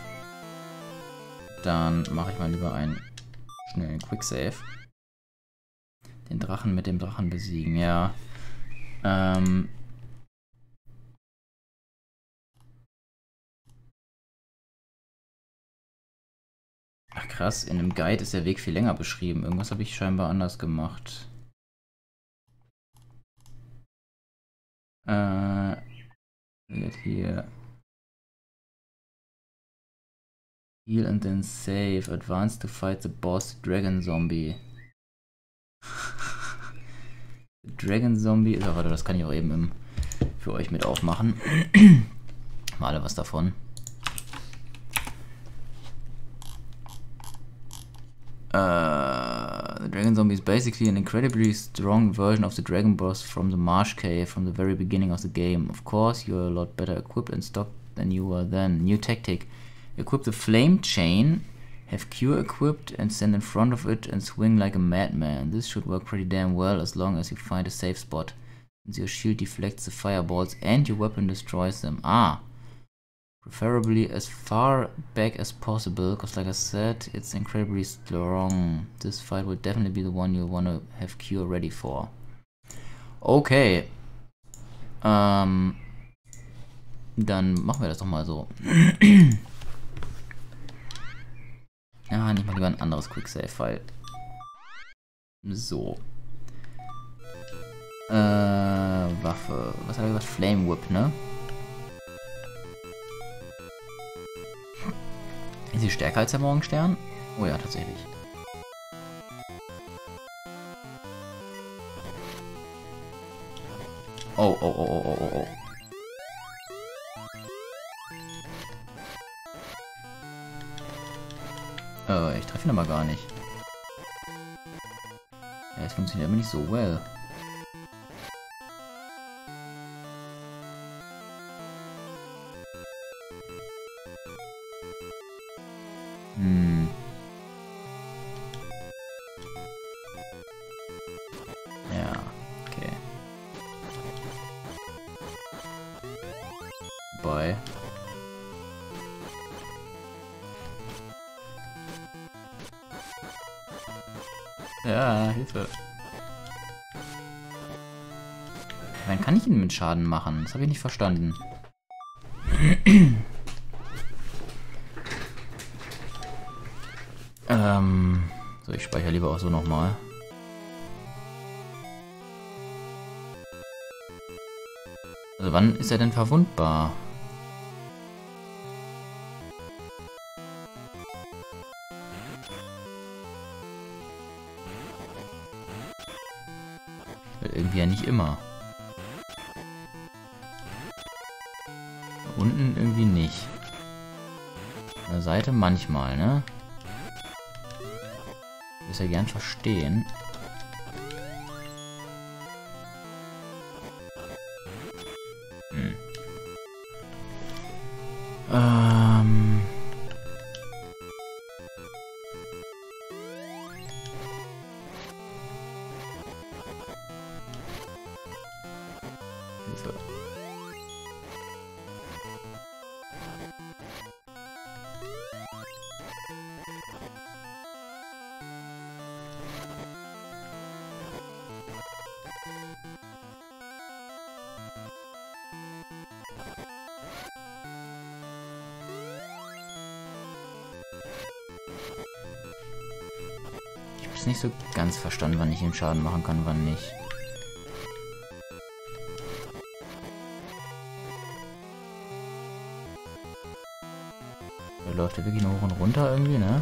Dann mache ich mal lieber einen schnellen Quicksave. Den Drachen mit dem Drachen besiegen, ja. Ach krass, in dem Guide ist der Weg viel länger beschrieben. Irgendwas habe ich scheinbar anders gemacht. Hier. Heal and then save. Advance to fight the boss Dragon Zombie. Dragon Zombie. Oh, warte, das kann ich auch eben für euch mit aufmachen. Mal alle was davon. The Dragon Zombie is basically an incredibly strong version of the Dragon Boss from the Marsh Cave from the very beginning of the game. Of course, you're a lot better equipped and stocked than you were then. New tactic. Equip the Flame Chain, have Cure equipped and stand in front of it and swing like a madman. This should work pretty damn well as long as you find a safe spot. Since your shield deflects the fireballs and your weapon destroys them. Ah! Preferably as far back as possible, because like I said, it's incredibly strong. This fight will definitely be the one you want to have Cure ready for. Okay. Dann machen wir das doch mal so. Ja, nicht mal lieber ein anderes Quicksave-File. So. Waffe. Was hat er gesagt? Flame Whip, ne? Ist sie stärker als der Morgenstern? Oh ja, tatsächlich. Oh, oh, oh, oh, oh, oh. Ich treffe ihn aber gar nicht. Ja, es funktioniert aber nicht so well. Ja, okay. Bye. Ja, Hilfe. Wann kann ich ihn mit Schaden machen? Das habe ich nicht verstanden. So, ich speichere lieber auch so nochmal. Also wann ist er denn verwundbar? Irgendwie ja nicht immer. Unten irgendwie nicht. An der Seite manchmal, ne? Ich will ja gern verstehen. Hilfe. es nicht so ganz verstanden, wann ich ihm Schaden machen kann, wann nicht. Der läuft ja wirklich nur hoch und runter irgendwie, ne?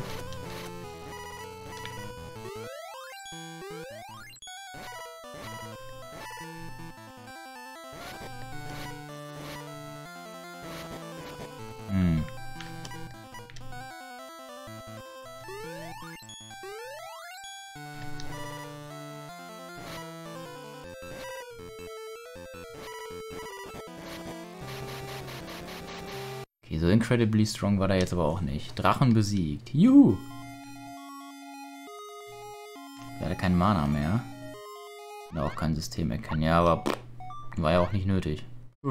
Okay, so incredibly strong war der jetzt aber auch nicht. Drachen besiegt. Juhu! Der hatte keinen Mana mehr. Und auch kein System erkennen. Ja, aber war ja auch nicht nötig.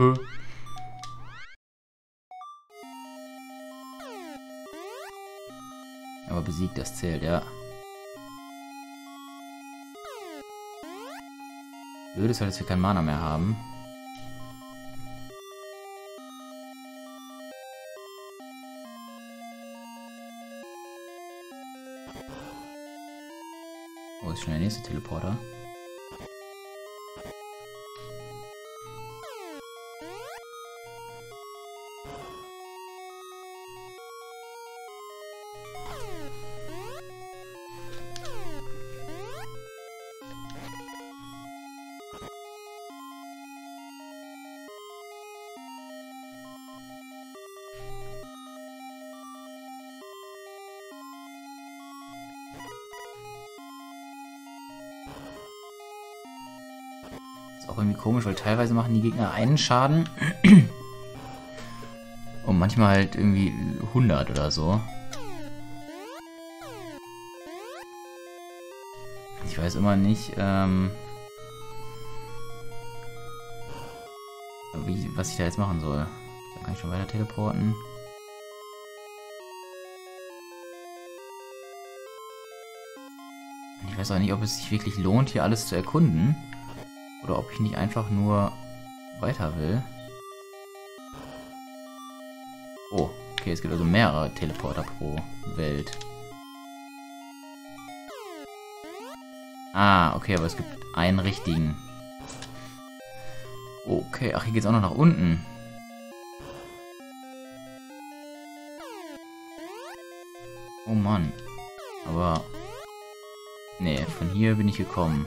Aber besiegt, das zählt, ja. Blöd ist halt, dass wir keinen Mana mehr haben. Oh, ist schon der nächste Teleporter. Auch irgendwie komisch, weil teilweise machen die Gegner einen Schaden und manchmal halt irgendwie 100 oder so. Ich weiß immer nicht, was ich da jetzt machen soll. Da kann ich schon weiter teleporten. Ich weiß auch nicht, ob es sich wirklich lohnt, hier alles zu erkunden. Oder ob ich nicht einfach nur weiter will. Oh, okay, es gibt also mehrere Teleporter pro Welt. Ah, okay, aber es gibt einen richtigen. Okay, ach, hier geht's auch noch nach unten. Oh Mann. Aber... nee, von hier bin ich gekommen.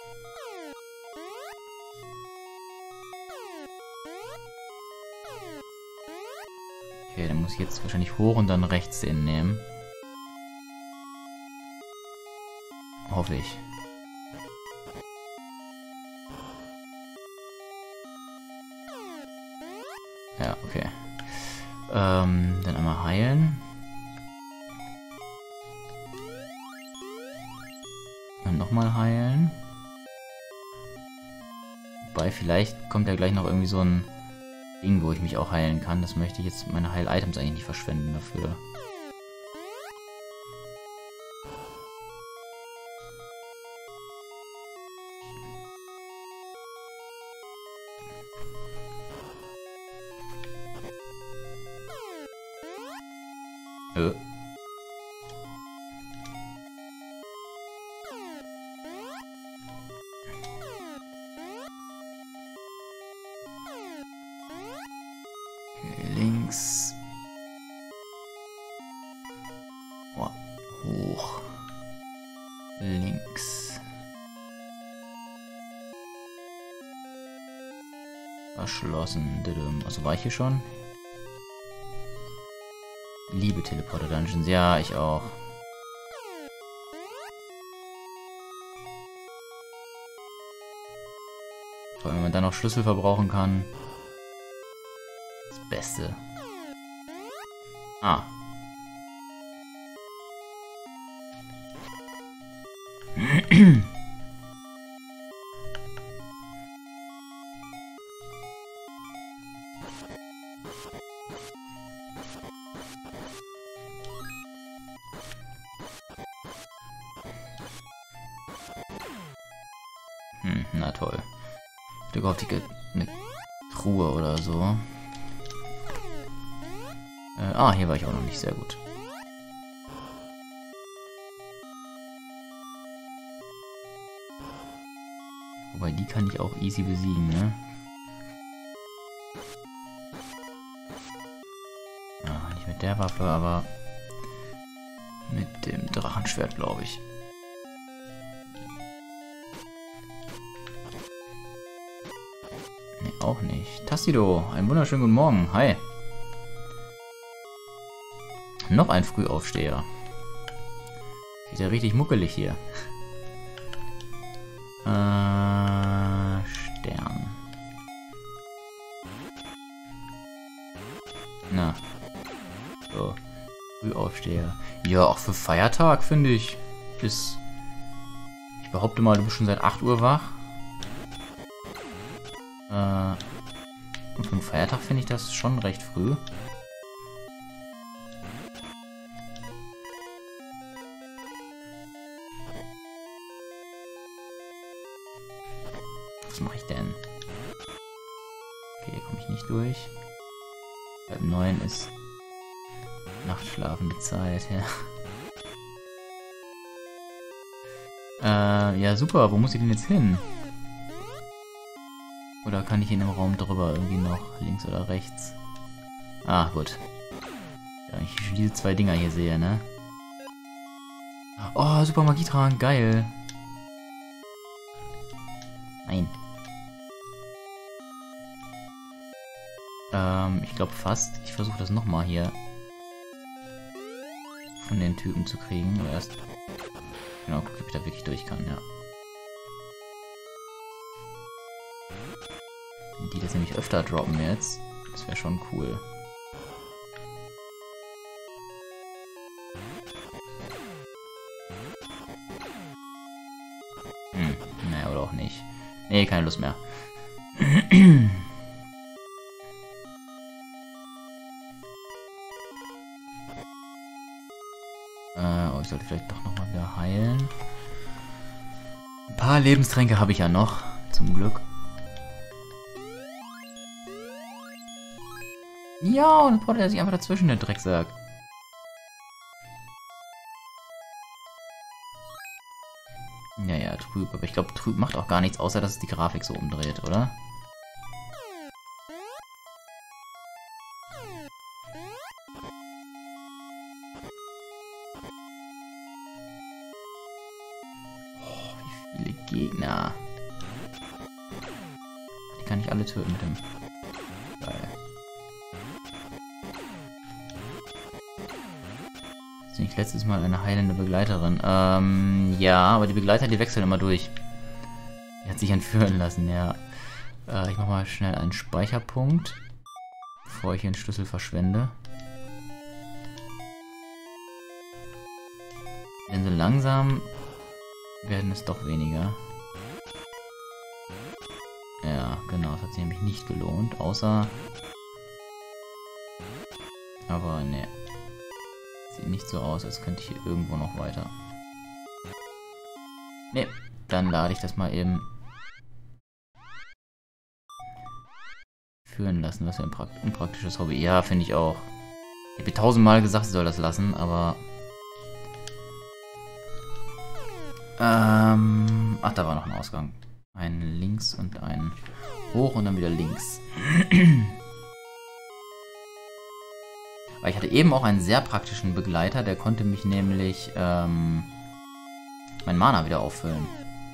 Okay, dann muss ich jetzt wahrscheinlich hoch und dann rechts den nehmen. Hoffe ich. Ja, okay. Dann einmal heilen. Und nochmal heilen. Wobei, vielleicht kommt ja gleich noch irgendwie so ein Ding, wo ich mich auch heilen kann. Das möchte ich jetzt meine Heil-Items eigentlich nicht verschwenden dafür. Links. Oh, hoch. Links. Verschlossen. Also war ich hier schon? Liebe Teleporter Dungeons. Ja, ich auch. Vor allem, wenn man dann noch Schlüssel verbrauchen kann. Das Beste. Ah. Na toll. Ich gehofft, ich kriege eine Truhe oder so. Hier war ich auch noch nicht, sehr gut. Wobei, die kann ich auch easy besiegen, ne? Ja, nicht mit der Waffe, aber mit dem Drachenschwert, glaube ich. Nee, auch nicht. Tassido, einen wunderschönen guten Morgen. Hi. Noch ein Frühaufsteher. Sieht ja richtig muckelig hier. Stern. Na. So. Frühaufsteher. Ja, auch für Feiertag, finde ich. Ich behaupte mal, du bist schon seit 8 Uhr wach. Und für einen Feiertag finde ich das schon recht früh. Was mache ich denn? Okay, hier komme ich nicht durch. Halb 9 ist nachtschlafende Zeit, ja. Ja, super. Wo muss ich denn jetzt hin? Oder kann ich in dem Raum drüber irgendwie noch links oder rechts? Ah, gut. Ja, ich schon diese 2 Dinger hier sehe, ne? Oh, super Magietrank, geil. Nein. Ich glaube fast. Ich versuche das nochmal hier von den Typen zu kriegen. Aber erst. Genau, guck, ob ich da wirklich durch kann, ja. Die das nämlich öfter droppen jetzt. Das wäre schon cool. Naja, oder auch nicht. Nee, keine Lust mehr. Oh, ich sollte vielleicht doch nochmal wieder heilen. Ein paar Lebenstränke habe ich ja noch. Zum Glück. Ja, und dann portet er sich einfach dazwischen, der Drecksack. Ja, ja, trüb. Aber ich glaube, trüb macht auch gar nichts, außer dass es die Grafik so umdreht, oder? Oh, wie viele Gegner. Die kann ich alle töten mit dem... Geil. Ich letztes Mal eine heilende Begleiterin. Ja, aber die Begleiter, die wechseln immer durch. Die hat sich entführen lassen, ja. Ich mach mal schnell einen Speicherpunkt, bevor ich hier einen Schlüssel verschwende. Denn so langsam werden es doch weniger. Ja, genau, das hat sich nämlich nicht gelohnt, außer... Aber ne. Sieht nicht so aus, als könnte ich hier irgendwo noch weiter. Ne, dann lade ich das mal eben führen lassen. Was für ein unpraktisches Hobby. Ja, finde ich auch. Ich habe 1000-mal gesagt, sie soll das lassen, aber... Ach, da war noch ein Ausgang. Ein links und ein hoch und dann wieder links. Weil ich hatte eben auch einen sehr praktischen Begleiter, der konnte mich nämlich mein Mana wieder auffüllen.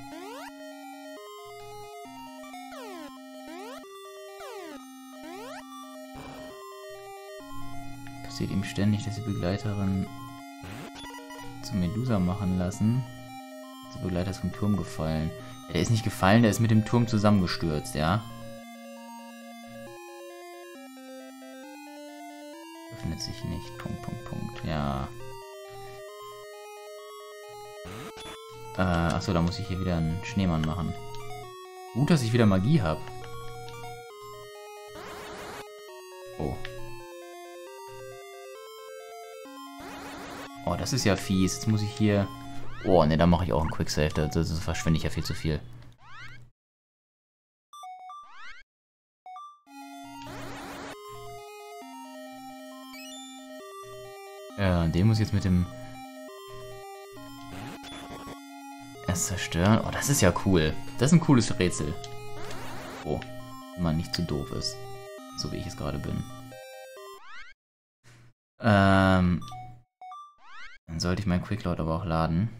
Passiert ihm ständig, dass die Begleiterin zu Medusa machen lassen. Der Begleiter ist vom Turm gefallen. Ja, der ist nicht gefallen, der ist mit dem Turm zusammengestürzt, ja. Öffnet sich nicht. Punkt, Punkt, Punkt. Ja. Achso, da muss ich hier wieder einen Schneemann machen. Gut, dass ich wieder Magie habe. Oh. Oh, das ist ja fies. Jetzt muss ich hier... Oh, ne, da mache ich auch einen Quicksave. Da verschwende ich ja viel zu viel. Ja, den muss ich jetzt mit dem... Erst zerstören. Oh, das ist ja cool. Das ist ein cooles Rätsel. Oh, wenn man nicht zu doof ist. So wie ich es gerade bin. Dann sollte ich meinen Quickload aber auch laden.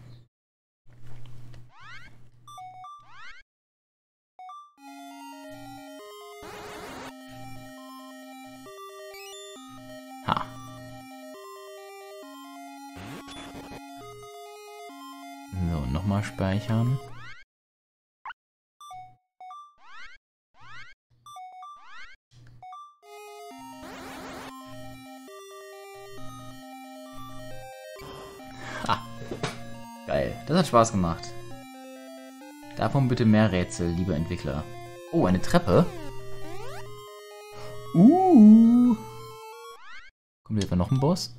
Ha. So, nochmal speichern. Ha. Geil, das hat Spaß gemacht. Davon bitte mehr Rätsel, liebe Entwickler. Oh, eine Treppe. Kommt hier etwa noch ein Boss?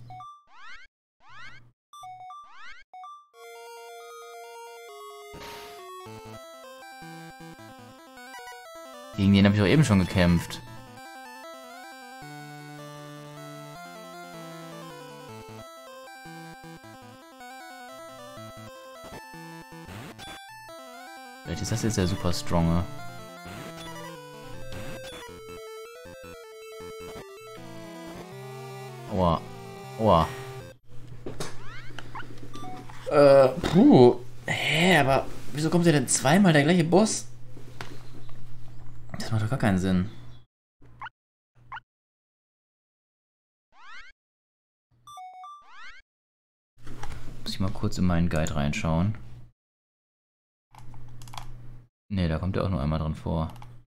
Gegen den habe ich doch eben schon gekämpft. Vielleicht ist das jetzt der super stronge. Aua. Aua. Puh. Hä, aber wieso kommt der denn zweimal der gleiche Boss? Das macht doch gar keinen Sinn. Muss ich mal kurz in meinen Guide reinschauen. Ne, da kommt er auch nur einmal drin vor.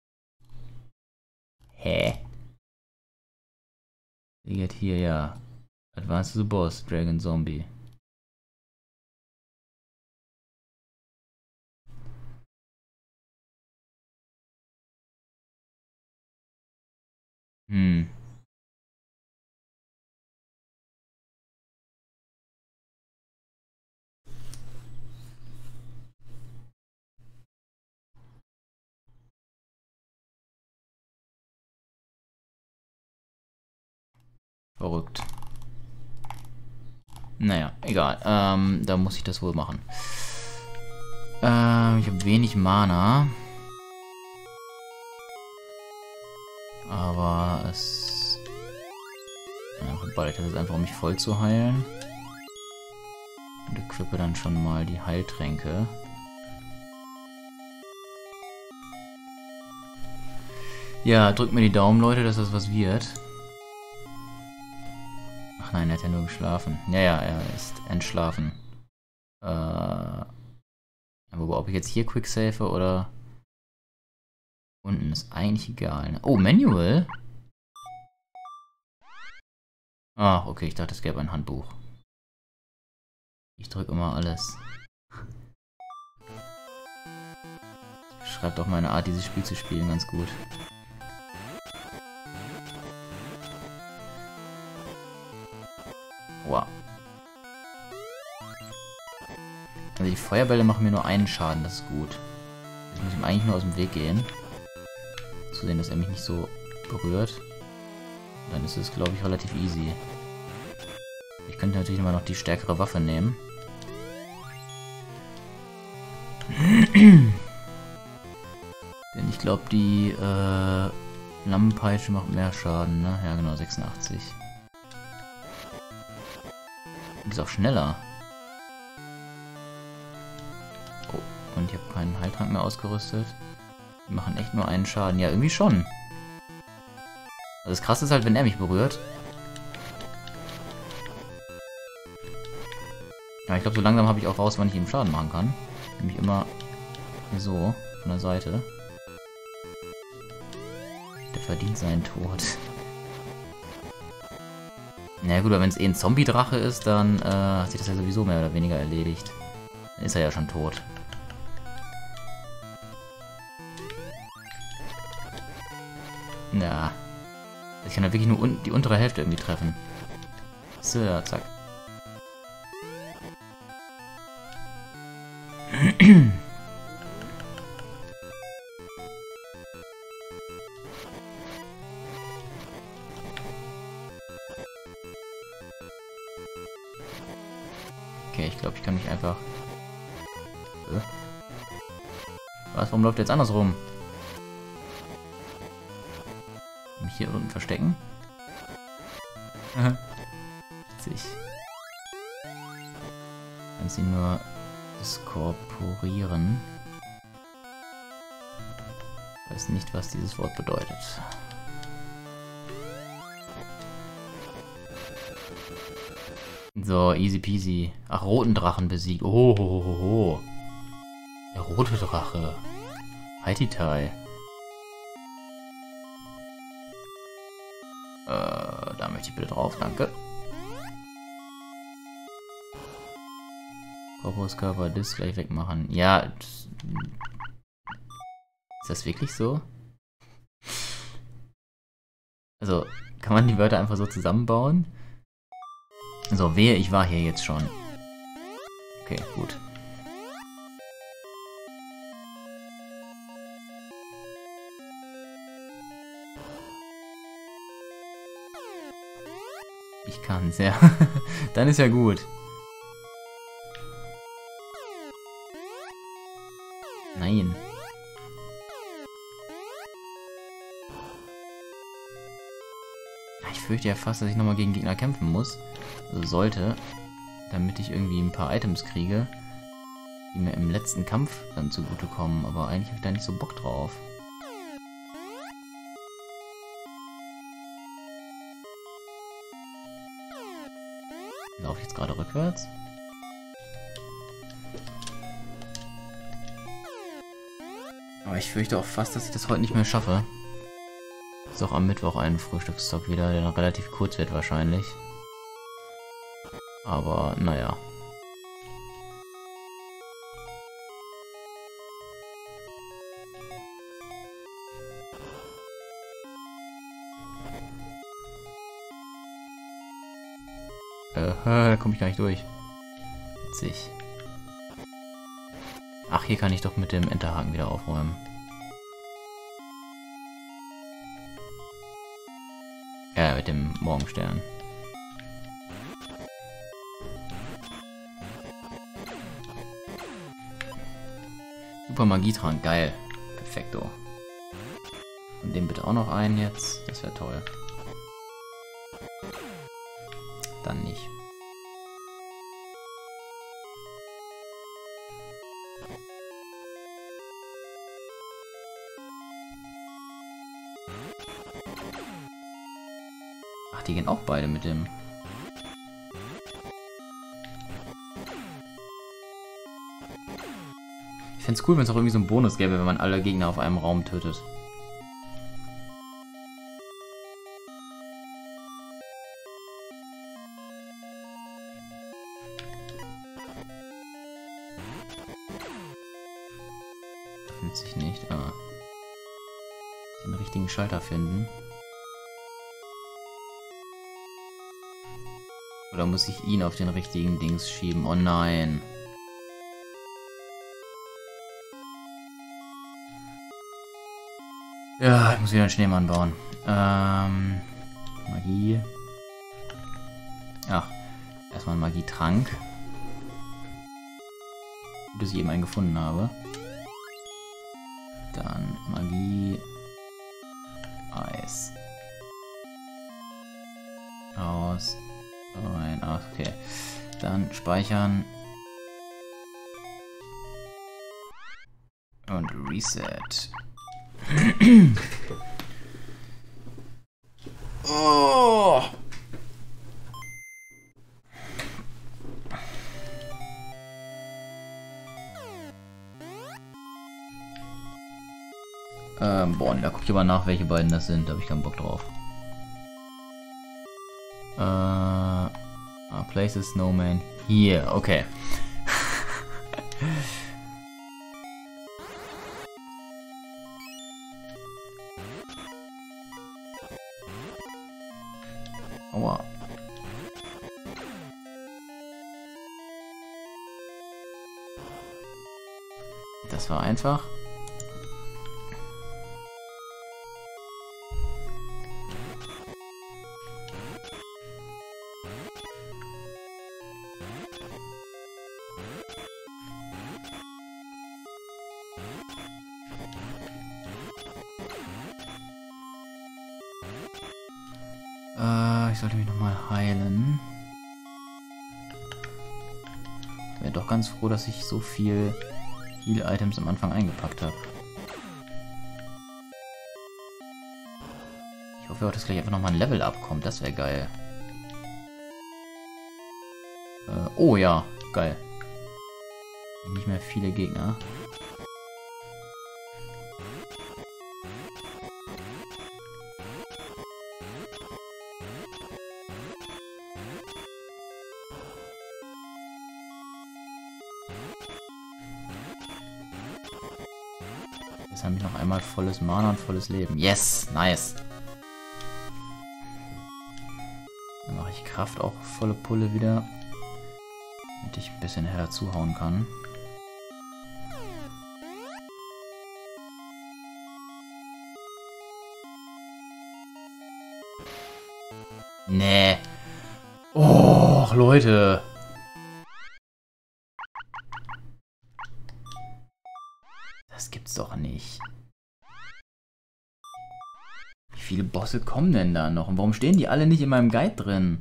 Hä? Wie geht hier, ja. Advanced to the Boss, Dragon Zombie. Verrückt. Naja, egal. Da muss ich das wohl machen. Ich habe wenig Mana. Aber es... Ja, ich das jetzt einfach, um mich voll zu heilen. Und equippe dann schon mal die Heiltränke. Ja, drückt mir die Daumen, Leute, dass das was wird. Ach nein, er hat ja nur geschlafen. Ja, er ist entschlafen. Aber ob ich jetzt hier quicksave oder... Unten ist eigentlich egal. Ne? Oh, Manual? Ach, okay, ich dachte, es gäbe ein Handbuch. Ich drücke immer alles. Schreibt auch meine Art, dieses Spiel zu spielen, ganz gut. Wow. Also die Feuerbälle machen mir nur einen Schaden, das ist gut. Ich muss ihm eigentlich nur aus dem Weg gehen. Zu sehen, dass er mich nicht so berührt. Und dann ist es, glaube ich, relativ easy. Ich könnte natürlich immer noch die stärkere Waffe nehmen. Denn ich glaube, die Flammenpeitsche macht mehr Schaden, ne? Ja, genau, 86. Und ist auch schneller. Oh, und ich habe keinen Heiltrank mehr ausgerüstet. Die machen echt nur einen Schaden. Ja, irgendwie schon. Also das Krasse ist halt, wenn er mich berührt. Ja, ich glaube, so langsam habe ich auch raus, wann ich ihm Schaden machen kann. Nämlich immer so, von der Seite. Der verdient seinen Tod. Na gut, aber wenn es eh ein Zombie-Drache ist, dann hat sich das ja sowieso mehr oder weniger erledigt. Dann ist er ja schon tot. Ja. Ich kann ja wirklich nur die untere Hälfte irgendwie treffen. So, ja, zack. Okay, ich glaube, ich kann mich einfach Was? Warum läuft der jetzt andersrum? Mich hier unten verstecken? Witzig. Kann sie nur diskorporieren. Weiß nicht, was dieses Wort bedeutet. So, easy peasy. Ach, roten Drachen besiegt. Oh, ho, ho, ho. Der rote Drache. Haititai. Da möchte ich bitte drauf, danke. Korpuskörper, Disk gleich wegmachen. Ja. Ist das wirklich so? Also, kann man die Wörter einfach so zusammenbauen? So, wehe, ich war hier jetzt schon. Okay, gut. Ich kann's, ja. Dann ist ja gut. Nein. Ich fürchte ja fast, dass ich nochmal gegen Gegner kämpfen muss. Also sollte. Damit ich irgendwie ein paar Items kriege, die mir im letzten Kampf dann zugutekommen. Aber eigentlich habe ich da nicht so Bock drauf. Laufe ich jetzt gerade rückwärts? Aber ich fürchte auch fast, dass ich das heute nicht mehr schaffe. Ist auch am Mittwoch ein Frühstücksstock wieder, der noch relativ kurz wird wahrscheinlich. Aber naja. Da komme ich gar nicht durch. Witzig. Ach, hier kann ich doch mit dem Enterhaken wieder aufräumen. Ja, mit dem Morgenstern. Super Magietrank, geil. Perfekto. Und den bitte auch noch einen jetzt. Das wäre toll. Dann nicht. Ach, die gehen auch beide mit dem. Ich fände es cool, wenn es auch irgendwie so einen Bonus gäbe, wenn man alle Gegner auf einem Raum tötet. Fühlt sich nicht. Ah. Den richtigen Schalter finden. Oder muss ich ihn auf den richtigen Dings schieben? Oh nein. Ja, ich muss wieder einen Schneemann bauen. Magie. Ach, erstmal ein Magietrank. Gut, dass ich eben einen gefunden habe. Dann Magie. Eis. Aus. Rein. Ach, okay. Dann speichern. Und Reset. Oh. Boah, da guck ich aber nach, welche beiden das sind. Da habe ich keinen Bock drauf. Place a snowman here. Okay. Aua. Das war einfach. Ich sollte mich nochmal heilen. Wäre doch ganz froh, dass ich so viel Heal-Items am Anfang eingepackt habe. Ich hoffe auch, dass gleich einfach nochmal ein Level abkommt. Das wäre geil. Oh ja, geil. Nicht mehr viele Gegner. Jetzt habe ich noch einmal volles Mana und volles Leben. Yes, nice. Dann mache ich Kraft auch volle Pulle wieder, damit ich ein bisschen heller zuhauen kann. Nee. Oh, Leute. Das gibt's doch nicht. Wie viele Bosse kommen denn da noch? Und warum stehen die alle nicht in meinem Guide drin?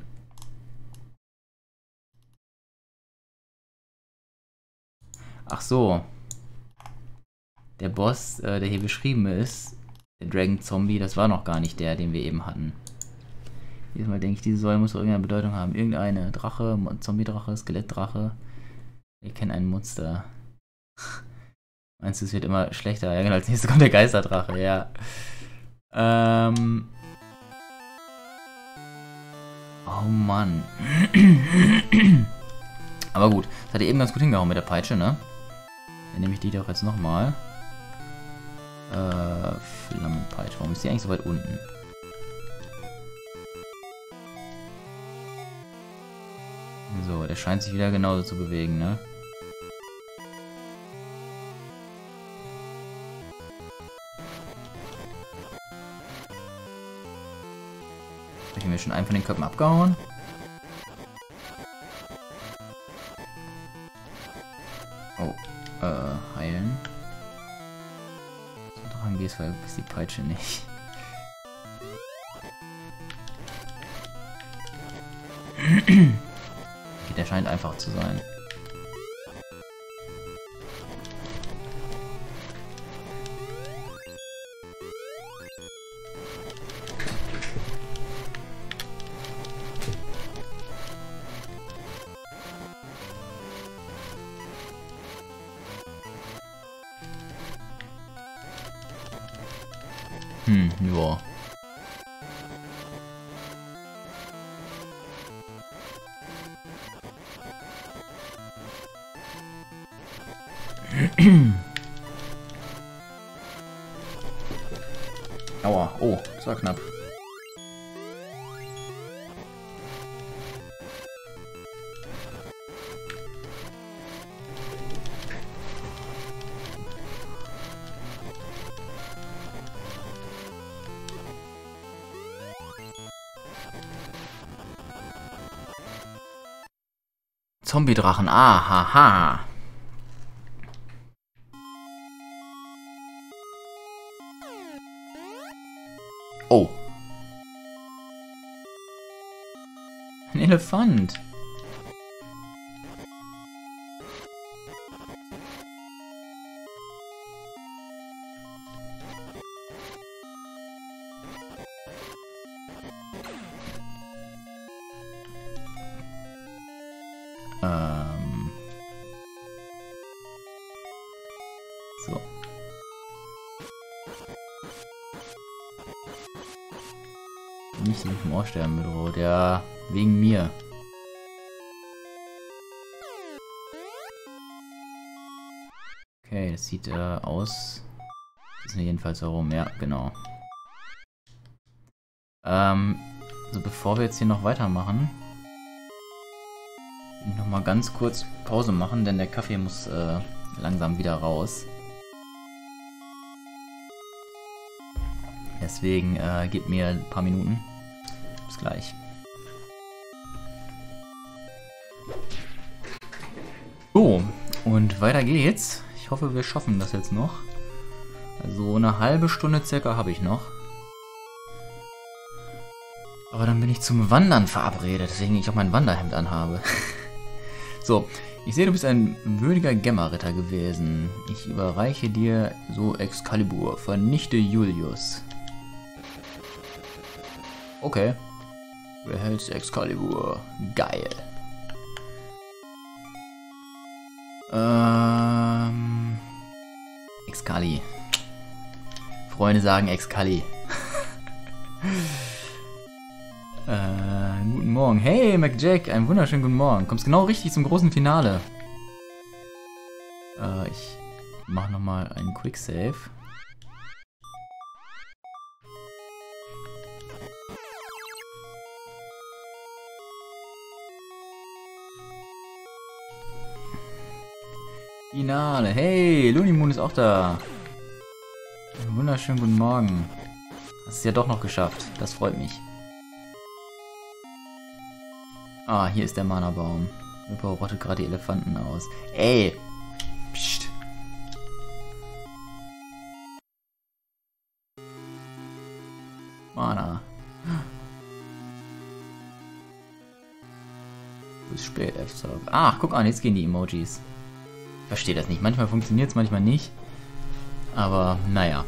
Ach so. Der Boss, der hier beschrieben ist, der Dragon Zombie, das war noch gar nicht der, den wir eben hatten. Jedes Mal denke ich, diese Säule muss irgendeine Bedeutung haben. Irgendeine Drache, Zombie-Drache, Skelettdrache. Ich kenne ein Monster. Meinst du, es wird immer schlechter? Ja, genau, als nächstes kommt der Geisterdrache, ja. Oh Mann. Aber gut, das hat er eben ganz gut hingehauen mit der Peitsche, ne? Dann nehme ich die doch jetzt nochmal. Flammenpeitsche. Warum ist die eigentlich so weit unten? So, der scheint sich wieder genauso zu bewegen, ne? Habe ich mir schon einen von den Köpfen abgehauen? Oh, heilen. So dran gehst, weil ist die Peitsche nicht. Der scheint einfach zu sein. Ja. Aua, oh, das war knapp. Zombie-Drachen, ahaha. Oh. Ein Elefant. So. Nicht so mit dem Ohrsterben bedroht, ja, wegen mir. Okay, das sieht aus. Das ist jedenfalls so rum, ja, genau. So bevor wir jetzt hier noch weitermachen, noch mal ganz kurz Pause machen, denn der Kaffee muss langsam wieder raus. Deswegen gib mir ein paar Minuten. Bis gleich. So, und weiter geht's. Ich hoffe, wir schaffen das jetzt noch. Also eine halbe Stunde circa habe ich noch. Aber dann bin ich zum Wandern verabredet, deswegen ich auch mein Wanderhemd anhabe. So, ich sehe, du bist ein würdiger Gemma-Ritter gewesen. Ich überreiche dir so Excalibur. Vernichte Julius. Okay. Du erhältst Excalibur. Geil. Excali. Freunde sagen Excali. Guten Morgen. Hey, MacJack, einen wunderschönen guten Morgen. Kommst genau richtig zum großen Finale. Ich mache nochmal einen Quick Save. Finale. Hey, Lunimoon ist auch da. Einen wunderschönen guten Morgen. Hast es ja doch noch geschafft. Das freut mich. Ah, hier ist der Mana-Baum. Ripper rottet gerade die Elefanten aus. Ey! Psst. Mana. Du bist spät, F-Talk. Ach, guck an, jetzt gehen die Emojis. Ich verstehe das nicht. Manchmal funktioniert es, manchmal nicht. Aber, naja.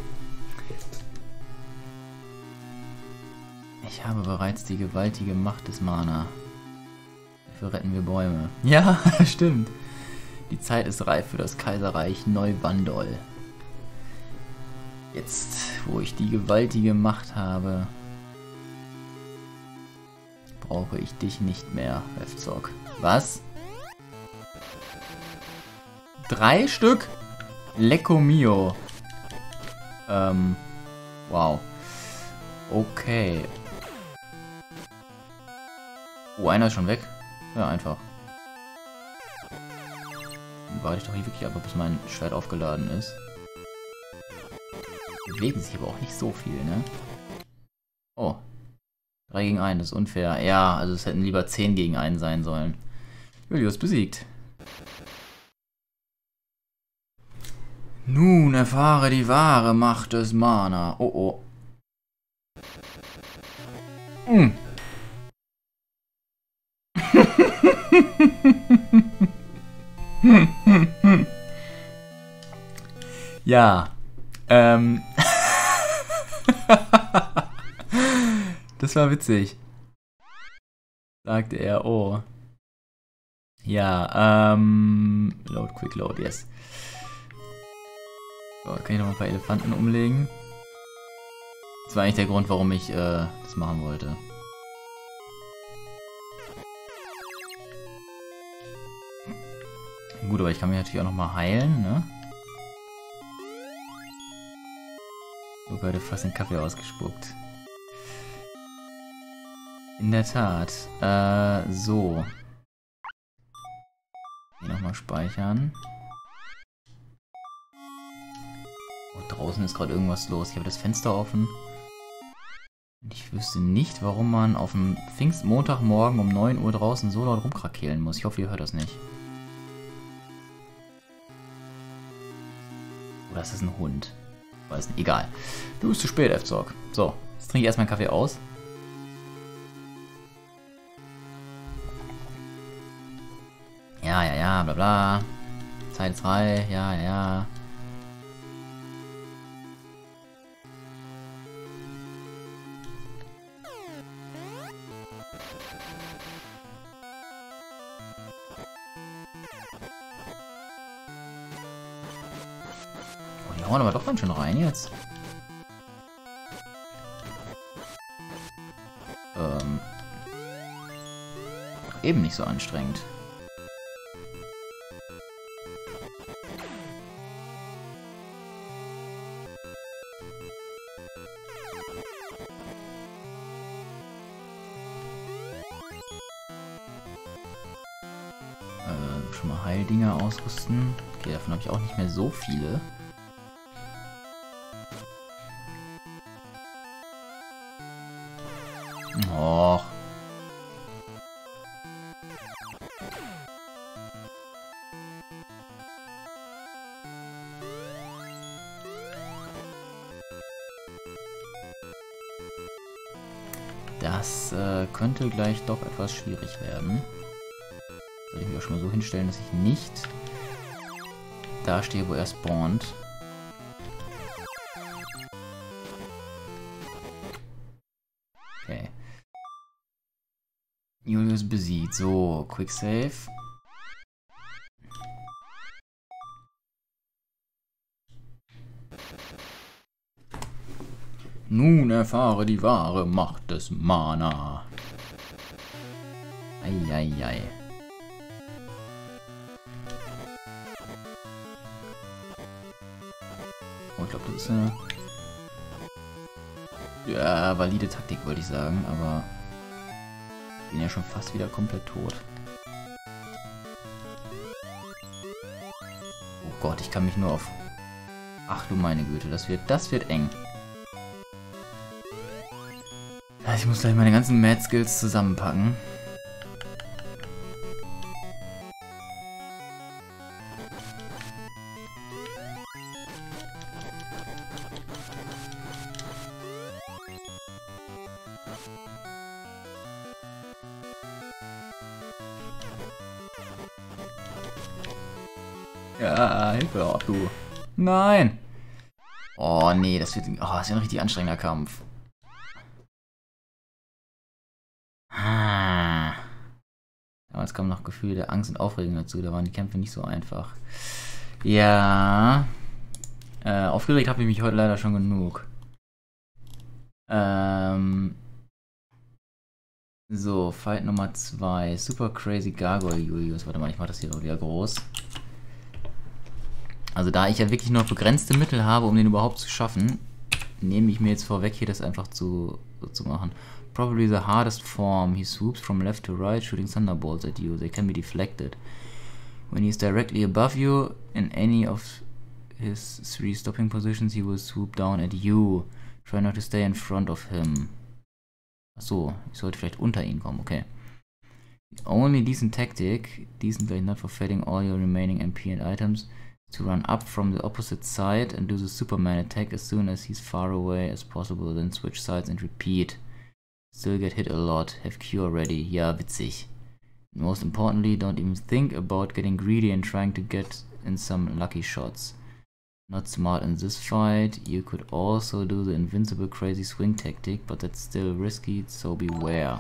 Ich habe bereits die gewaltige Macht des Mana. Dafür retten wir Bäume. Ja, stimmt. Die Zeit ist reif für das Kaiserreich Neubandol. Jetzt, wo ich die gewaltige Macht habe, brauche ich dich nicht mehr, F-Zock. Was? 3 Stück? Lecco mio. Wow. Okay. Oh, einer ist schon weg. Ja, einfach. Dann warte ich doch hier wirklich ab, bis mein Schwert aufgeladen ist. Bewegen sich aber auch nicht so viel, ne? Oh. 3 gegen 1, das ist unfair. Ja, also es hätten lieber 10 gegen 1 sein sollen. Julius besiegt. Nun erfahre die wahre Macht des Mana. Oh oh. Ja. Das war witzig. Sagte er, oh. Ja, Load, Quick Load, yes. So, kann ich noch ein paar Elefanten umlegen. Das war eigentlich der Grund, warum ich das machen wollte. Gut, aber ich kann mich natürlich auch noch mal heilen, ne? Oh Gott, fast den Kaffee ausgespuckt. In der Tat. So. Hier nochmal speichern. Oh, draußen ist gerade irgendwas los. Ich habe das Fenster offen. Und ich wüsste nicht, warum man auf dem Pfingstmontagmorgen um 9 Uhr draußen so laut rumkrakehlen muss. Ich hoffe, ihr hört das nicht. Oder ist das ein Hund? Weiß nicht. Egal. Du bist zu spät, F-Zorg. So, jetzt trinke ich erstmal einen Kaffee aus. Ja, bla bla. Zeit ist frei, ja. Oh, die hauen aber doch ganz schön rein jetzt. Eben nicht so anstrengend. Schon mal Heildinger ausrüsten. Okay, davon habe ich auch nicht mehr so viele. Och. Das könnte gleich doch etwas schwierig werden. Soll ich mich auch schon mal so hinstellen, dass ich nicht da stehe, wo er spawnt. Okay. Julius besiegt. So, Quick Save. Nun erfahre die wahre Macht des Mana. Eieiei. Oh, ich glaube, das ist eine... Ja, valide Taktik, wollte ich sagen, aber... Ich bin ja schon fast wieder komplett tot. Oh Gott, ich kann mich nur auf... Ach du meine Güte, das wird eng. Ich muss gleich meine ganzen Mad-Skills zusammenpacken. Ja, Hilfe auch, du. Nein! Oh nee, das wird ein richtig anstrengender Kampf. Damals kamen noch Gefühle der Angst und Aufregung dazu, da waren die Kämpfe nicht so einfach. Ja. Aufgeregt habe ich mich heute leider schon genug. So, Fight Nummer 2. Super Crazy Gargoyle Julius. Warte mal, ich mache das hier doch wieder groß. Also da ich ja wirklich nur begrenzte Mittel habe, um den überhaupt zu schaffen, nehme ich mir jetzt vorweg, hier das einfach so zu machen. Probably the hardest form. He swoops from left to right, shooting thunderbolts at you. They can be deflected. When he is directly above you, in any of his 3 stopping positions, he will swoop down at you. Try not to stay in front of him. Achso, ich sollte vielleicht unter ihn kommen, okay. Only decent tactic, decently not forfeiting all your remaining MP and items, to run up from the opposite side and do the Superman attack as soon as he's far away as possible, then switch sides and repeat. Still get hit a lot, have cure ready. Ja, witzig. Most importantly, don't even think about getting greedy and trying to get in some lucky shots. Not smart in this fight. You could also do the invincible crazy swing tactic, but that's still risky, so beware.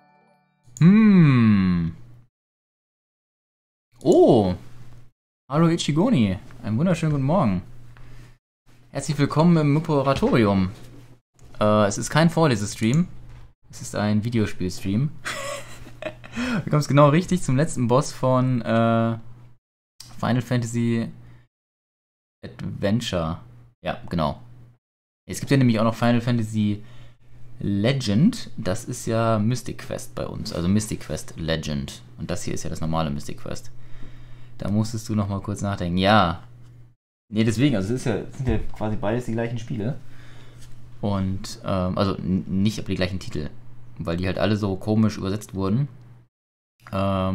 Oh! Hallo Ichigoni, einen wunderschönen guten Morgen. Herzlich willkommen im Mupporatorium. Es ist kein Vorlesestream, es ist ein Videospielstream. Du kommst genau richtig zum letzten Boss von Final Fantasy Adventure. Ja, genau. Es gibt ja nämlich auch noch Final Fantasy Legend. Das ist ja Mystic Quest bei uns, also Mystic Quest Legend. Und das hier ist ja das normale Mystic Quest. Da musstest du noch mal kurz nachdenken. Ja. Nee, deswegen, also es sind ja quasi beides die gleichen Spiele. Und, also nicht aber die gleichen Titel. Weil die halt alle so komisch übersetzt wurden. Ja,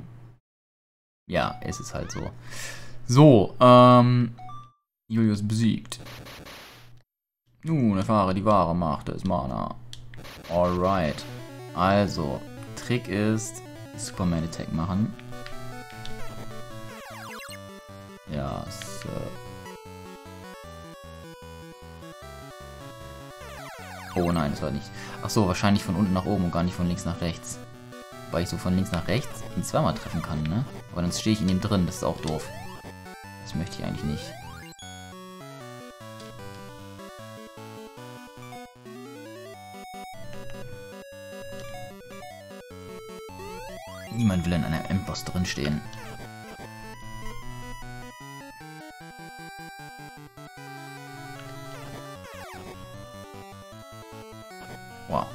es ist halt so. So, Julius besiegt. Nun, erfahre die wahre Macht des Mana. Alright. Also, Trick ist, Superman Attack machen. Ja, so. Oh nein, das war nicht. Ach so, wahrscheinlich von unten nach oben und gar nicht von links nach rechts. Weil ich so von links nach rechts ihn zweimal treffen kann, ne? Aber dann stehe ich in dem drin, das ist auch doof. Das möchte ich eigentlich nicht. Niemand will in einer Endboss drin stehen. Wow.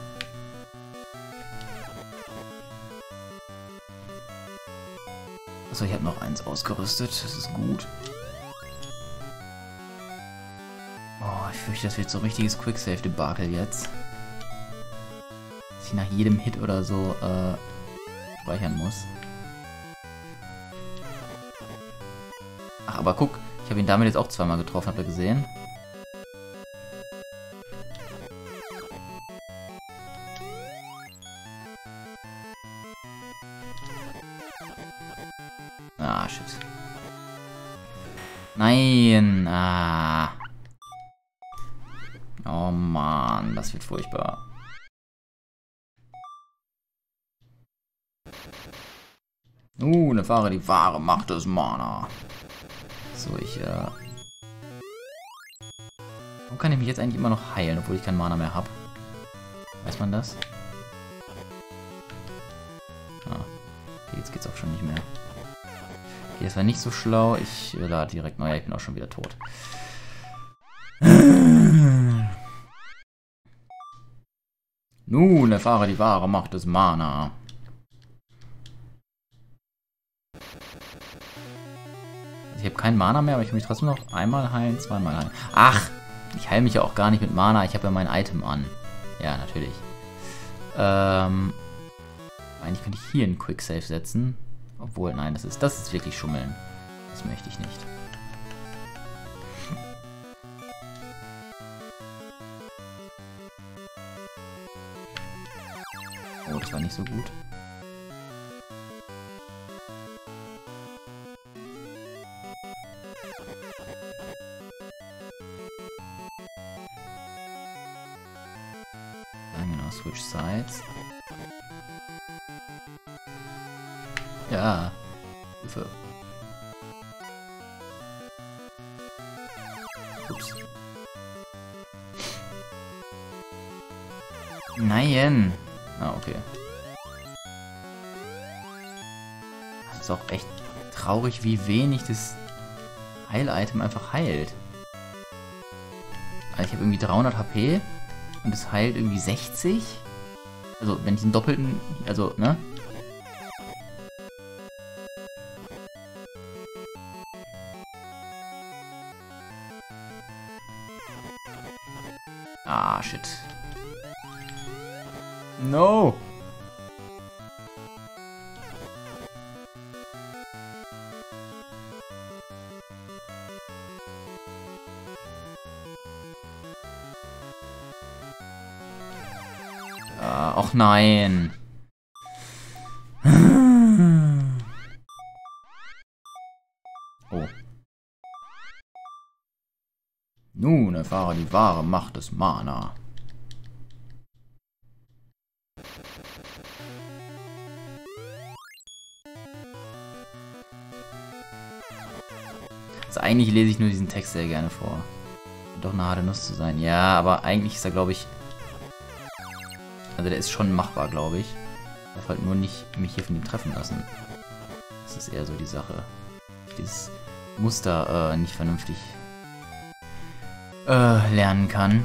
Achso, ich habe noch eins ausgerüstet. Das ist gut. Oh, ich fürchte, das wird so ein richtiges Quicksave-Debakel jetzt. Dass ich nach jedem Hit oder so speichern muss. Ach, aber guck, ich habe ihn damit jetzt auch zweimal getroffen, habt ihr gesehen? Ah, shit. Nein. Ah. Oh Mann, das wird furchtbar. Erfahre die wahre Macht des Mana. So, Warum kann ich mich jetzt eigentlich immer noch heilen, obwohl ich kein Mana mehr habe? Weiß man das? Ah. Okay, jetzt geht's auch schon nicht mehr. Okay, das war nicht so schlau. Ich lade direkt neu. Ich bin auch schon wieder tot. Nun, erfahre die wahre Macht des Mana. Ich habe kein Mana mehr, aber ich kann mich trotzdem noch einmal heilen, zweimal heilen. Ach, ich heile mich ja auch gar nicht mit Mana. Ich habe ja mein Item an. Ja, natürlich. Eigentlich könnte ich hier einen Quicksave setzen. Obwohl, nein, das ist wirklich Schummeln. Das möchte ich nicht. Oh, das war nicht so gut. Genau, switch sides. Ja. Hilfe. Ups. Nein. Ah, okay. Das ist auch echt traurig, wie wenig das Heil-Item einfach heilt. Also ich habe irgendwie 300 HP und es heilt irgendwie 60. Also wenn ich den doppelten, also, ne? Ah, shit. No! Och nein. Oh. Nun erfahre die wahre Macht des Mana. Also eigentlich lese ich nur diesen Text sehr gerne vor. Doch eine harte Nuss zu sein. Ja, aber eigentlich ist er, glaube ich... Also der ist schon machbar, glaube ich. Ich darf halt nur nicht mich hier von ihm treffen lassen. Das ist eher so die Sache. Dieses Muster nicht vernünftig lernen kann.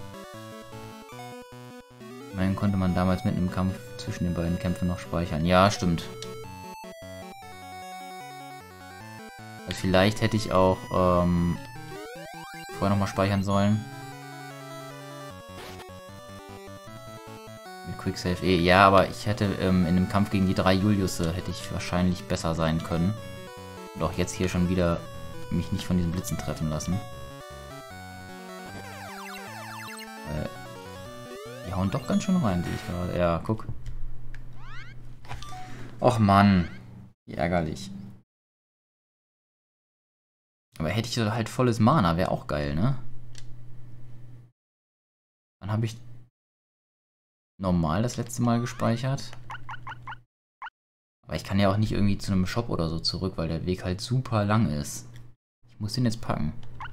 Immerhin konnte man damals mit einem Kampf zwischen den beiden Kämpfen noch speichern. Ja, stimmt. Also vielleicht hätte ich auch vorher nochmal speichern sollen. Mit Quicksave ja, aber ich hätte in dem Kampf gegen die 3 Juliusse hätte ich wahrscheinlich besser sein können. Und auch jetzt hier schon wieder mich nicht von diesen Blitzen treffen lassen. Weil die hauen doch ganz schön rein, sehe ich gerade. Ja, guck. Och Mann, wie ärgerlich. Aber hätte ich halt volles Mana, wäre auch geil, ne? Dann habe ich normal das letzte Mal gespeichert. Aber ich kann ja auch nicht irgendwie zu einem Shop oder so zurück, weil der Weg halt super lang ist. Ich muss den jetzt packen.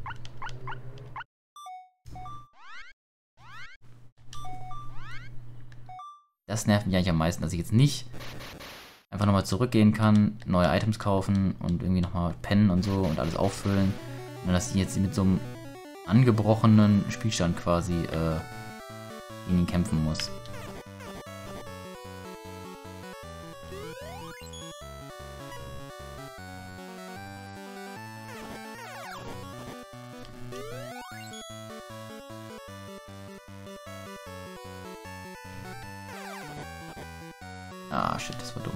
Das nervt mich eigentlich am meisten, dass ich jetzt nicht einfach nochmal zurückgehen kann, neue Items kaufen und irgendwie nochmal pennen und so und alles auffüllen. Und dass ich jetzt mit so einem angebrochenen Spielstand quasi gegen ihn kämpfen muss. Ah, shit, das war dumm.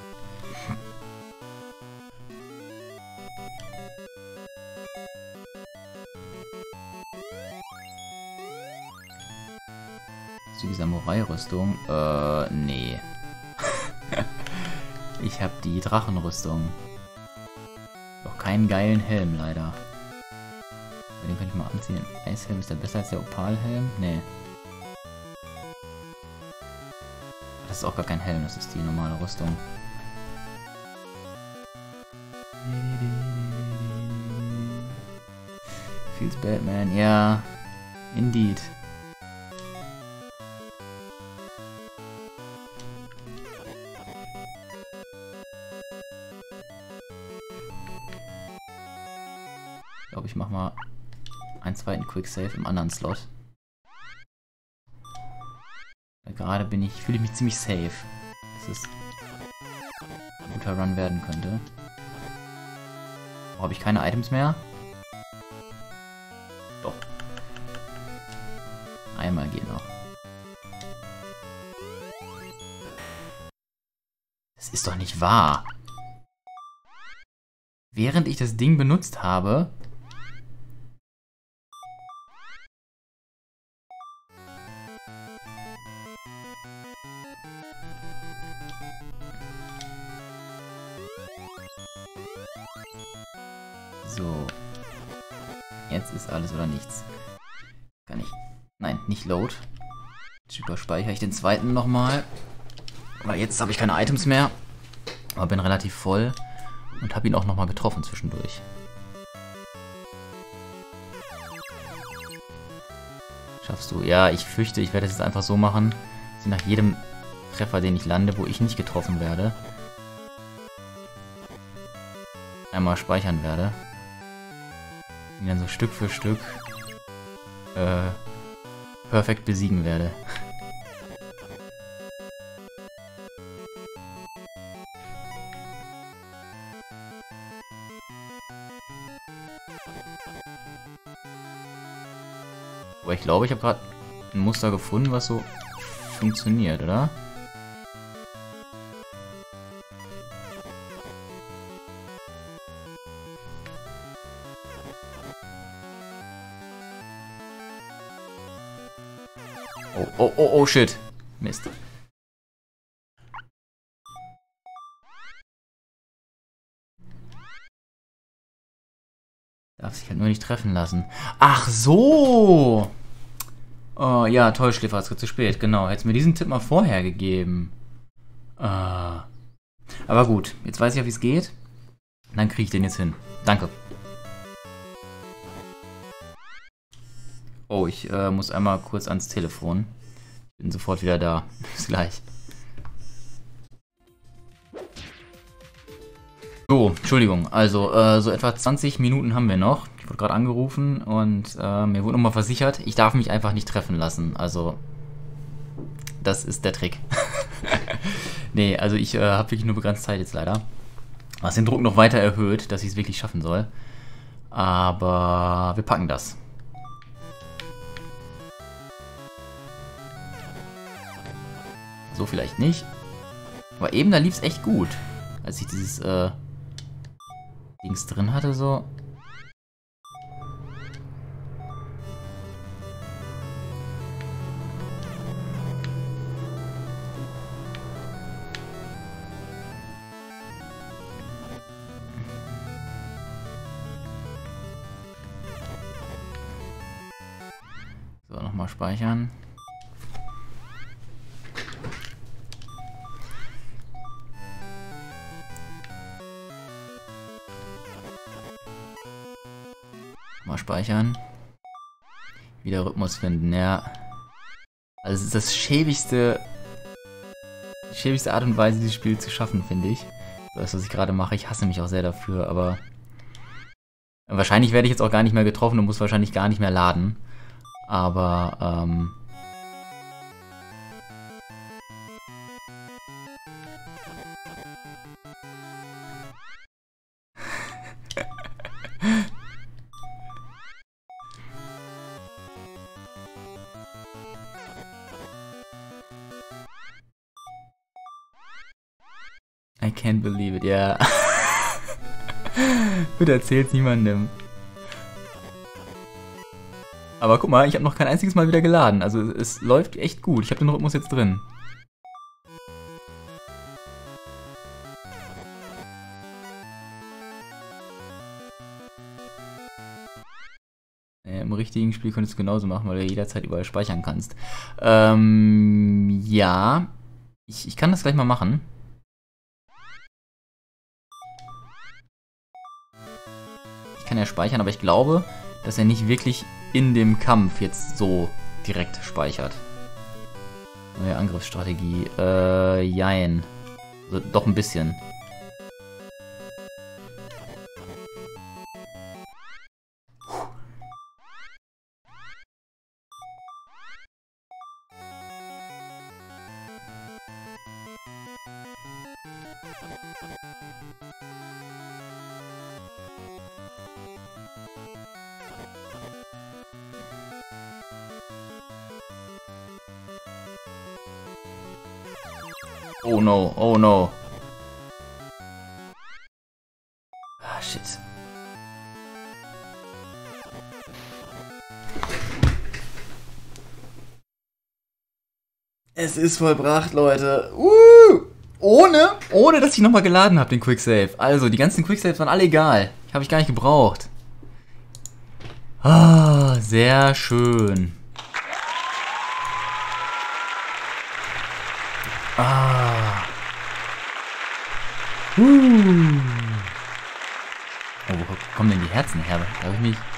Ist die Samurai-Rüstung? Nee. Ich hab die Drachenrüstung. keinen geilen Helm, leider. Den kann ich mal anziehen. Eishelm, ist der besser als der Opalhelm? Nee. Das ist auch gar kein Helm, das ist die normale Rüstung. Feels bad, man. Ja, indeed. Ich glaube, ich mache mal einen zweiten Quick Save im anderen Slot. Gerade fühle ich mich ziemlich safe. Dass es ein guter Run werden könnte. Oh, habe ich keine Items mehr? Doch. Einmal geht noch. Das ist doch nicht wahr. Während ich das Ding benutzt habe... So. Jetzt ist alles oder nichts. Kann ich... Nein, nicht Load. Jetzt überspeichere ich den zweiten nochmal. Weil jetzt habe ich keine Items mehr. Aber bin relativ voll. Und habe ihn auch nochmal getroffen zwischendurch. Schaffst du? Ja, ich fürchte, ich werde es jetzt einfach so machen, dass ich nach jedem Treffer, den ich lande, wo ich nicht getroffen werde, einmal speichern werde. Und dann so Stück für Stück perfekt besiegen werde. Aber ich glaube, ich habe gerade ein Muster gefunden, was so funktioniert, oder? Oh, shit. Mist. Darf sich halt nur nicht treffen lassen. Ach so! Oh, ja, toll, Schläfer, es wird zu spät. Genau, hättest mir diesen Tipp mal vorher gegeben. Aber gut, jetzt weiß ich ja, wie es geht. Dann kriege ich den jetzt hin. Danke. Oh, ich muss einmal kurz ans Telefon. Bin sofort wieder da. Bis gleich. So, Entschuldigung. Also, so etwa 20 Minuten haben wir noch. Ich wurde gerade angerufen und mir wurde nochmal versichert, ich darf mich einfach nicht treffen lassen. Also, das ist der Trick. Nee, also ich habe wirklich nur begrenzt Zeit jetzt leider. Was den Druck noch weiter erhöht, dass ich es wirklich schaffen soll. Aber wir packen das. So vielleicht nicht. Aber eben, da lief es echt gut. Als ich dieses Dings drin hatte, so. So, nochmal speichern. Mal speichern. Wieder Rhythmus finden, ja. Also es ist das schäbigste Art und Weise, dieses Spiel zu schaffen, finde ich. Das, was ich gerade mache, ich hasse mich auch sehr dafür, aber wahrscheinlich werde ich jetzt auch gar nicht mehr getroffen und muss wahrscheinlich gar nicht mehr laden. Aber, I can't believe it, ja. Bitte erzähl's niemandem. Aber guck mal, ich habe noch kein einziges Mal wieder geladen. Also es läuft echt gut. Ich habe den Rhythmus jetzt drin. Im richtigen Spiel könntest du genauso machen, weil du jederzeit überall speichern kannst. Ja. Ich kann das gleich mal machen. Ich kann ja speichern, aber ich glaube, dass er nicht wirklich in dem Kampf jetzt so direkt speichert. Neue Angriffsstrategie. Jein. Also doch ein bisschen. Oh no, oh no. Ah, shit. Es ist vollbracht, Leute. Ohne, dass ich nochmal geladen habe, den Quicksave. Also, die ganzen Quicksaves waren alle egal. Habe ich gar nicht gebraucht. Ah, sehr schön. Ah. Oh, wo kommen denn die Herzen her? Da habe ich mich...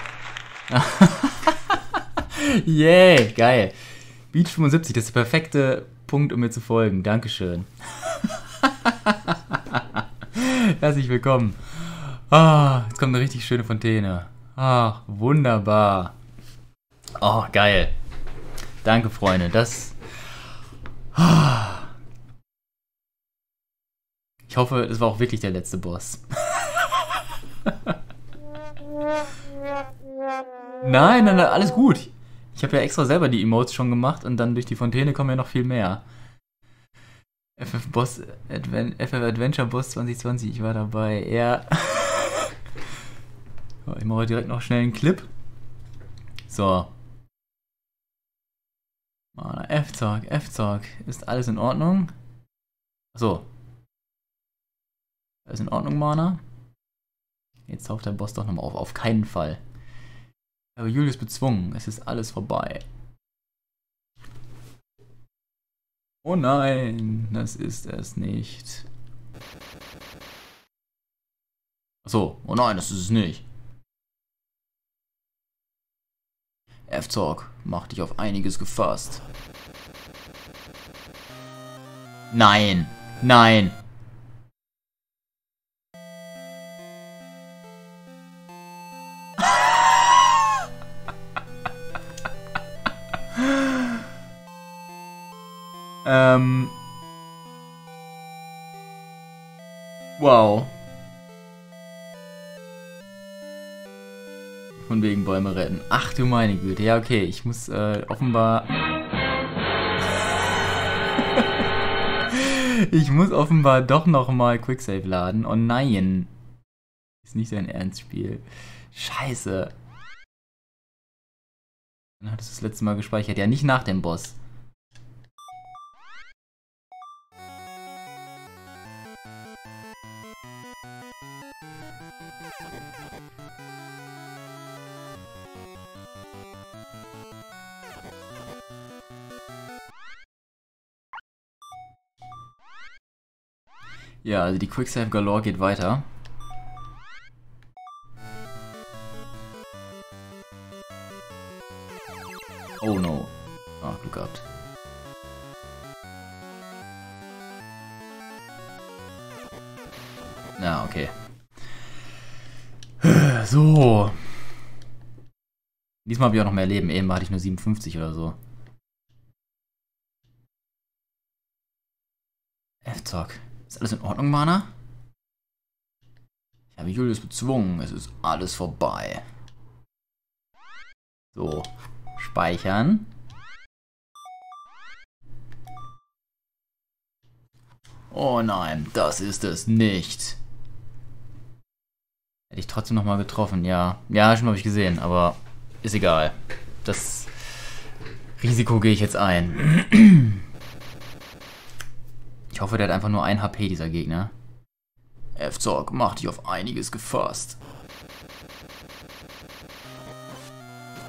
Yeah, geil. Beach 75, das ist der perfekte Punkt, um mir zu folgen. Dankeschön. Herzlich willkommen. Ah, jetzt kommt eine richtig schöne Fontäne. Ah, wunderbar. Oh, geil. Danke, Freunde. Das... Ich hoffe, es war auch wirklich der letzte Boss. Nein, nein, alles gut. Ich habe ja extra selber die Emotes schon gemacht und dann durch die Fontäne kommen ja noch viel mehr. FF Adventure Boss 2020, ich war dabei. Ja. Ich mache direkt noch schnell einen Clip. So. F-Talk. Ist alles in Ordnung? Achso. Alles in Ordnung, Mana? Jetzt taucht der Boss doch nochmal auf. Auf keinen Fall. Aber Julius bezwungen. Es ist alles vorbei. Oh nein, das ist es nicht. Achso, oh nein, das ist es nicht. F-Talk, mach dich auf einiges gefasst. Nein, nein. Wow. Von wegen Bäume retten. Ach du meine Güte. Ja, okay. Ich muss offenbar... Ich muss offenbar doch nochmal Quicksave laden. Oh nein. Ist nicht dein Ernstspiel. Scheiße. Dann hat es das letzte Mal gespeichert. Ja, nicht nach dem Boss. Ja, also die Quicksave Galore geht weiter. Oh no. Ah, Glück gehabt. Na, okay. So. Diesmal habe ich auch noch mehr Leben. Eben hatte ich nur 57 oder so. F-Talk. Ist alles in Ordnung, Mana? Ich habe Julius bezwungen. Es ist alles vorbei. So. Speichern. Oh nein, das ist es nicht. Hätte ich trotzdem nochmal getroffen, ja. Ja, schon habe ich gesehen, aber ist egal. Das Risiko gehe ich jetzt ein. Ich hoffe, der hat einfach nur 1 HP, dieser Gegner. F-Talk, mach dich auf einiges gefasst.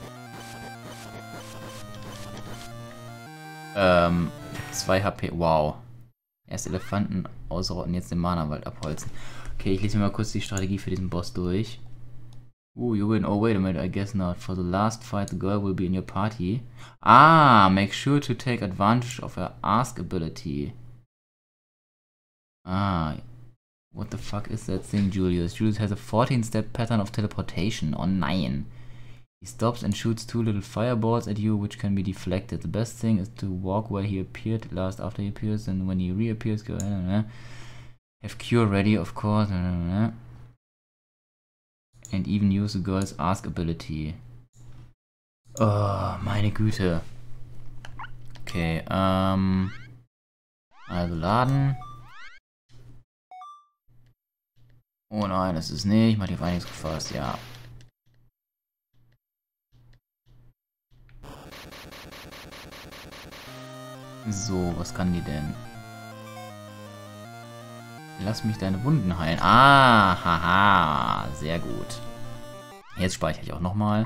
Ich hab 2 HP. Wow. Erst Elefanten ausrotten, jetzt den Mana-Wald abholzen. Okay, ich lese mir mal kurz die Strategie für diesen Boss durch. You win. Oh, wait a minute, I guess not. For the last fight, the girl will be in your party. Ah, make sure to take advantage of her Ask ability. Ah, what the fuck is that thing, Julius? Julius has a 14-step pattern of teleportation. Oh nein. He stops and shoots 2 little fireballs at you, which can be deflected. The best thing is to walk where he appeared last after he appears, and when he reappears, go have cure ready, of course. And even use the girl's Ask ability. Oh, meine Güte. Okay, also laden. Oh nein, das ist nicht. Ich mach die auf einiges gefasst, ja. So, was kann die denn? Lass mich deine Wunden heilen. Ah, haha. Sehr gut. Jetzt speichere ich auch nochmal.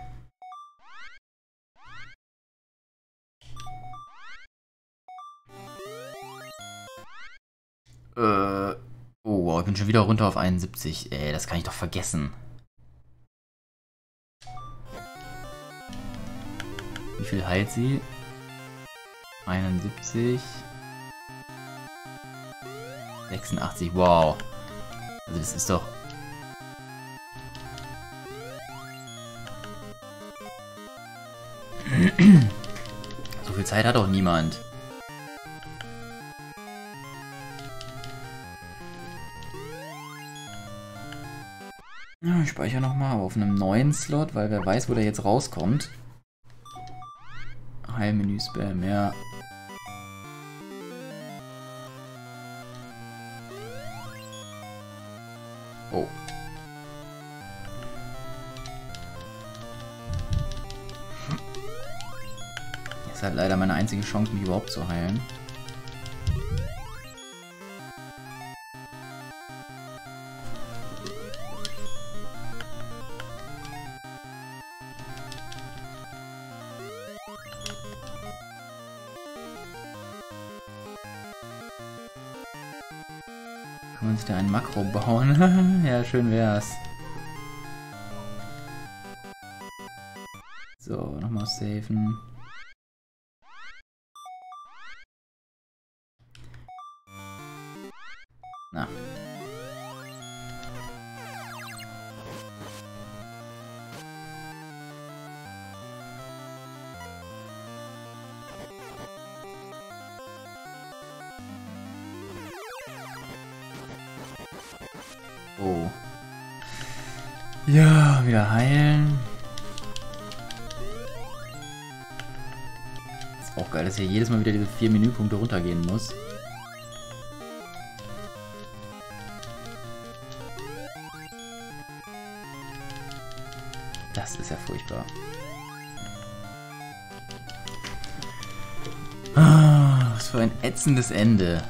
Oh, wow, ich bin schon wieder runter auf 71. Ey, das kann ich doch vergessen. Wie viel heilt sie? 71. 86, wow. Also das ist doch... So viel Zeit hat doch niemand. Ja, ich speichere nochmal auf einem neuen Slot, weil wer weiß, wo der jetzt rauskommt. Heilmenü Spam, ja. Oh. Das ist halt leider meine einzige Chance, mich überhaupt zu heilen. Kann man sich da ein Makro bauen? Ja, schön wär's. So, nochmal saven. Na. Oh. Ja, wieder heilen. Ist auch geil, dass hier jedes Mal wieder diese 4 Menüpunkte runtergehen muss. Das ist ja furchtbar. Ah, was für ein ätzendes Ende.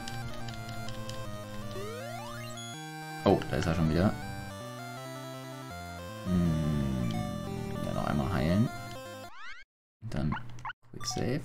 Oh, da ist er schon wieder. Ja, noch einmal heilen. Und dann Quick Save.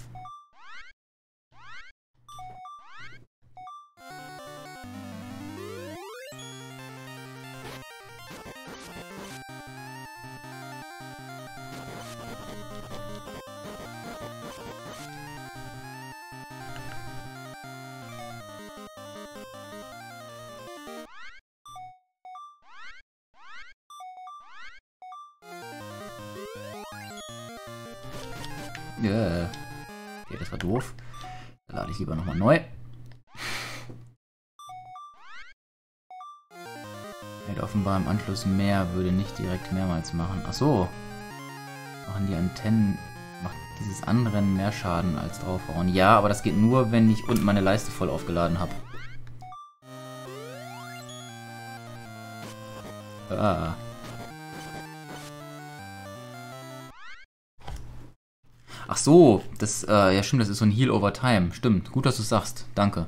Ja. Okay, das war doof. Da lade ich lieber nochmal neu. Hält offenbar im Anschluss mehr, würde nicht direkt mehrmals machen. Ach so. Machen die Antennen, macht dieses Anrennen mehr Schaden als draufhauen. Ja, aber das geht nur, wenn ich unten meine Leiste voll aufgeladen habe. Ah. Ach so, das, ja stimmt, das ist so ein Heal over Time. Stimmt, gut, dass du es sagst. Danke.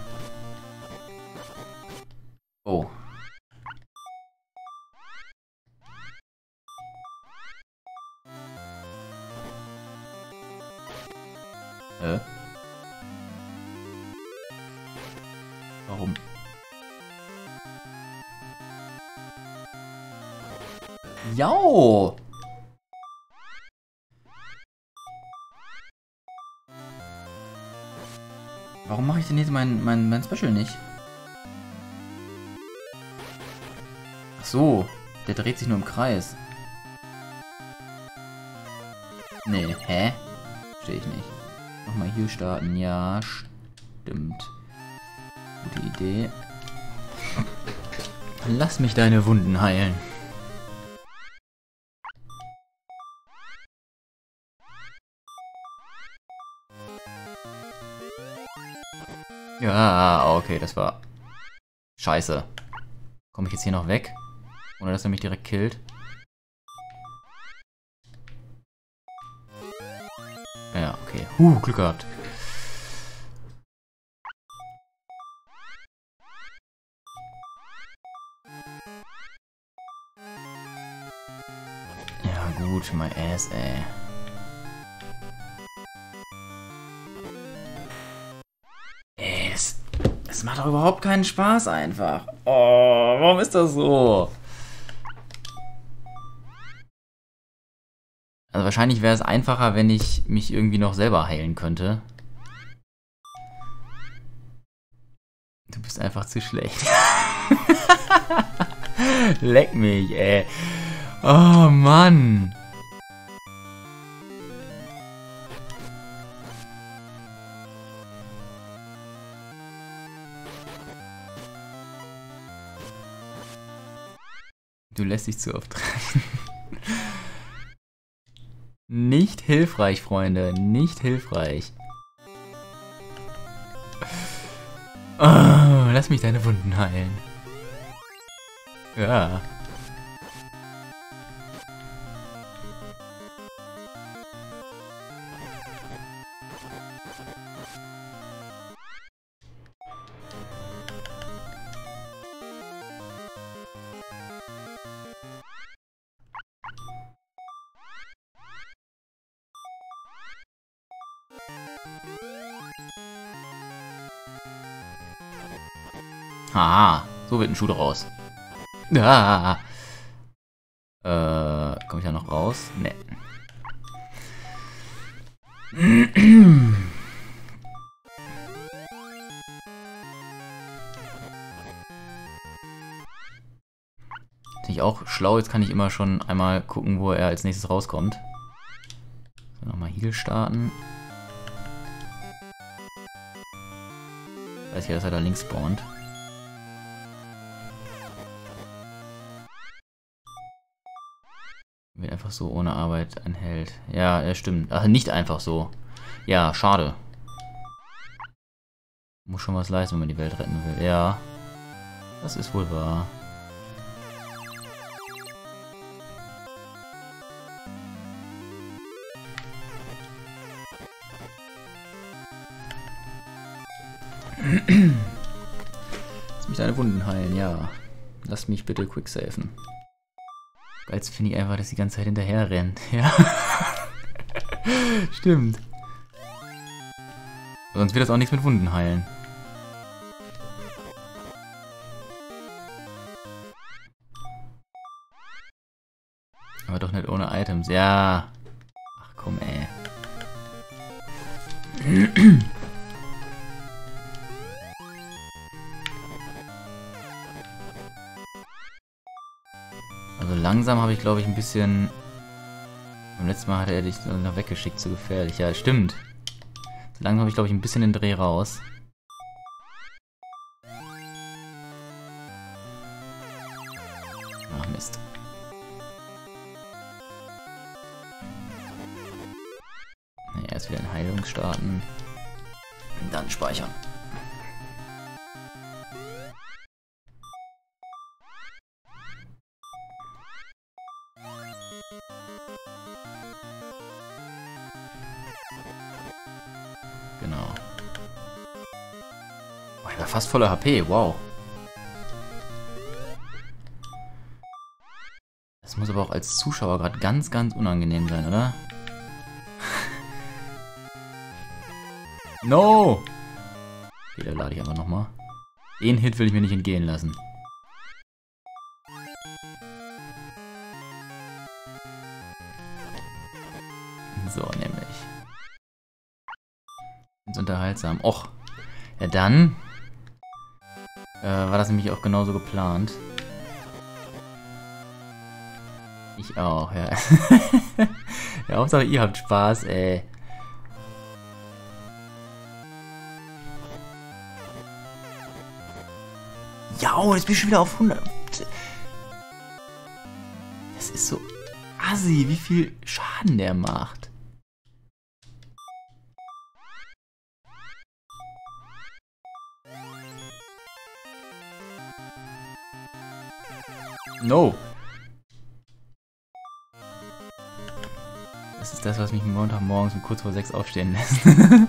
Oh. Warum? Jau! Warum mache ich denn jetzt mein Special nicht? Ach so, der dreht sich nur im Kreis. Nee, hä? Verstehe ich nicht. Nochmal hier starten. Ja, stimmt. Gute Idee. Lass mich deine Wunden heilen. Ja, okay, das war scheiße. Komme ich jetzt hier noch weg? Ohne dass er mich direkt killt? Ja, okay. Glück gehabt. Ja gut, my ass, ey. Es macht doch überhaupt keinen Spaß einfach. Oh, warum ist das so? Also wahrscheinlich wäre es einfacher, wenn ich mich irgendwie noch selber heilen könnte. Du bist einfach zu schlecht. Leck mich, ey. Oh, Mann. Du lässt dich zu oft treffen. Nicht hilfreich, Freunde. Nicht hilfreich. Oh, lass mich deine Wunden heilen. Ja. Haha, so wird ein Schuh draus. Ah. Komme ich da noch raus? Ne. Finde ich auch schlau, jetzt kann ich immer schon einmal gucken, wo er als nächstes rauskommt. So, nochmal Heal starten. Weiß ja, dass er da links spawnt. Wird einfach so ohne Arbeit ein Held. Ja, ja, stimmt. Ach, nicht einfach so. Ja, schade. Muss schon was leisten, wenn man die Welt retten will. Ja, das ist wohl wahr. Lass mich deine Wunden heilen, ja. Lass mich bitte quicksafen. Geilste finde ich einfach, dass die ganze Zeit hinterher rennt. Ja. Stimmt. Sonst wird das auch nichts mit Wunden heilen. Aber doch nicht ohne Items. Ja. Ach komm, ey. Also langsam habe ich, glaube ich, ein bisschen... Beim letzten Mal hatte er dich noch weggeschickt, so gefährlich. Ja, stimmt. So langsam habe ich, glaube ich, ein bisschen den Dreh raus. Ach, Mist. Nee, erst wieder in Heilung starten. Und dann speichern. Genau. Oh, ich war fast voller HP, wow. Das muss aber auch als Zuschauer gerade ganz, ganz unangenehm sein, oder? No! Okay, da lade ich einfach nochmal. Den Hit will ich mir nicht entgehen lassen. So, nämlich. Ganz unterhaltsam. Och. Ja, dann war das nämlich auch genauso geplant. Ich auch, ja. Ja, Hauptsache ihr habt Spaß, ey. Ja, oh, jetzt bin ich schon wieder auf 100. Das ist so assi, wie viel Schaden der macht. No. Das ist das, was mich Montagmorgens um kurz vor 6 aufstehen lässt.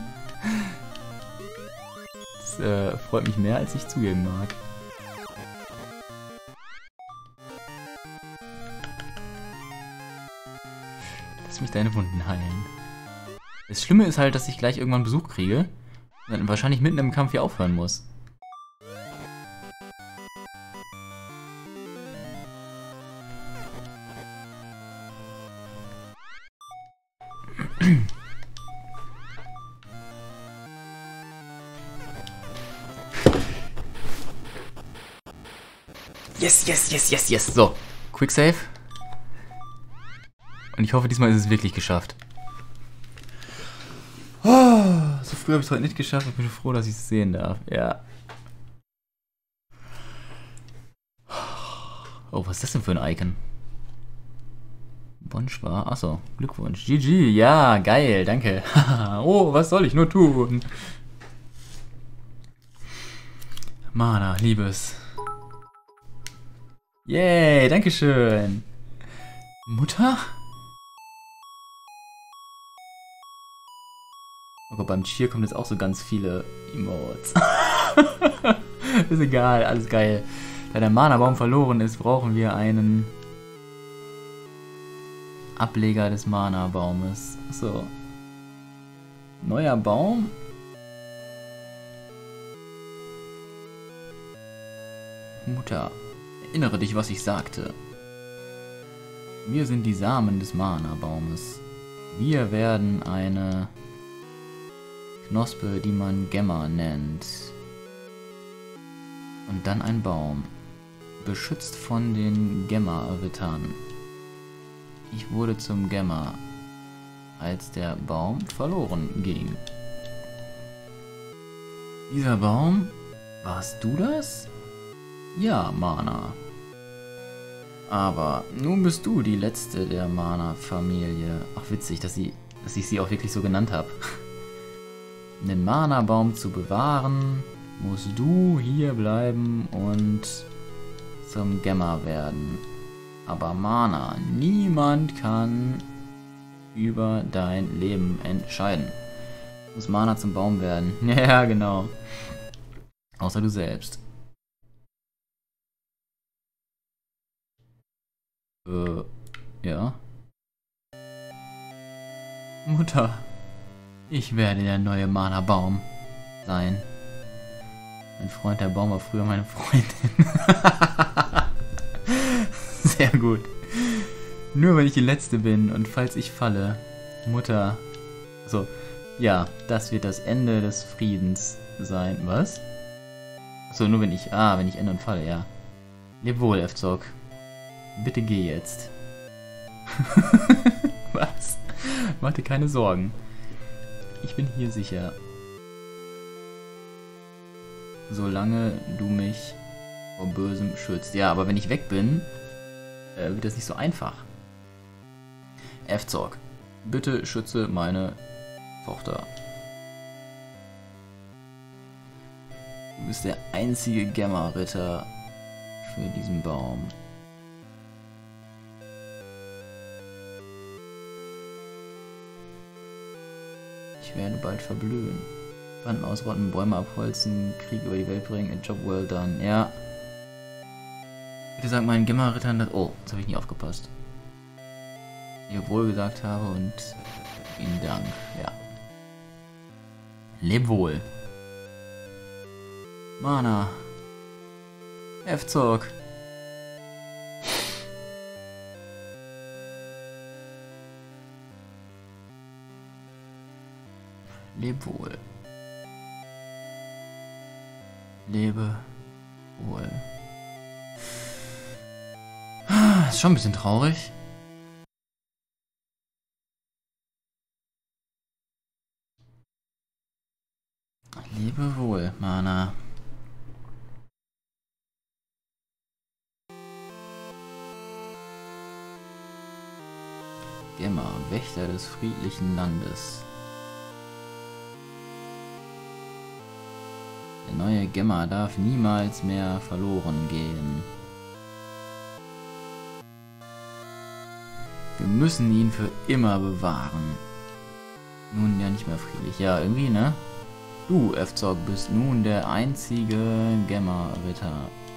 Das freut mich mehr, als ich zugeben mag. Lass mich deine Wunden heilen. Das Schlimme ist halt, dass ich gleich irgendwann Besuch kriege und dann wahrscheinlich mitten im Kampf hier aufhören muss. Yes, yes, yes, yes, yes. So, Quick Save. Und ich hoffe, diesmal ist es wirklich geschafft. Oh, so früh habe ich es heute nicht geschafft. Ich bin froh, dass ich es sehen darf. Ja. Oh, was ist das denn für ein Icon? Wunsch war. Achso, Glückwunsch. GG, ja, geil, danke. Oh, was soll ich nur tun? Mana, Liebes. Yay, dankeschön. Mutter? Oh Gott, beim Cheer kommen jetzt auch so ganz viele Emotes. Ist egal, alles geil. Da der Mana-Baum verloren ist, brauchen wir einen Ableger des Mana-Baumes. So. Neuer Baum. Mutter, erinnere dich, was ich sagte. Wir sind die Samen des Mana-Baumes. Wir werden eine Knospe, die man Gemma nennt. Und dann ein Baum. Beschützt von den Gemma-Rittern. Ich wurde zum Gemma, als der Baum verloren ging. Dieser Baum? Warst du das? Ja, Mana. Aber nun bist du die letzte der Mana-Familie. Ach, witzig, dass ich sie auch wirklich so genannt habe. Den Mana-Baum zu bewahren, musst du hier bleiben und zum Gemma werden. Aber Mana, niemand kann über dein Leben entscheiden. Muss Mana zum Baum werden. Ja, genau. Außer du selbst. Ja. Mutter, ich werde der neue Mana-Baum sein. Mein Freund, der Baum, war früher meine Freundin. Sehr gut. Nur wenn ich die Letzte bin und falls ich falle. Mutter. So, ja, das wird das Ende des Friedens sein. Was? So, nur wenn ich... wenn ich ende und falle, ja. Leb wohl, F-Zock. Bitte geh jetzt. Was? Mach dir keine Sorgen. Ich bin hier sicher. Solange du mich vor Bösem schützt. Ja, aber wenn ich weg bin, wird das nicht so einfach. F-Zock, bitte schütze meine Tochter. Du bist der einzige Gemma-Ritter für diesen Baum. Ich werde bald verblühen. Banden ausrotten, Bäume abholzen, Krieg über die Welt bringen, a job well done. Ja. Bitte sag meinen Gemma-Rittern, dass... Oh, jetzt habe ich nicht aufgepasst. Ich wohl gesagt habe und vielen Dank. Ja. Leb wohl. Mana. F-Zog. Leb wohl. Lebe wohl. Ist schon ein bisschen traurig. Lebe wohl, Mana. Gemma, Wächter des friedlichen Landes. Der neue Gemma darf niemals mehr verloren gehen. Wir müssen ihn für immer bewahren. Nun ja nicht mehr friedlich. Ja, irgendwie, ne? Du, F-Zog, bist nun der einzige Gemma-Ritter.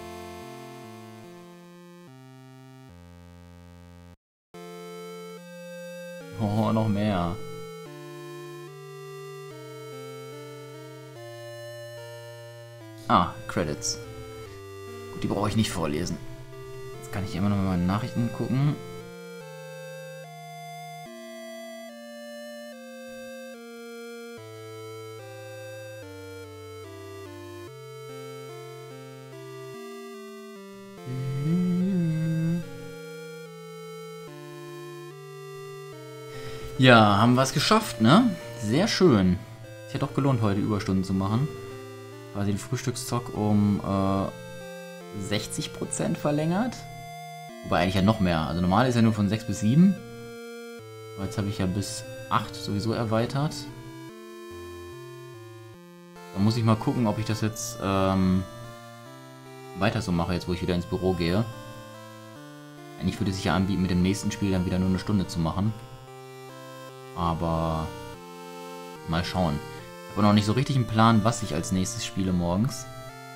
Oh, noch mehr. Ah, Credits. Gut, die brauche ich nicht vorlesen. Jetzt kann ich immer noch mal meine Nachrichten gucken. Ja, haben wir es geschafft, ne? Sehr schön. Es hat doch gelohnt, heute Überstunden zu machen. Quasi den Frühstückszock um 60% verlängert. Wobei eigentlich ja noch mehr. Also normal ist ja nur von 6 bis 7. Aber jetzt habe ich ja bis 8 sowieso erweitert. Da muss ich mal gucken, ob ich das jetzt weiter so mache, jetzt wo ich wieder ins Büro gehe. Eigentlich würde es sich ja anbieten, mit dem nächsten Spiel dann wieder nur eine Stunde zu machen. Aber mal schauen. Ich habe noch nicht so richtig einen Plan, was ich als nächstes spiele morgens.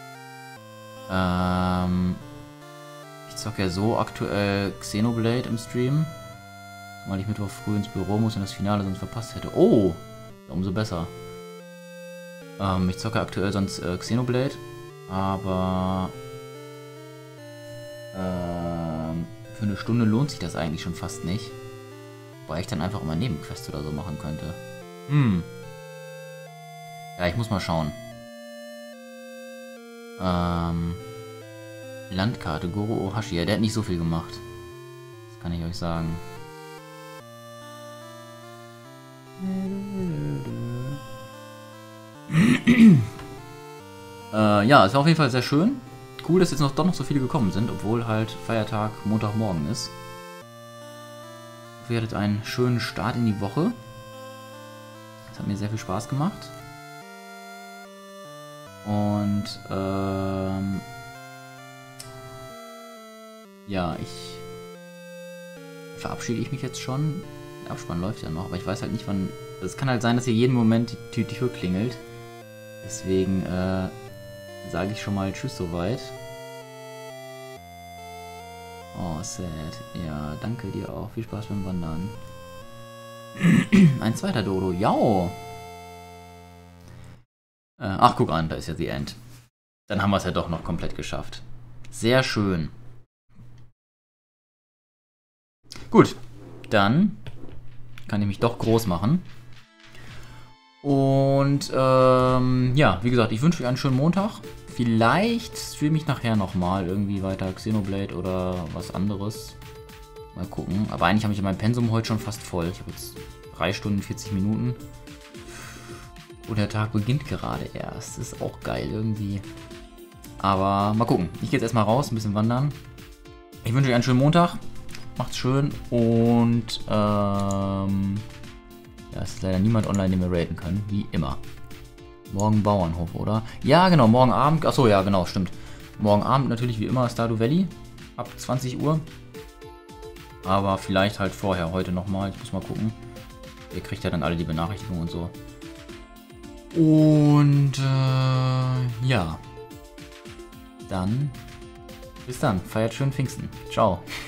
Ich zocke ja so aktuell Xenoblade im Stream. Weil ich Mittwoch früh ins Büro muss und das Finale sonst verpasst hätte. Oh! Umso besser. Ich zocke aktuell sonst Xenoblade. Aber für eine Stunde lohnt sich das eigentlich schon fast nicht. Wobei ich dann einfach immer Nebenquest oder so machen könnte. Ja, ich muss mal schauen. Landkarte, Goro Ohashi. Ja, der hat nicht so viel gemacht. Das kann ich euch sagen. Ja, es war auf jeden Fall sehr schön. Cool, dass jetzt doch noch so viele gekommen sind, obwohl halt Feiertag Montagmorgen ist. Ihr hattet einen schönen Start in die Woche. Das hat mir sehr viel Spaß gemacht. Und ja, verabschiede ich mich jetzt schon. Der Abspann läuft ja noch, aber ich weiß halt nicht, wann. Es kann halt sein, dass hier jeden Moment die Tür klingelt. Deswegen sage ich schon mal Tschüss soweit. Oh, sad. Ja, danke dir auch. Viel Spaß beim Wandern. Ein zweiter Dodo. Jau! Ach, guck an, da ist ja The End. Dann haben wir es ja doch noch komplett geschafft. Sehr schön. Gut, dann kann ich mich doch groß machen. Und ja, wie gesagt, ich wünsche euch einen schönen Montag. Vielleicht streame ich nachher nochmal irgendwie weiter Xenoblade oder was anderes. Mal gucken. Aber eigentlich habe ich mein Pensum heute schon fast voll. Ich habe jetzt 3 Stunden, 40 Minuten. Und der Tag beginnt gerade erst. Das ist auch geil irgendwie. Aber mal gucken. Ich gehe jetzt erstmal raus, ein bisschen wandern. Ich wünsche euch einen schönen Montag. Macht's schön. Und ja, es ist leider niemand online, den wir raten können. Wie immer. Morgen Bauernhof, oder? Ja, genau, morgen Abend. Achso, ja, genau, stimmt. Morgen Abend natürlich wie immer Stardew Valley. Ab 20 Uhr. Aber vielleicht halt vorher, heute nochmal. Ich muss mal gucken. Ihr kriegt ja dann alle die Benachrichtigungen und so. Und ja. Dann. Bis dann. Feiert schön Pfingsten. Ciao.